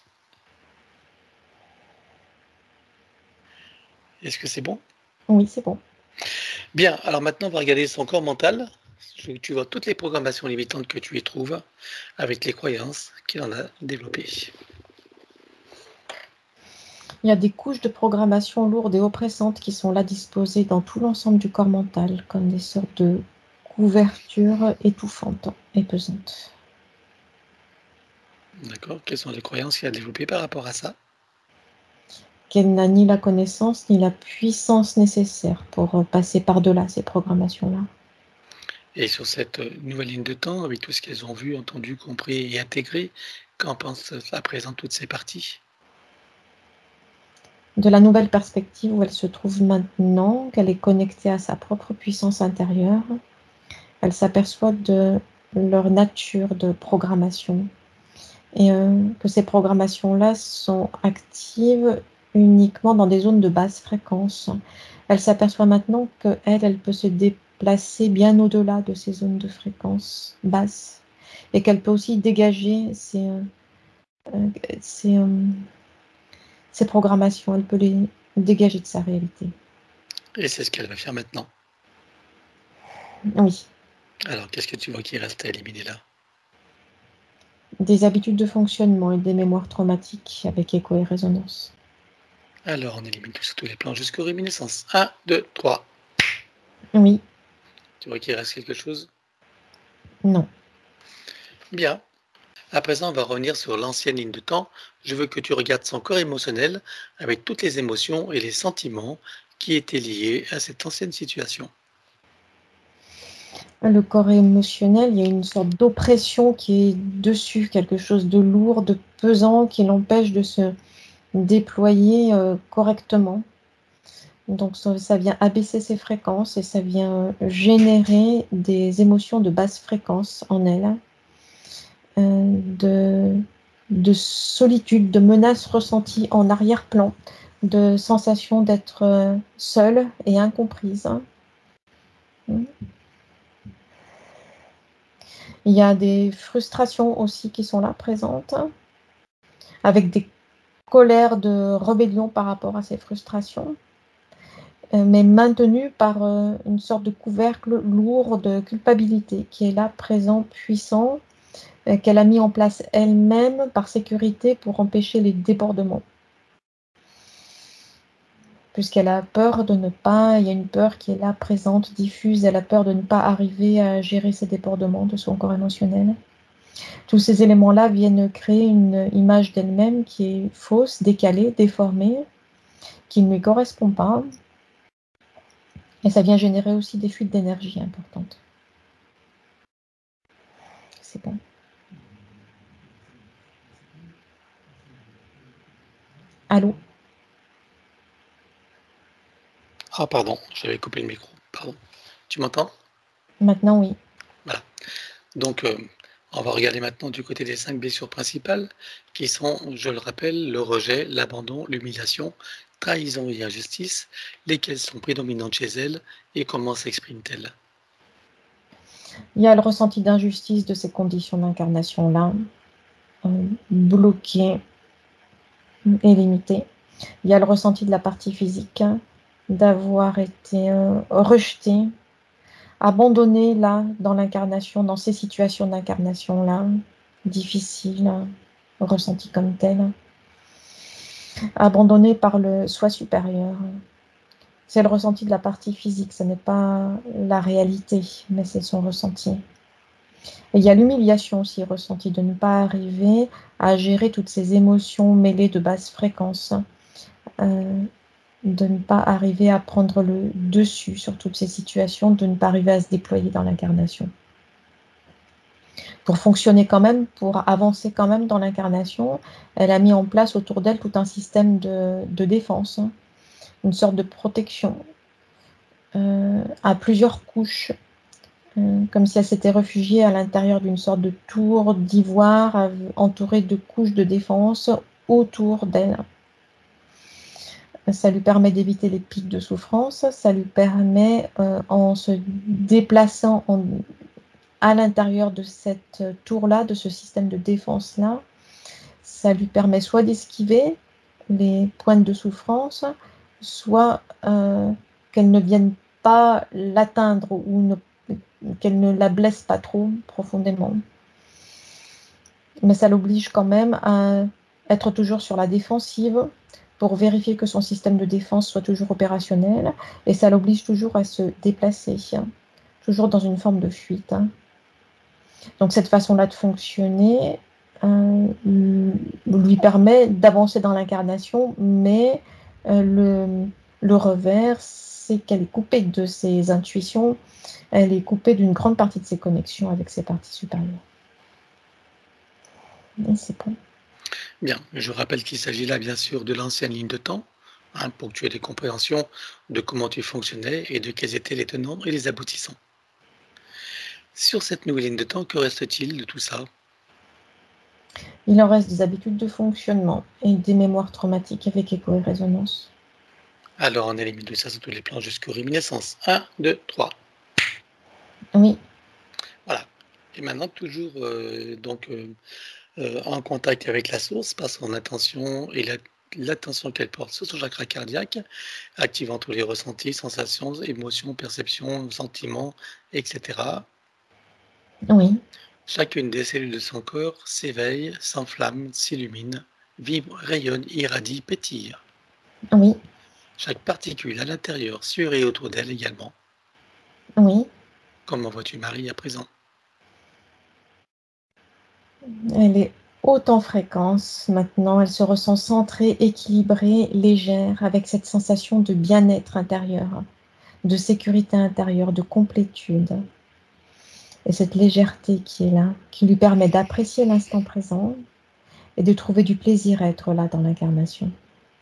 Est-ce que c'est bon? Oui, c'est bon. Bien, alors maintenant, on va regarder son corps mental. Tu vois toutes les programmations limitantes que tu y trouves avec les croyances qu'il en a développées. Il y a des couches de programmation lourdes et oppressantes qui sont là disposées dans tout l'ensemble du corps mental, comme des sortes de couvertures étouffantes et pesantes. D'accord. Quelles sont les croyances qu'il a développées par rapport à ça? Qu'elle n'a ni la connaissance ni la puissance nécessaire pour passer par-delà ces programmations-là. Et sur cette nouvelle ligne de temps, avec tout ce qu'elles ont vu, entendu, compris et intégré, qu'en pensent à présent toutes ces parties? De la nouvelle perspective où elle se trouve maintenant, qu'elle est connectée à sa propre puissance intérieure, elle s'aperçoit de leur nature de programmation et euh, que ces programmations-là sont actives uniquement dans des zones de basse fréquence. Elle s'aperçoit maintenant qu'elle, elle peut se déplacer bien au-delà de ces zones de fréquence basse et qu'elle peut aussi dégager ces, euh, ces, euh, ces programmations, elle peut les dégager de sa réalité. Et c'est ce qu'elle va faire maintenant. Oui. Alors, qu'est-ce que tu vois qui reste à éliminer là? Des habitudes de fonctionnement et des mémoires traumatiques avec écho et résonance. Alors, on élimine tout sur tous les plans jusqu'aux réminiscences. un, deux, trois. Oui. Tu vois qu'il reste quelque chose? Non. Bien. À présent, on va revenir sur l'ancienne ligne de temps. Je veux que tu regardes son corps émotionnel avec toutes les émotions et les sentiments qui étaient liés à cette ancienne situation. Le corps émotionnel, il y a une sorte d'oppression qui est dessus, quelque chose de lourd, de pesant, qui l'empêche de se déployer euh, correctement. Donc ça, ça vient abaisser ses fréquences et ça vient générer des émotions de basse fréquence en elle, euh, de, de solitude, de menaces ressenties en arrière-plan, de sensation d'être euh, seule et incomprise. Il y a des frustrations aussi qui sont là présentes, avec des colères de rébellion par rapport à ces frustrations, mais maintenues par une sorte de couvercle lourd de culpabilité qui est là, présent, puissant, qu'elle a mis en place elle-même par sécurité pour empêcher les débordements. Puisqu'elle a peur de ne pas, il y a une peur qui est là, présente, diffuse, elle a peur de ne pas arriver à gérer ces débordements de son corps émotionnel. Tous ces éléments-là viennent créer une image d'elle-même qui est fausse, décalée, déformée, qui ne lui correspond pas. Et ça vient générer aussi des fuites d'énergie importantes. C'est bon. Allô? Ah, pardon, j'avais coupé le micro. Pardon. Tu m'entends? Maintenant, oui. Voilà. Donc, euh, on va regarder maintenant du côté des cinq blessures principales, qui sont, je le rappelle, le rejet, l'abandon, l'humiliation, trahison et injustice, lesquelles sont prédominantes chez elle et comment s'expriment-elles? Il y a le ressenti d'injustice de ces conditions d'incarnation-là, euh, bloquées et limitées. Il y a le ressenti de la partie physique, d'avoir été euh, rejetée, abandonnée là, dans l'incarnation, dans ces situations d'incarnation-là, difficiles, ressenties comme telles. Abandonné par le soi supérieur. C'est le ressenti de la partie physique, ce n'est pas la réalité, mais c'est son ressenti. Et il y a l'humiliation aussi ressentie de ne pas arriver à gérer toutes ces émotions mêlées de basse fréquence, euh, de ne pas arriver à prendre le dessus sur toutes ces situations, de ne pas arriver à se déployer dans l'incarnation. Pour fonctionner quand même, pour avancer quand même dans l'incarnation, elle a mis en place autour d'elle tout un système de, de défense, une sorte de protection euh, à plusieurs couches, euh, comme si elle s'était réfugiée à l'intérieur d'une sorte de tour d'ivoire entourée de couches de défense autour d'elle. Ça lui permet d'éviter les pics de souffrance, ça lui permet, euh, en se déplaçant en, à l'intérieur de cette tour-là, de ce système de défense-là, ça lui permet soit d'esquiver les pointes de souffrance, soit euh, qu'elles ne viennent pas l'atteindre ou ne, qu'elle ne la blesse pas trop profondément. Mais ça l'oblige quand même à être toujours sur la défensive pour vérifier que son système de défense soit toujours opérationnel, et ça l'oblige toujours à se déplacer, toujours dans une forme de fuite. Donc cette façon-là de fonctionner euh, lui permet d'avancer dans l'incarnation, mais euh, le, le revers, c'est qu'elle est coupée de ses intuitions, elle est coupée d'une grande partie de ses connexions avec ses parties supérieures. Et c'est bon. Bien, je rappelle qu'il s'agit là bien sûr de l'ancienne ligne de temps, hein, pour que tu aies des compréhensions de comment tu fonctionnais et de quels étaient les tenants et les aboutissants. Sur cette nouvelle ligne de temps, que reste-t-il de tout ça? Il en reste des habitudes de fonctionnement et des mémoires traumatiques avec écho et résonance. Alors on élimine tout ça sur tous les plans jusqu'aux réminiscences. un, deux, trois. Oui. Voilà. Et maintenant, toujours euh, donc, euh, euh, en contact avec la source par son attention et la, l'attention qu'elle porte sur son chakra cardiaque, activant tous les ressentis, sensations, émotions, perceptions, sentiments, et cetera. Oui. Chacune des cellules de son corps s'éveille, s'enflamme, s'illumine, vibre, rayonne, irradie, pétille. Oui. Chaque particule à l'intérieur, sur et autour d'elle également. Oui. Comment vois-tu Marie à présent? Elle est haute en fréquence maintenant, elle se ressent centrée, équilibrée, légère, avec cette sensation de bien-être intérieur, de sécurité intérieure, de complétude. Et cette légèreté qui est là, qui lui permet d'apprécier l'instant présent et de trouver du plaisir à être là dans l'incarnation.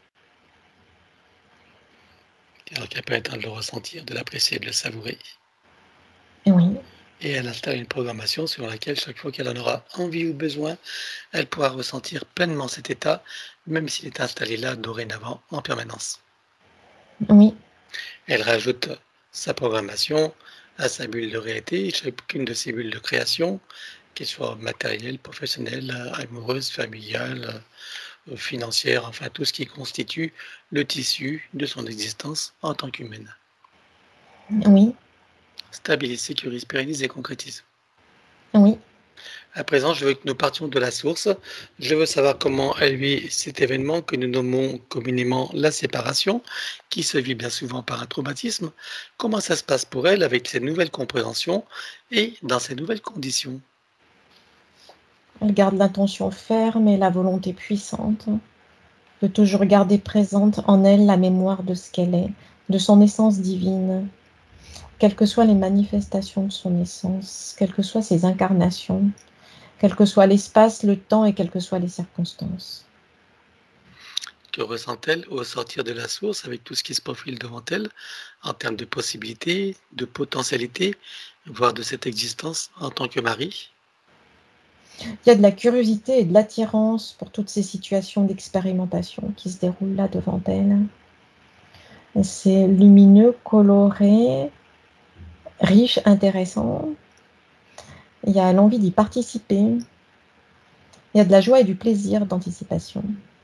Alors qu'elle peut être de le ressentir, de l'apprécier, de le savourer. Et oui. Et elle installe une programmation sur laquelle, chaque fois qu'elle en aura envie ou besoin, elle pourra ressentir pleinement cet état, même s'il est installé là dorénavant en permanence. Oui. Elle rajoute sa programmation à sa bulle de réalité, chacune de ces bulles de création, qu'elles soient matérielles, professionnelles, amoureuses, familiales, financières, enfin tout ce qui constitue le tissu de son existence en tant qu'humaine. Oui. Stabilise, sécurise, pérennise et concrétise. Oui. À présent, je veux que nous partions de la source. Je veux savoir comment elle vit cet événement que nous nommons communément la séparation, qui se vit bien souvent par un traumatisme. Comment ça se passe pour elle avec ces nouvelles compréhensions et dans ces nouvelles conditions? Elle garde l'intention ferme et la volonté puissante de toujours garder présente en elle la mémoire de ce qu'elle est, de son essence divine, quelles que soient les manifestations de son essence, quelles que soient ses incarnations, quel que soit l'espace, le temps et quelles que soient les circonstances. Que ressent-elle au sortir de la source avec tout ce qui se profile devant elle en termes de possibilités, de potentialités, voire de cette existence en tant que mari? Il y a de la curiosité et de l'attirance pour toutes ces situations d'expérimentation qui se déroulent là devant elle. C'est lumineux, coloré, riche, intéressant. Il y a l'envie d'y participer. Il y a de la joie et du plaisir d'anticipation.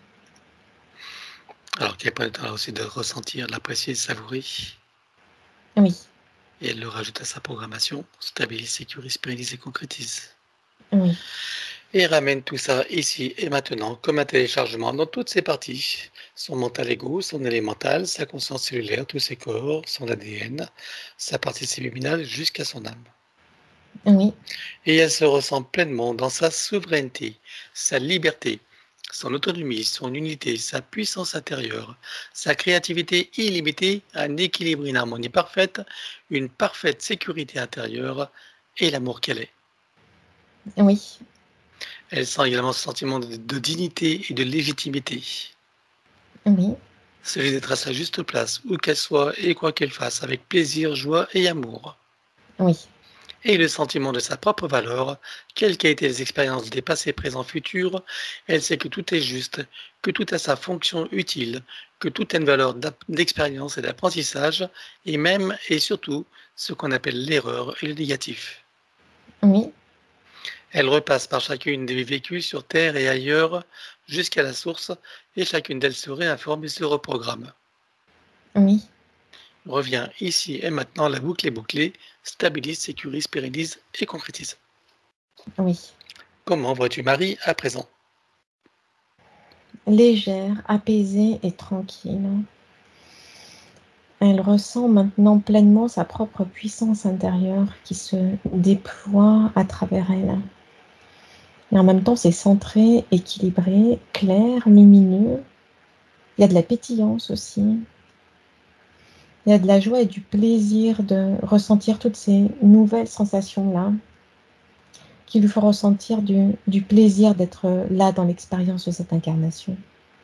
Alors qu'elle prend le temps aussi de ressentir, de l'apprécier, de savourer. Oui. Et elle le rajoute à sa programmation, stabilise, sécurise, pérennise et concrétise. Oui. Et ramène tout ça ici et maintenant comme un téléchargement dans toutes ses parties. Son mental égo, son élémental, sa conscience cellulaire, tous ses corps, son A D N, sa partie subliminale jusqu'à son âme. Oui. Et elle se ressent pleinement dans sa souveraineté, sa liberté, son autonomie, son unité, sa puissance intérieure, sa créativité illimitée, un équilibre, une harmonie parfaite, une parfaite sécurité intérieure et l'amour qu'elle est. Oui. Elle sent également ce sentiment de, de dignité et de légitimité. Oui. Celui d'être à sa juste place, où qu'elle soit et quoi qu'elle fasse, avec plaisir, joie et amour. Oui. Et le sentiment de sa propre valeur, quelles qu'aient été les expériences des passés, présents, futurs, elle sait que tout est juste, que tout a sa fonction utile, que tout a une valeur d'expérience et d'apprentissage, et même et surtout ce qu'on appelle l'erreur et le négatif. Oui. Elle repasse par chacune des vécus sur Terre et ailleurs jusqu'à la source, et chacune d'elles se réinforme et se reprogramme. Oui. Revient ici et maintenant, la boucle est bouclée, stabilise, sécurise, pérennise et concrétise. Oui. Comment vois-tu Marie à présent? Légère, apaisée et tranquille. Elle ressent maintenant pleinement sa propre puissance intérieure qui se déploie à travers elle. Et en même temps, c'est centré, équilibré, clair, lumineux. Il y a de la pétillance aussi. Il y a de la joie et du plaisir de ressentir toutes ces nouvelles sensations-là qui lui font ressentir du, du plaisir d'être là dans l'expérience de cette incarnation.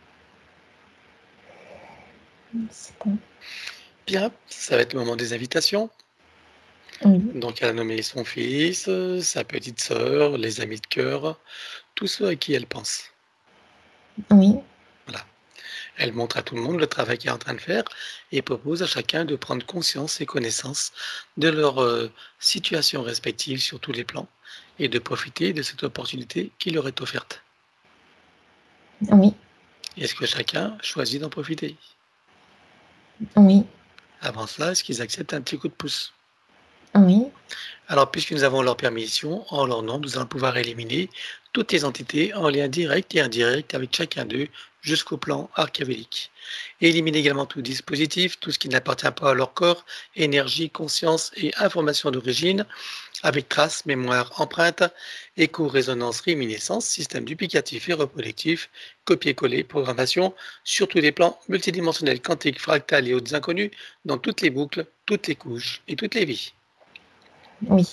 C'est bon. Bien, ça va être le moment des invitations. Oui. Donc elle a nommé son fils, sa petite sœur, les amis de cœur, tous ceux à qui elle pense. Oui. Voilà. Elle montre à tout le monde le travail qu'elle est en train de faire et propose à chacun de prendre conscience et connaissance de leur euh, situation respective sur tous les plans et de profiter de cette opportunité qui leur est offerte. Oui. Est-ce que chacun choisit d'en profiter? Oui. Avant cela, est-ce qu'ils acceptent un petit coup de pouce? Oui. Alors, puisque nous avons leur permission, en leur nom, nous allons pouvoir éliminer toutes les entités en lien direct et indirect avec chacun d'eux jusqu'au plan archavélique. Et éliminer également tout dispositif, tout ce qui n'appartient pas à leur corps, énergie, conscience et information d'origine, avec traces, mémoire, empreinte, écho, résonance, réminiscence, système duplicatif et reproductif, copier-coller, programmation, sur tous les plans multidimensionnels, quantiques, fractales et autres inconnus, dans toutes les boucles, toutes les couches et toutes les vies. Oui.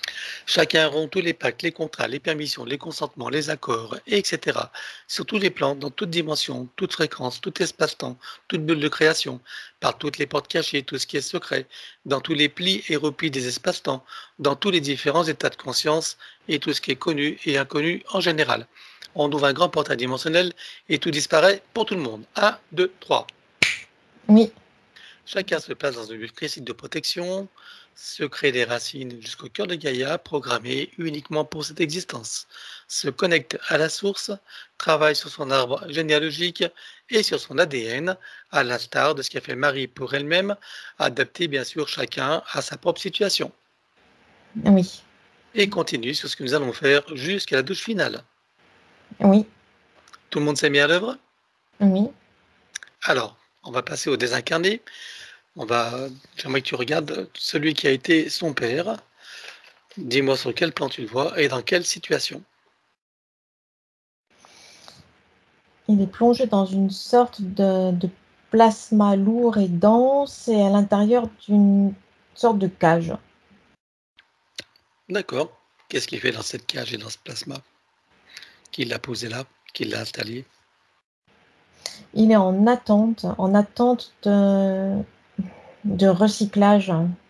Chacun rompt tous les pactes, les contrats, les permissions, les consentements, les accords, et cetera. Sur tous les plans, dans toute dimension, toute fréquence, tout espace-temps, toute bulle de création, par toutes les portes cachées, tout ce qui est secret, dans tous les plis et replis des espaces-temps, dans tous les différents états de conscience et tout ce qui est connu et inconnu en général. On ouvre un grand portail dimensionnel et tout disparaît pour tout le monde. Un, deux, trois. Oui. Chacun se place dans une bulle critique de protection, se crée des racines jusqu'au cœur de Gaïa, programmées uniquement pour cette existence, se connecte à la source, travaille sur son arbre généalogique et sur son A D N, à l'instar de ce qu'a fait Marie pour elle-même, adapté bien sûr chacun à sa propre situation. Oui. Et continue sur ce que nous allons faire jusqu'à la douche finale. Oui. Tout le monde s'est mis à l'œuvre? Oui. Alors, on va passer au désincarné. On va, j'aimerais que tu regardes celui qui a été son père. Dis-moi sur quel plan tu le vois et dans quelle situation. Il est plongé dans une sorte de, de plasma lourd et dense et à l'intérieur d'une sorte de cage. D'accord. Qu'est-ce qu'il fait dans cette cage et dans ce plasma? Qui l'a posé là? Qui l'a installé? Il est en attente, en attente de, de recyclage.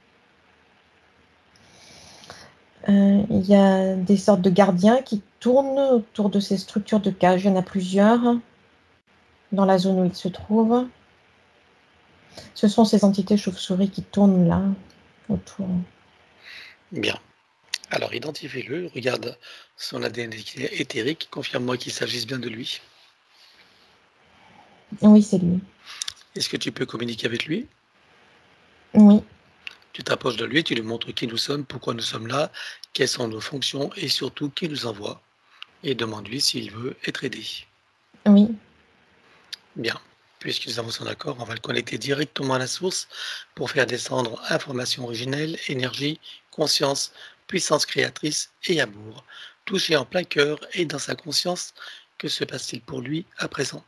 Euh, il y a des sortes de gardiens qui tournent autour de ces structures de cage. Il y en a plusieurs dans la zone où il se trouve. Ce sont ces entités chauves-souris qui tournent là, autour. Bien. Alors, identifie-le, regarde son A D N éthérique, confirme-moi qu'il s'agisse bien de lui. Oui, c'est lui. Est-ce que tu peux communiquer avec lui? Oui. Tu t'approches de lui, tu lui montres qui nous sommes, pourquoi nous sommes là, quelles sont nos fonctions et surtout qui nous envoie. Et demande-lui s'il veut être aidé. Oui. Bien. Puisque nous avons son accord, on va le connecter directement à la source pour faire descendre information originelle, énergie, conscience, puissance créatrice et amour. Touché en plein cœur et dans sa conscience, que se passe-t-il pour lui à présent?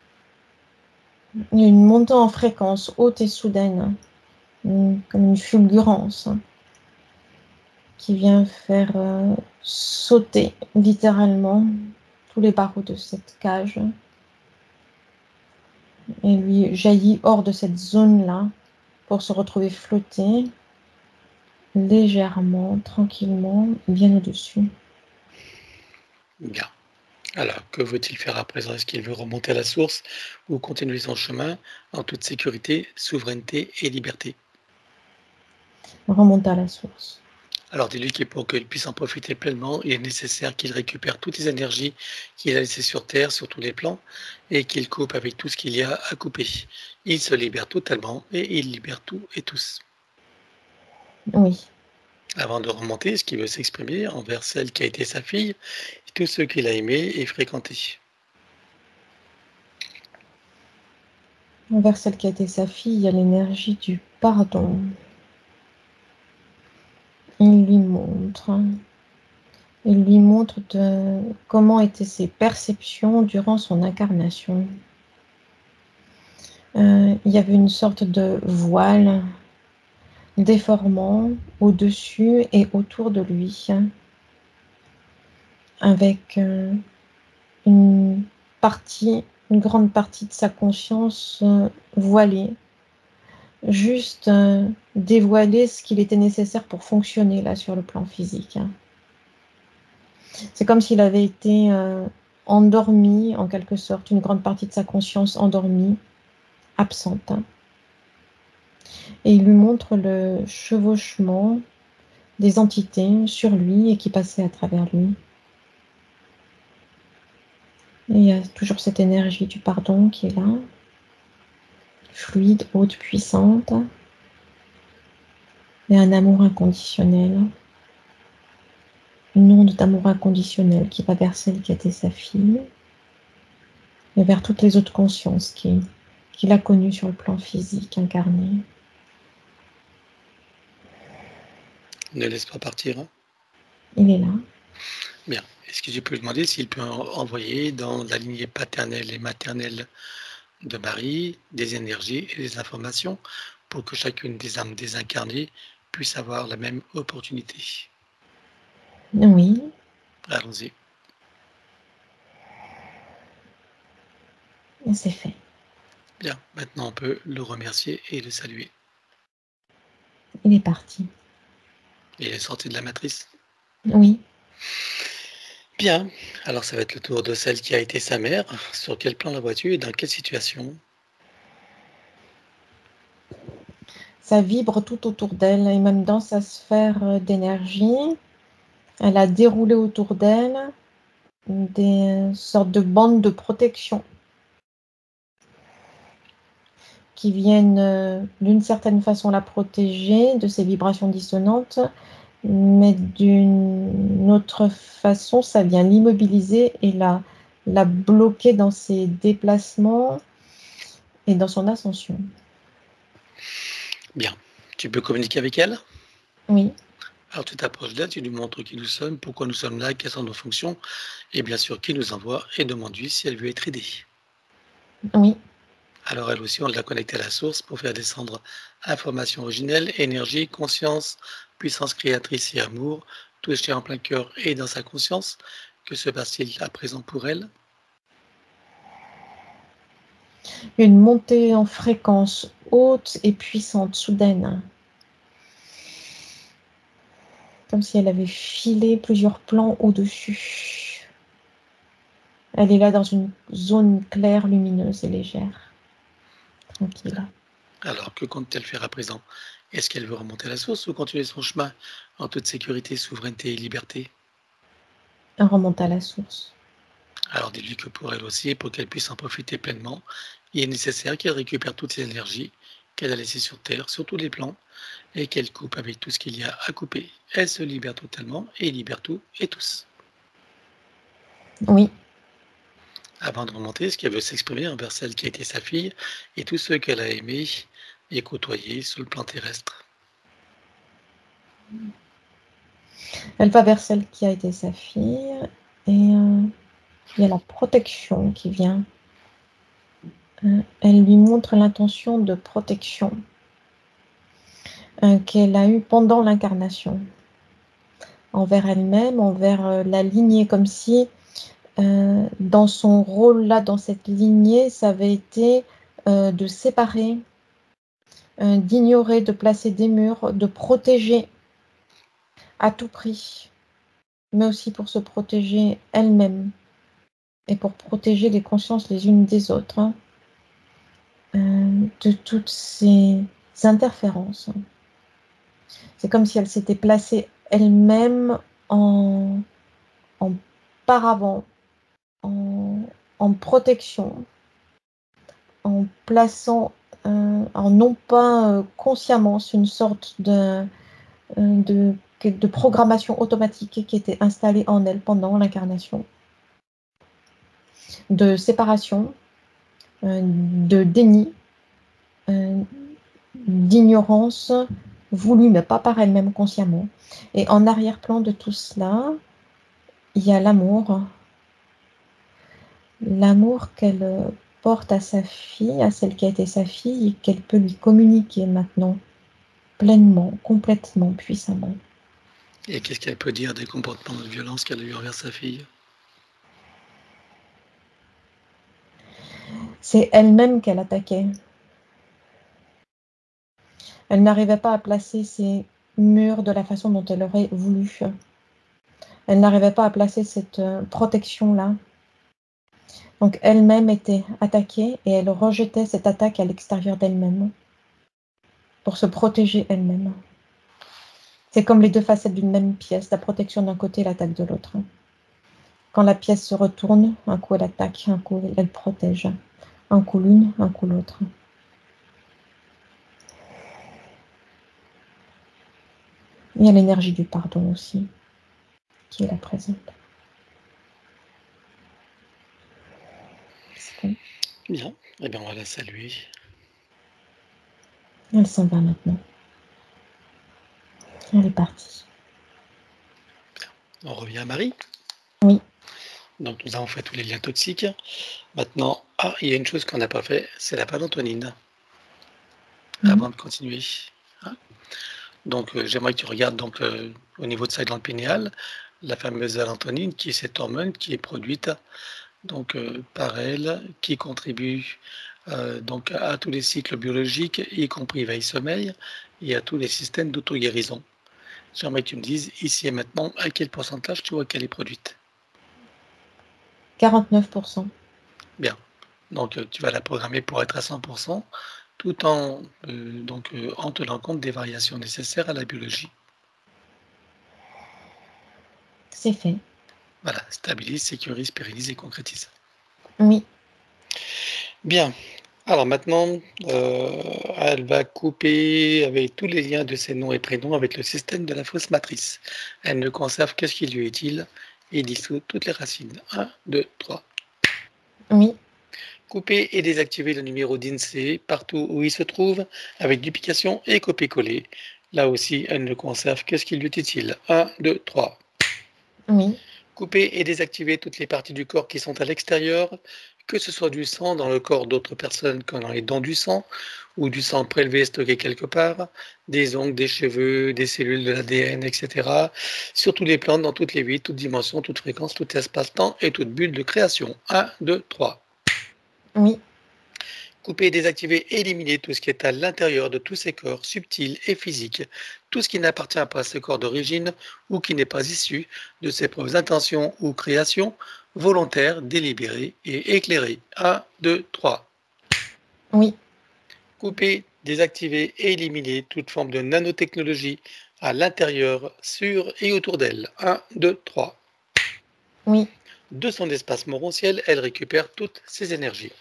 Il y a une montée en fréquence haute et soudaine, une, comme une fulgurance qui vient faire euh, sauter littéralement tous les barreaux de cette cage et lui jaillit hors de cette zone-là pour se retrouver flotté légèrement, tranquillement, bien au-dessus. Bien. Alors, que veut-il faire à présent? Est-ce qu'il veut remonter à la source ou continuer son chemin en toute sécurité, souveraineté et liberté? Remonter à la source. Alors, dis-lui que pour qu'il puisse en profiter pleinement, il est nécessaire qu'il récupère toutes les énergies qu'il a laissées sur Terre, sur tous les plans, et qu'il coupe avec tout ce qu'il y a à couper. Il se libère totalement et il libère tout et tous. Oui. Avant de remonter, est-ce qu'il veut s'exprimer envers celle qui a été sa fille et tous ceux qu'il a aimés et fréquentés? Envers celle qui a été sa fille, il y a l'énergie du pardon. Il lui montre. Il lui montre de comment étaient ses perceptions durant son incarnation. Euh, il y avait une sorte de voile déformant au-dessus et autour de lui, avec euh, une partie, une grande partie de sa conscience euh, voilée, juste euh, dévoiler ce qu'il était nécessaire pour fonctionner là sur le plan physique. C'est comme s'il avait été euh, endormi, en quelque sorte, une grande partie de sa conscience endormie, absente. Et il lui montre le chevauchement des entités sur lui et qui passaient à travers lui. Et il y a toujours cette énergie du pardon qui est là, fluide, haute, puissante, et un amour inconditionnel. Une onde d'amour inconditionnel qui va vers celle qui était sa fille et vers toutes les autres consciences qui, qu'il a connues sur le plan physique, incarné. Ne laisse pas partir. Hein. Il est là. Bien. Est-ce que tu peux lui demander s'il peut envoyer dans la lignée paternelle et maternelle de Marie des énergies et des informations pour que chacune des âmes désincarnées puisse avoir la même opportunité? Oui. Allons-y. Et c'est fait. Bien, maintenant on peut le remercier et le saluer. Il est parti. Il est sorti de la matrice. Oui. Bien, alors ça va être le tour de celle qui a été sa mère. Sur quel plan la vois-tu et dans quelle situation? Ça vibre tout autour d'elle et même dans sa sphère d'énergie. Elle a déroulé autour d'elle des sortes de bandes de protection qui viennent euh, d'une certaine façon la protéger de ces vibrations dissonantes, mais d'une autre façon, ça vient l'immobiliser et la, la bloquer dans ses déplacements et dans son ascension. Bien, tu peux communiquer avec elle? Oui. Alors tu t'approches d'elle, tu lui montres qui nous sommes, pourquoi nous sommes là, quelles sont nos fonctions, et bien sûr qui nous envoie, et demande-lui si elle veut être aidée. Oui. Alors elle aussi, on l'a connectée à la source pour faire descendre information originelle, énergie, conscience, puissance créatrice et amour, touché en plein cœur et dans sa conscience. Que se passe-t-il à présent pour elle? Une montée en fréquence haute et puissante, soudaine. Comme si elle avait filé plusieurs plans au-dessus. Elle est là dans une zone claire, lumineuse et légère. Tranquille. Alors, que compte-t-elle faire à présent? Est-ce qu'elle veut remonter à la source ou continuer son chemin en toute sécurité, souveraineté et liberté? Elle remonte à la source. Alors, dis-lui que pour elle aussi, pour qu'elle puisse en profiter pleinement, il est nécessaire qu'elle récupère toutes ses énergies qu'elle a laissées sur Terre, sur tous les plans, et qu'elle coupe avec tout ce qu'il y a à couper. Elle se libère totalement et libère tout et tous. Oui. Avant de remonter, est-ce qu'elle veut s'exprimer envers celle qui a été sa fille et tous ceux qu'elle a aimés et côtoyés sur le plan terrestre? Elle va vers celle qui a été sa fille et euh, il y a la protection qui vient. Euh, elle lui montre l'intention de protection euh, qu'elle a eue pendant l'incarnation, envers elle-même, envers euh, la lignée, comme si euh, dans son rôle là, dans cette lignée, ça avait été euh, de séparer, euh, d'ignorer, de placer des murs, de protéger à tout prix, mais aussi pour se protéger elle-même et pour protéger les consciences les unes des autres, hein, euh, de toutes ces interférences. C'est comme si elle s'était placée elle-même en, en paravent, en, en protection, en plaçant, euh, en non pas euh, consciemment, c'est une sorte de, euh, de, de programmation automatique qui était installée en elle pendant l'incarnation, de séparation, euh, de déni, euh, d'ignorance voulue, mais pas par elle-même consciemment. Et en arrière-plan de tout cela, il y a l'amour, l'amour qu'elle porte à sa fille, à celle qui a été sa fille, et qu'elle peut lui communiquer maintenant, pleinement, complètement, puissamment. Et qu'est-ce qu'elle peut dire des comportements de violence qu'elle a eu envers sa fille? C'est elle-même qu'elle attaquait. Elle n'arrivait pas à placer ses murs de la façon dont elle aurait voulu. Elle n'arrivait pas à placer cette protection-là. Donc elle-même était attaquée et elle rejetait cette attaque à l'extérieur d'elle-même pour se protéger elle-même. C'est comme les deux facettes d'une même pièce, la protection d'un côté et l'attaque de l'autre. Quand la pièce se retourne, un coup elle attaque, un coup elle protège. Un coup l'une, un coup l'autre. Il y a l'énergie du pardon aussi, qui est là présente. Bon. Bien, eh bien on va la saluer. Elle s'en va maintenant. Elle est partie. Bien. On revient à Marie. Oui. Donc nous avons fait tous les liens toxiques. Maintenant, ah, il y a une chose qu'on n'a pas fait, c'est la panne Antonine. Mmh. Avant de continuer. Hein, donc euh, j'aimerais que tu regardes donc, euh, au niveau de sa glande pinéale, la fameuse alantonine, qui est cette hormone qui est produite donc, euh, par elle, qui contribue euh, donc, à tous les cycles biologiques, y compris veille-sommeil, et à tous les systèmes d'auto-guérison. J'aimerais que tu me dises, ici et maintenant, à quel pourcentage tu vois qu'elle est produite? quarante-neuf pour cent. Bien. Donc, euh, tu vas la programmer pour être à cent pour cent, tout en, euh, donc, euh, en tenant compte des variations nécessaires à la biologie. C'est fait. Voilà, stabilise, sécurise, pérennise et concrétise. Oui. Bien. Alors maintenant, euh, elle va couper avec tous les liens de ses noms et prénoms avec le système de la fausse matrice. Elle ne conserve que ce qui lui est utile et dissout toutes les racines. un, deux, trois. Oui. Couper et désactiver le numéro d'I N S E E partout où il se trouve avec duplication et copier-coller. Là aussi, elle ne conserve que ce qui lui est utile. un, deux, trois. Oui. Couper et désactiver toutes les parties du corps qui sont à l'extérieur, que ce soit du sang dans le corps d'autres personnes comme dans les dents du sang, ou du sang prélevé stocké quelque part, des ongles, des cheveux, des cellules de l'A D N, et cetera. Sur tous les plans, dans toutes les vies, toutes dimensions, toutes fréquences, tout espace-temps et toute bulle de création. un, deux, trois. Oui. Couper, désactiver, éliminer tout ce qui est à l'intérieur de tous ces corps subtils et physiques, tout ce qui n'appartient pas à ce corps d'origine ou qui n'est pas issu de ses propres intentions ou créations volontaires, délibérées et éclairées. un, deux, trois. Oui. Couper, désactiver et éliminer toute forme de nanotechnologie à l'intérieur, sur et autour d'elle. un, deux, trois. Oui. De son espace morontiel, elle récupère toutes ses énergies.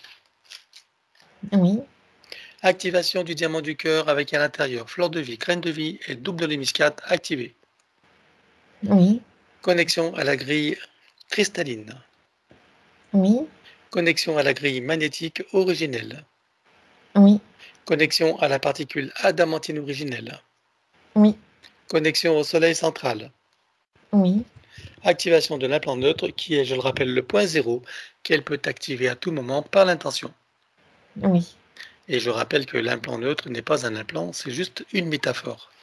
Oui. Activation du diamant du cœur avec à l'intérieur fleur de vie, graine de vie et double de l'hémiscate activé. Oui. Connexion à la grille cristalline. Oui. Connexion à la grille magnétique originelle. Oui. Connexion à la particule adamantine originelle. Oui. Connexion au soleil central. Oui. Activation de l'implant neutre qui est, je le rappelle, le point zéro qu'elle peut activer à tout moment par l'intention. Oui. Et je rappelle que l'implant neutre n'est pas un implant, c'est juste une métaphore.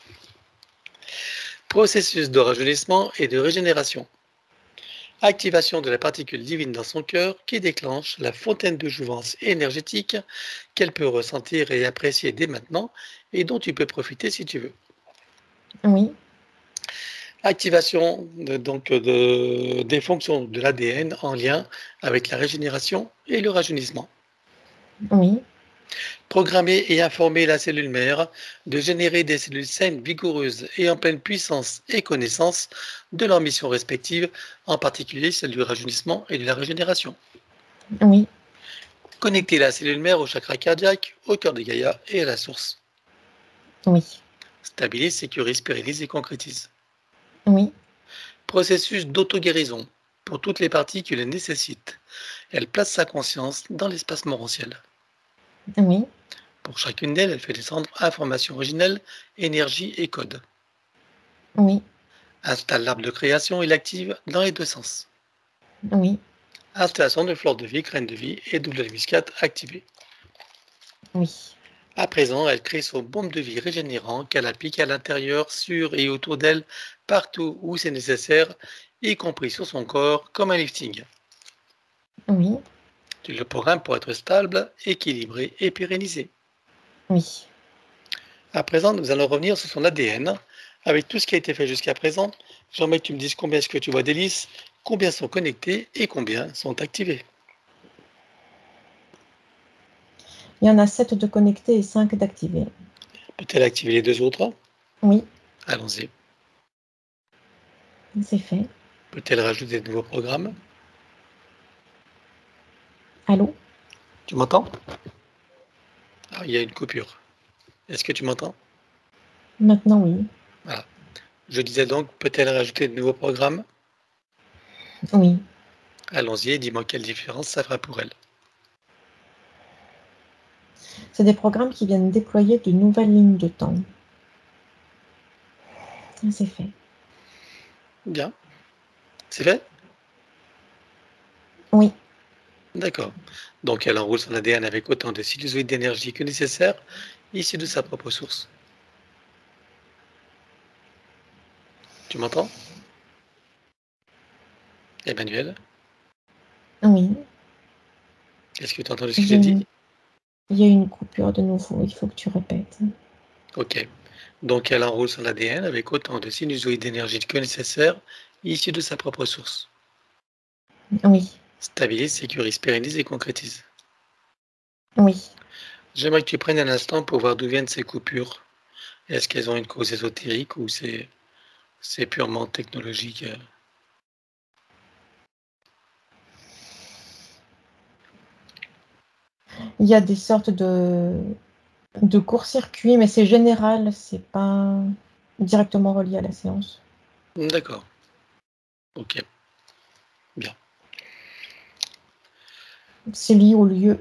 Processus de rajeunissement et de régénération. Activation de la particule divine dans son cœur qui déclenche la fontaine de jouvence énergétique qu'elle peut ressentir et apprécier dès maintenant et dont tu peux profiter si tu veux. Oui. Activation de, donc, de, des fonctions de l'A D N en lien avec la régénération et le rajeunissement. Oui. Programmer et informer la cellule mère de générer des cellules saines, vigoureuses et en pleine puissance et connaissance de leurs missions respectives, en particulier celle du rajeunissement et de la régénération. Oui. Connecter la cellule mère au chakra cardiaque, au cœur de Gaïa et à la source. Oui. Stabilise, sécurise, pérennise et concrétise. Oui. Processus d'auto-guérison pour toutes les parties qui le nécessitent. Elle place sa conscience dans l'espace morontiel. Oui. Pour chacune d'elles, elle fait descendre information originelle, énergie et code. Oui. Installe l'arbre de création et l'active dans les deux sens. Oui. Installation de fleur de vie, graine de vie et double hémiscate activée. Oui. À présent, elle crée son bombe de vie régénérant qu'elle applique à l'intérieur, sur et autour d'elle, partout où c'est nécessaire, y compris sur son corps, comme un lifting. Oui. Tu le programmes pour être stable, équilibré et pérennisé. Oui. À présent, nous allons revenir sur son A D N. Avec tout ce qui a été fait jusqu'à présent, j'aimerais que tu me dises combien est-ce que tu vois d'hélices, combien sont connectées et combien sont activées. Il y en a sept de connectés et cinq d'activés. Peut-elle activer les deux autres? Oui. Allons-y. C'est fait. Peut-elle rajouter de nouveaux programmes? Allô? Tu m'entends? Ah, il y a une coupure. Est-ce que tu m'entends? Maintenant, oui. Voilà. Je disais donc, peut-elle rajouter de nouveaux programmes? Oui. Allons-y et dis-moi quelle différence ça fera pour elle. C'est des programmes qui viennent déployer de nouvelles lignes de temps. C'est fait. Bien. C'est fait? Oui. D'accord. Donc elle enroule son A D N avec autant de sinusoïdes d'énergie que nécessaire, issus de sa propre source. Tu m'entends? Emmanuel, Oui, est-ce que tu as entendu ce que j'ai j'ai dit? une- il y a une coupure de nouveau, il faut que tu répètes. Ok. Donc, elle enroule son A D N avec autant de sinusoïdes d'énergie que nécessaire, issus de sa propre source. Oui, Stabilise, sécurise, pérennise et concrétise. oui. J'aimerais que tu prennes un instant pour voir d'où viennent ces coupures. Est-ce qu'elles ont une cause ésotérique ou c'est c'est purement technologique? euh Il y a des sortes de, de court-circuits, mais c'est général, c'est pas directement relié à la séance. D'accord. Ok. Bien. C'est lié au lieu.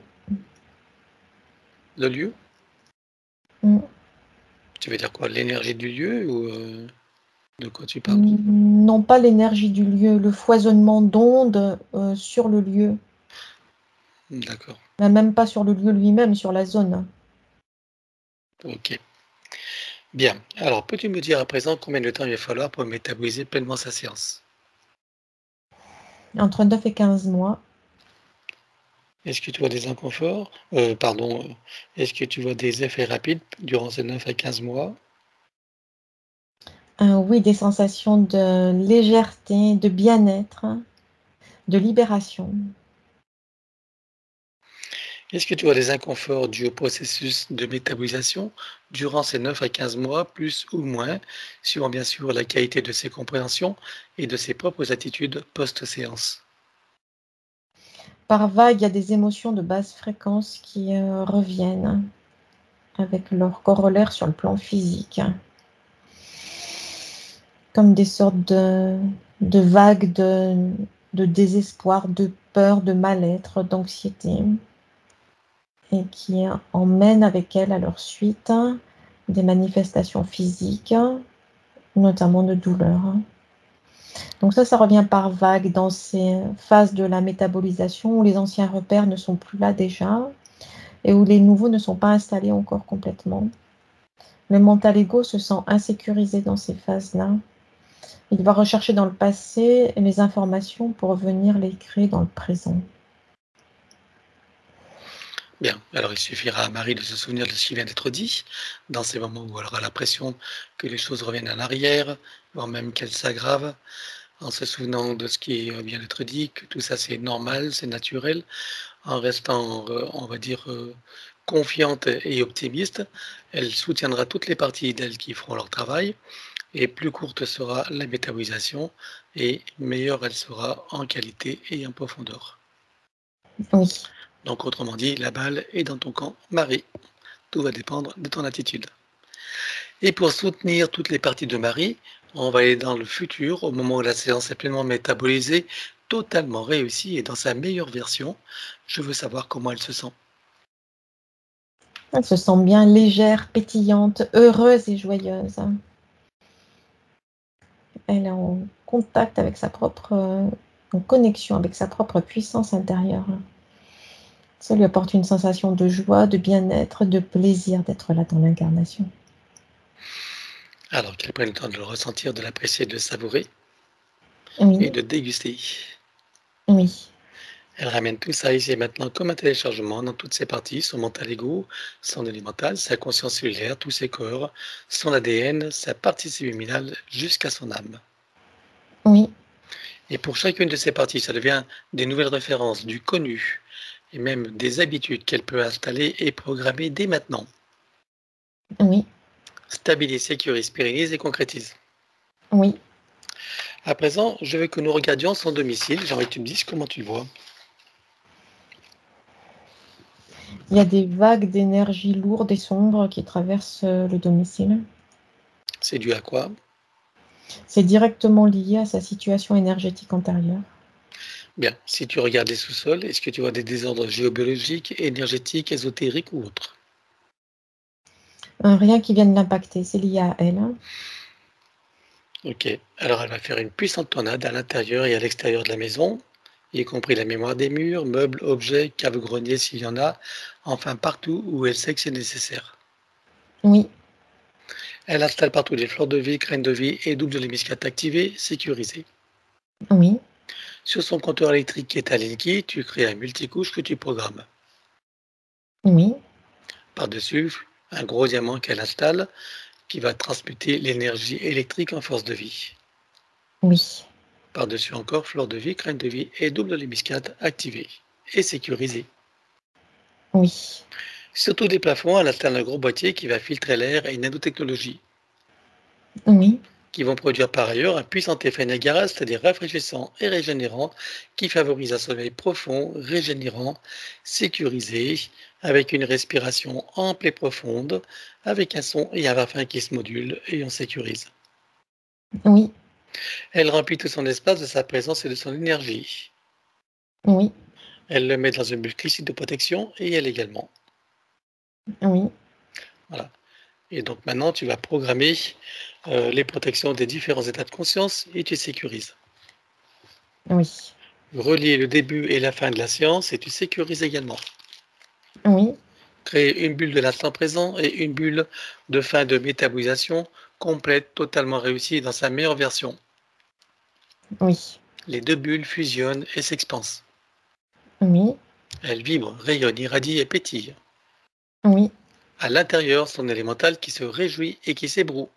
Le lieu? Mm. Tu veux dire quoi? L'énergie du lieu ou euh, de quoi tu parles? Non pas l'énergie du lieu, le foisonnement d'ondes euh, sur le lieu, D'accord. mais même pas sur le lieu lui-même, sur la zone. Ok. Bien. Alors, peux-tu me dire à présent combien de temps il va falloir pour métaboliser pleinement sa séance? Entre neuf et quinze mois. Est-ce que tu vois des inconforts? Euh, pardon. euh, Est-ce que tu vois des effets rapides durant ces neuf à quinze mois? Euh, oui, des sensations de légèreté, de bien-être, de libération. Est-ce que tu vois des inconforts dus au processus de métabolisation durant ces neuf à quinze mois, plus ou moins, suivant bien sûr la qualité de ses compréhensions et de ses propres attitudes post-séance? Par vague, il y a des émotions de basse fréquence qui euh, reviennent avec leur corollaire sur le plan physique, comme des sortes de, de vagues de, de désespoir, de peur, de mal-être, d'anxiété, et qui emmènent avec elles à leur suite des manifestations physiques, notamment de douleur. Donc ça, ça revient par vague dans ces phases de la métabolisation où les anciens repères ne sont plus là déjà et où les nouveaux ne sont pas installés encore complètement. Le mental ego se sent insécurisé dans ces phases-là. Il va rechercher dans le passé les informations pour venir les créer dans le présent. Bien, alors il suffira à Marie de se souvenir de ce qui vient d'être dit, dans ces moments où elle aura l'impression que les choses reviennent en arrière, voire même qu'elles s'aggravent, en se souvenant de ce qui vient d'être dit, que tout ça c'est normal, c'est naturel, en restant, euh, on va dire, euh, confiante et optimiste, elle soutiendra toutes les parties d'elle qui feront leur travail, et plus courte sera la métabolisation, et meilleure elle sera en qualité et en profondeur. Oui, Donc autrement dit, la balle est dans ton camp, Marie. Tout va dépendre de ton attitude. Et pour soutenir toutes les parties de Marie, on va aller dans le futur, au moment où la séance est pleinement métabolisée, totalement réussie et dans sa meilleure version. Je veux savoir comment elle se sent. elle se sent bien légère, pétillante, heureuse et joyeuse. Elle est en contact avec sa propre, euh, en connexion avec sa propre puissance intérieure. Ça lui apporte une sensation de joie, de bien-être, de plaisir d'être là dans l'incarnation. Alors qu'elle prenne le temps de le ressentir, de l'apprécier, de le savourer Oui, et de déguster. oui, Elle ramène tout ça ici et maintenant comme un téléchargement dans toutes ses parties, son mental ego, son élémental, sa conscience cellulaire, tous ses corps, son A D N, sa partie subliminale jusqu'à son âme. oui, Et pour chacune de ces parties, ça devient des nouvelles références, du connu, et même des habitudes qu'elle peut installer et programmer dès maintenant. oui, Stabilise, sécurise, pérennise et concrétise. oui. À présent, je veux que nous regardions son domicile. J'aimerais que tu me dises comment tu le vois. Il y a des vagues d'énergie lourde et sombre qui traversent euh, le domicile. C'est dû à quoi? C'est directement lié à sa situation énergétique antérieure. Bien, si tu regardes les sous-sols, est-ce que tu vois des désordres géobiologiques, énergétiques, ésotériques ou autres? Euh, rien qui vienne l'impacter, c'est lié à elle. Ok, alors elle va faire une puissante tornade à l'intérieur et à l'extérieur de la maison, y compris la mémoire des murs, meubles, objets, cave-grenier s'il y en a, enfin partout où elle sait que c'est nécessaire. Oui, Elle installe partout des fleurs de vie, graines de vie et double de l'hémiscate activées, sécurisées. oui, Sur son compteur électrique qui est à liquide, tu crées un multicouche que tu programmes. Oui, Par-dessus, un gros diamant qu'elle installe qui va transmuter l'énergie électrique en force de vie. oui, Par-dessus encore, fleur de vie, graine de vie et double lémiscate activée et sécurisée. oui, Sur tous les plafonds, elle installe un gros boîtier qui va filtrer l'air et une nanotechnologie, oui, qui vont produire par ailleurs un puissant effet Niagara, c'est-à-dire rafraîchissant et régénérant, qui favorise un sommeil profond, régénérant, sécurisé, avec une respiration ample et profonde, avec un son et un parfum qui se modulent et on sécurise. oui, Elle remplit tout son espace de sa présence et de son énergie. oui, Elle le met dans une bulle cliché de protection et elle également. oui, Voilà. Et donc maintenant, tu vas programmer euh, les protections des différents états de conscience et tu sécurises. oui, Relier le début et la fin de la séance et tu sécurises également. oui, Créer une bulle de l'instant présent et une bulle de fin de métabolisation complète, totalement réussie dans sa meilleure version. oui, Les deux bulles fusionnent et s'expansent. oui, Elles vibrent, rayonnent, irradient et pétillent. oui, À l'intérieur, son élémental qui se réjouit et qui s'ébroue.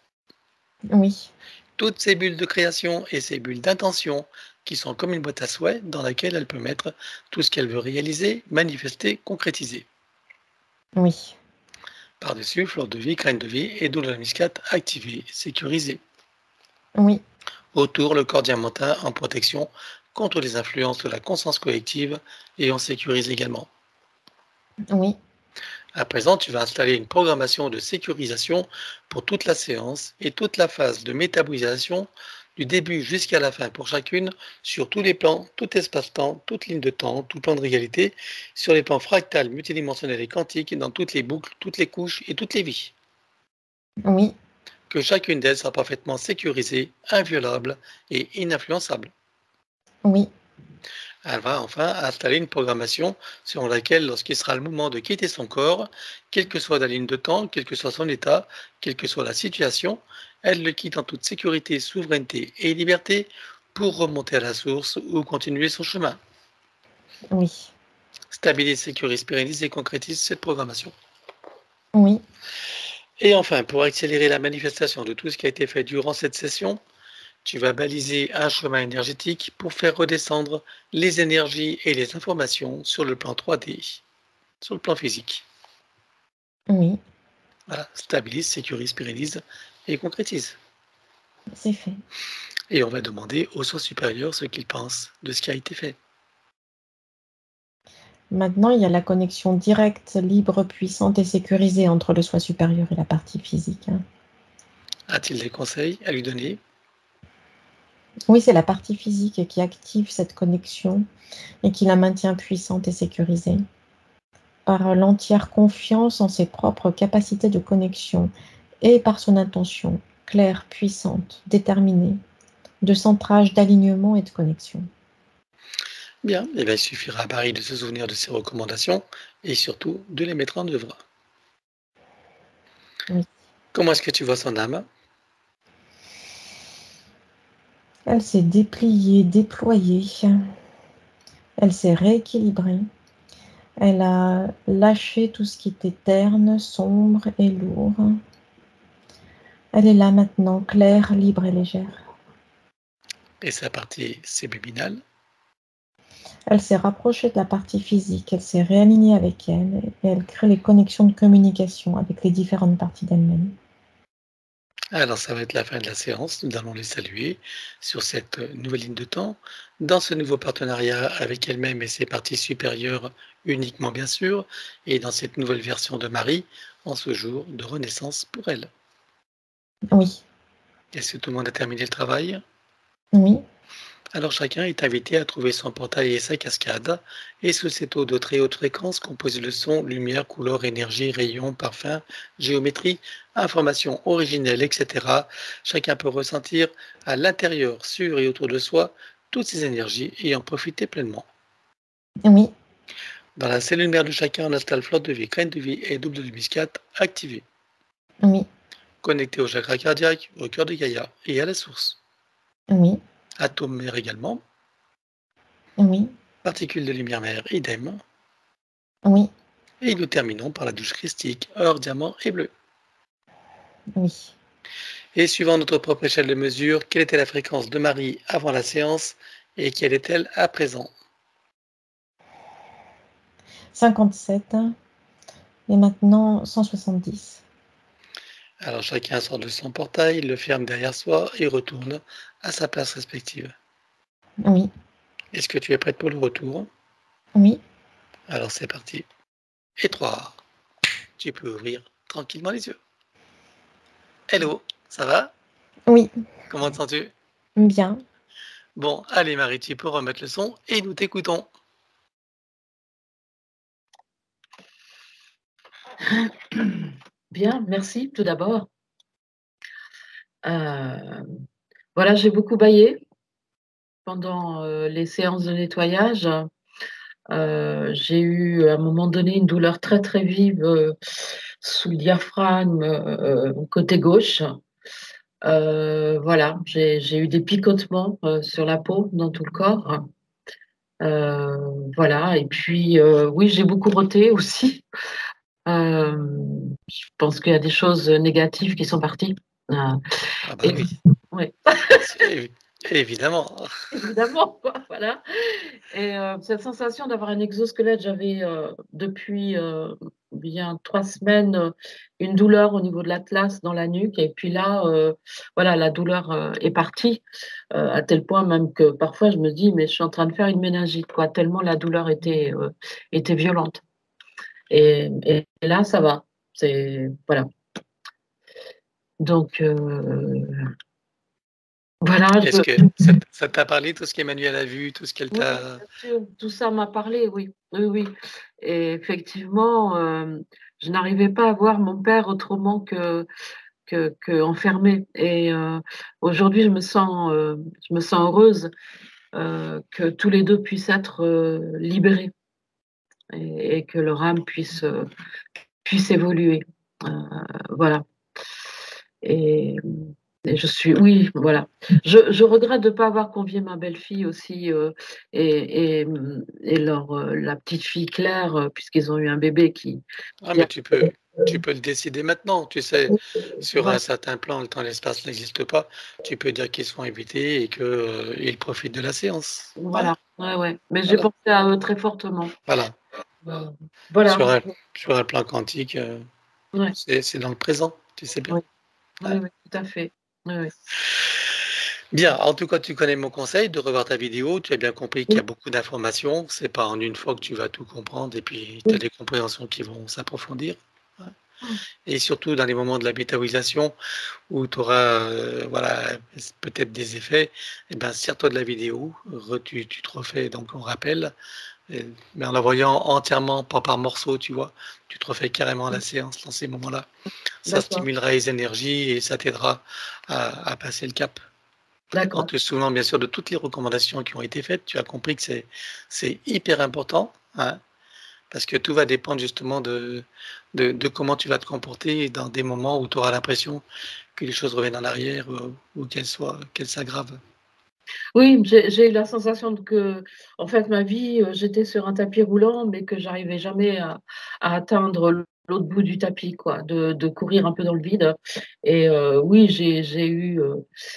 oui, Toutes ces bulles de création et ces bulles d'intention qui sont comme une boîte à souhaits dans laquelle elle peut mettre tout ce qu'elle veut réaliser, manifester, concrétiser. oui, Par-dessus, fleur de vie, graine de vie et double de muscade activée, sécurisée. oui, Autour, le corps diamantin en protection contre les influences de la conscience collective et on sécurise également. oui, À présent, tu vas installer une programmation de sécurisation pour toute la séance et toute la phase de métabolisation du début jusqu'à la fin pour chacune sur tous les plans, tout espace-temps, toute ligne de temps, tout plan de réalité, sur les plans fractales, multidimensionnels et quantiques, dans toutes les boucles, toutes les couches et toutes les vies. oui, Que chacune d'elles soit parfaitement sécurisée, inviolable et ininfluençable. oui, Elle va enfin installer une programmation selon laquelle, lorsqu'il sera le moment de quitter son corps, quelle que soit la ligne de temps, quel que soit son état, quelle que soit la situation, elle le quitte en toute sécurité, souveraineté et liberté pour remonter à la source ou continuer son chemin. oui, Stabilise, sécurise, pérennise et concrétise cette programmation. oui, Et enfin, pour accélérer la manifestation de tout ce qui a été fait durant cette session, tu vas baliser un chemin énergétique pour faire redescendre les énergies et les informations sur le plan trois D, sur le plan physique. oui, Voilà, stabilise, sécurise, pérennise et concrétise. c'est fait. Et on va demander au soi supérieur ce qu'il pense de ce qui a été fait. Maintenant, il y a la connexion directe, libre, puissante et sécurisée entre le soi supérieur et la partie physique, hein. A-t-il des conseils à lui donner? Oui, c'est la partie physique qui active cette connexion et qui la maintient puissante et sécurisée par l'entière confiance en ses propres capacités de connexion et par son intention claire, puissante, déterminée, de centrage, d'alignement et de connexion. Bien, eh bien, il suffira à Barry de se souvenir de ses recommandations et surtout de les mettre en œuvre. Oui. Comment est-ce que tu vois son âme? Elle s'est dépliée, déployée, elle s'est rééquilibrée, elle a lâché tout ce qui était terne, sombre et lourd. Elle est là maintenant, claire, libre et légère. Et sa partie subliminale? Elle s'est rapprochée de la partie physique, elle s'est réalignée avec elle et elle crée les connexions de communication avec les différentes parties d'elle-même. Alors, ça va être la fin de la séance. Nous allons les saluer sur cette nouvelle ligne de temps, dans ce nouveau partenariat avec elle-même et ses parties supérieures uniquement, bien sûr, et dans cette nouvelle version de Marie, en ce jour de renaissance pour elle. Oui, Est-ce que tout le monde a terminé le travail? oui, Alors, chacun est invité à trouver son portail et sa cascade, et sous cette eau de très haute fréquence, composée de son, lumière, couleur, énergie, rayons, parfum, géométrie, informations originelles, et cetera. Chacun peut ressentir à l'intérieur, sur et autour de soi, toutes ces énergies et en profiter pleinement. oui, Dans la cellule mère de chacun, on installe flotte de vie, graine de vie et double de muscade activée, oui, connecté au chakra cardiaque, au cœur de Gaïa et à la source. oui, Atome mère également, Oui. Particules de lumière mère, idem. Oui. Et nous terminons par la douche christique, or, diamant et bleu. Oui. Et suivant notre propre échelle de mesure, quelle était la fréquence de Marie avant la séance et quelle est-elle à présent? cinquante-sept et maintenant cent soixante-dix. Alors chacun sort de son portail, le ferme derrière soi et retourne à sa place respective. Oui. Est-ce que tu es prête pour le retour? Oui. Alors c'est parti. Et trois. Tu peux ouvrir tranquillement les yeux. Hello, ça va? Oui. Comment te sens-tu? Bien. Bon, allez Marie, tu peux remettre le son et nous t'écoutons. Bien, merci tout d'abord. Euh, voilà, j'ai beaucoup bâillé pendant euh, les séances de nettoyage. Euh, j'ai eu à un moment donné une douleur très très vive euh, sous le diaphragme euh, côté gauche. Euh, voilà, j'ai j'ai eu des picotements euh, sur la peau dans tout le corps. Euh, voilà, et puis euh, oui, j'ai beaucoup roté aussi. Euh, je pense qu'il y a des choses négatives qui sont parties. Euh, Ah bah et, oui, ouais, c'est- évidemment. évidemment, quoi, voilà. Et euh, cette sensation d'avoir un exosquelette, j'avais euh, depuis euh, bien trois semaines euh, une douleur au niveau de l'atlas dans la nuque. Et puis là, euh, voilà, la douleur euh, est partie euh, à tel point même que parfois je me dis, mais je suis en train de faire une méningite, quoi, tellement la douleur était, euh, était violente. Et, et là, ça va. C'est voilà. Donc euh, voilà, Est-ce je, que ça t- ça t'a parlé, tout ce qu'Emmanuel a vu, tout ce qu'elle oui, t'a... bien sûr, tout ça m'a parlé, oui, oui, oui. Et effectivement, euh, je n'arrivais pas à voir mon père autrement que, que, que enfermé. Et euh, aujourd'hui, je me sens, euh, je me sens heureuse euh, que tous les deux puissent être euh, libérés et, et que leur âme puisse, euh, puisse évoluer. Euh, voilà. Et, et je suis, oui, voilà. Je, je regrette de ne pas avoir convié ma belle-fille aussi euh, et, et, et leur, euh, la petite fille Claire, euh, puisqu'ils ont eu un bébé qui, Ah qui a... mais tu peux, tu peux le décider maintenant, tu sais, sur un Voilà, certain plan, le temps et l'espace n'existe pas, tu peux dire qu'ils sont invités et qu'ils profitent de la séance. Ouais, voilà, ouais, ouais. Mais j'ai voilà, pensé à eux très fortement. voilà. Euh, Voilà, Sur un, sur un plan quantique, euh, ouais, c'est c'est dans le présent, tu sais bien. oui, Ouais. oui, oui, tout à fait. Oui, oui. Bien, en tout cas, tu connais mon conseil de revoir ta vidéo. Tu as bien compris qu'il y a beaucoup d'informations. C'est pas en une fois que tu vas tout comprendre et puis tu as Oui, des compréhensions qui vont s'approfondir. Ouais. Et surtout dans les moments de la métabolisation où tu auras euh, voilà, peut-être des effets, eh ben, sers-toi de la vidéo, re- tu, tu te refais donc on rappelle, et- mais en la voyant entièrement, pas par morceaux, tu vois, tu te refais carrément la séance dans ces moments-là. Ça d'accord, stimulera les énergies et ça t'aidera à, à passer le cap. En d'accord. te souvenant bien sûr de toutes les recommandations qui ont été faites, tu as compris que c'est c'est hyper important, hein, parce que tout va dépendre justement de, de, de comment tu vas te comporter dans des moments où tu auras l'impression que les choses reviennent en arrière ou, ou qu'elles soient, qu'elles s'aggravent. Oui, j'ai j'ai eu la sensation de que, en fait, ma vie, euh, j'étais sur un tapis roulant, mais que j'arrivais jamais à, à atteindre l'autre bout du tapis, quoi, de, de courir un peu dans le vide. Et euh, oui, j'ai j'ai eu, euh,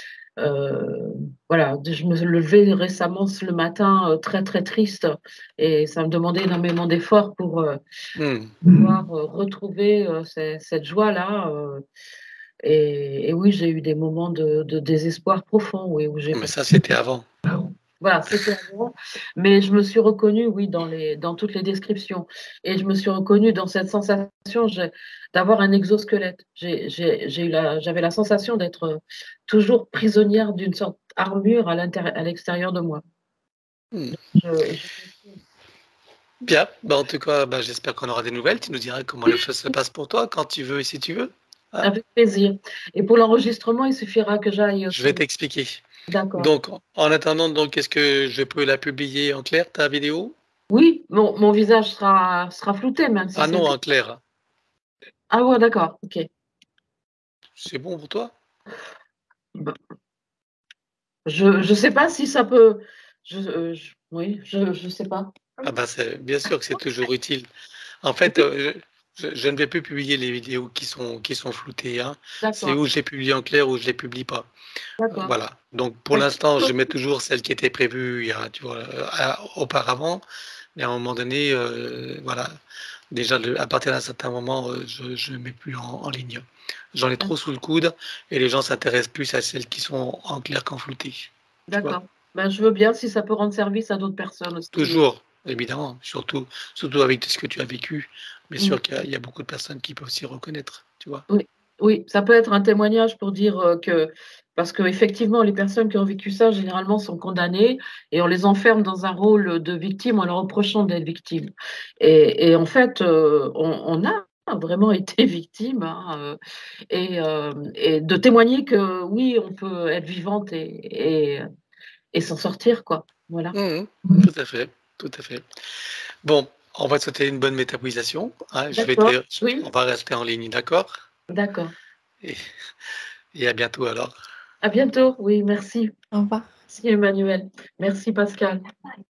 euh, voilà, je me levais récemment le matin euh, très très triste, et ça me demandait énormément d'efforts pour euh, Hmm. pouvoir euh, retrouver euh, ce- cette joie-là. euh, et, et oui, j'ai eu des moments de, de désespoir profond, oui, où j'ai Mais pensé. ça, c'était avant. Voilà, c'était avant. Mais je me suis reconnue, oui, dans les, dans toutes les descriptions. Et je me suis reconnue dans cette sensation j'ai- d'avoir un exosquelette. J'ai, j'ai, j'ai eu la, j'avais la sensation d'être toujours prisonnière d'une sorte d'armure à l'intérieur, à l'extérieur de moi. Hmm. Je- je- Bien, bah, en tout cas, bah, j'espère qu'on aura des nouvelles. Tu nous diras comment les choses se passent pour toi quand tu veux et si tu veux. Hein. Avec plaisir. Et pour l'enregistrement, il suffira que j'aille Je vais sur. t'expliquer. D'accord. Donc, en attendant, donc, est-ce que je peux la publier en clair, ta vidéo? Oui, mon, mon visage sera, sera flouté, même si Ah c'est. non, en clair. Ah ouais, d'accord. Ok. C'est bon pour toi? Bah, Je ne sais pas si ça peut. Je, euh, je- Oui, je ne sais pas. Ah ben, c'est bien sûr que c'est toujours utile. En fait, euh, je, je ne vais plus publier les vidéos qui sont, qui sont floutées, hein. C'est D'accord, où je les publie en clair ou je les publie pas. Euh, d'accord. Voilà. Donc, pour D'accord. l'instant, je mets toujours celles qui étaient prévues il y a, tu vois, euh, à- auparavant. Mais à un moment donné, euh, voilà. Déjà, le- à partir d'un certain moment, euh, je ne mets plus en, en ligne. J'en ai trop sous le coude et les gens s'intéressent plus à celles qui sont en clair qu'en flouté. Tu vois. D'accord. Ben, je veux bien si ça peut rendre service à d'autres personnes aussi. Toujours, évidemment, surtout, surtout avec ce que tu as vécu. Bien Mm. sûr qu'il y a, il y a beaucoup de personnes qui peuvent s'y reconnaître, tu vois. Oui, oui, ça peut être un témoignage pour dire euh, que, parce qu'effectivement, les personnes qui ont vécu ça, généralement, sont condamnées et on les enferme dans un rôle de victime en leur reprochant d'être victime. Et, et en fait, euh, on, on a vraiment été victime, hein, euh, et, euh, et de témoigner que oui, on peut être vivante et, et, et s'en sortir, quoi. Voilà. Mhm, tout à fait, tout à fait. Bon, on va te souhaiter une bonne métabolisation, hein. Je vais D'accord, te, oui, on va rester en ligne, d'accord? d'accord. Et, et à bientôt alors. À bientôt, oui, merci. Au revoir. Merci Emmanuel. Merci Pascal.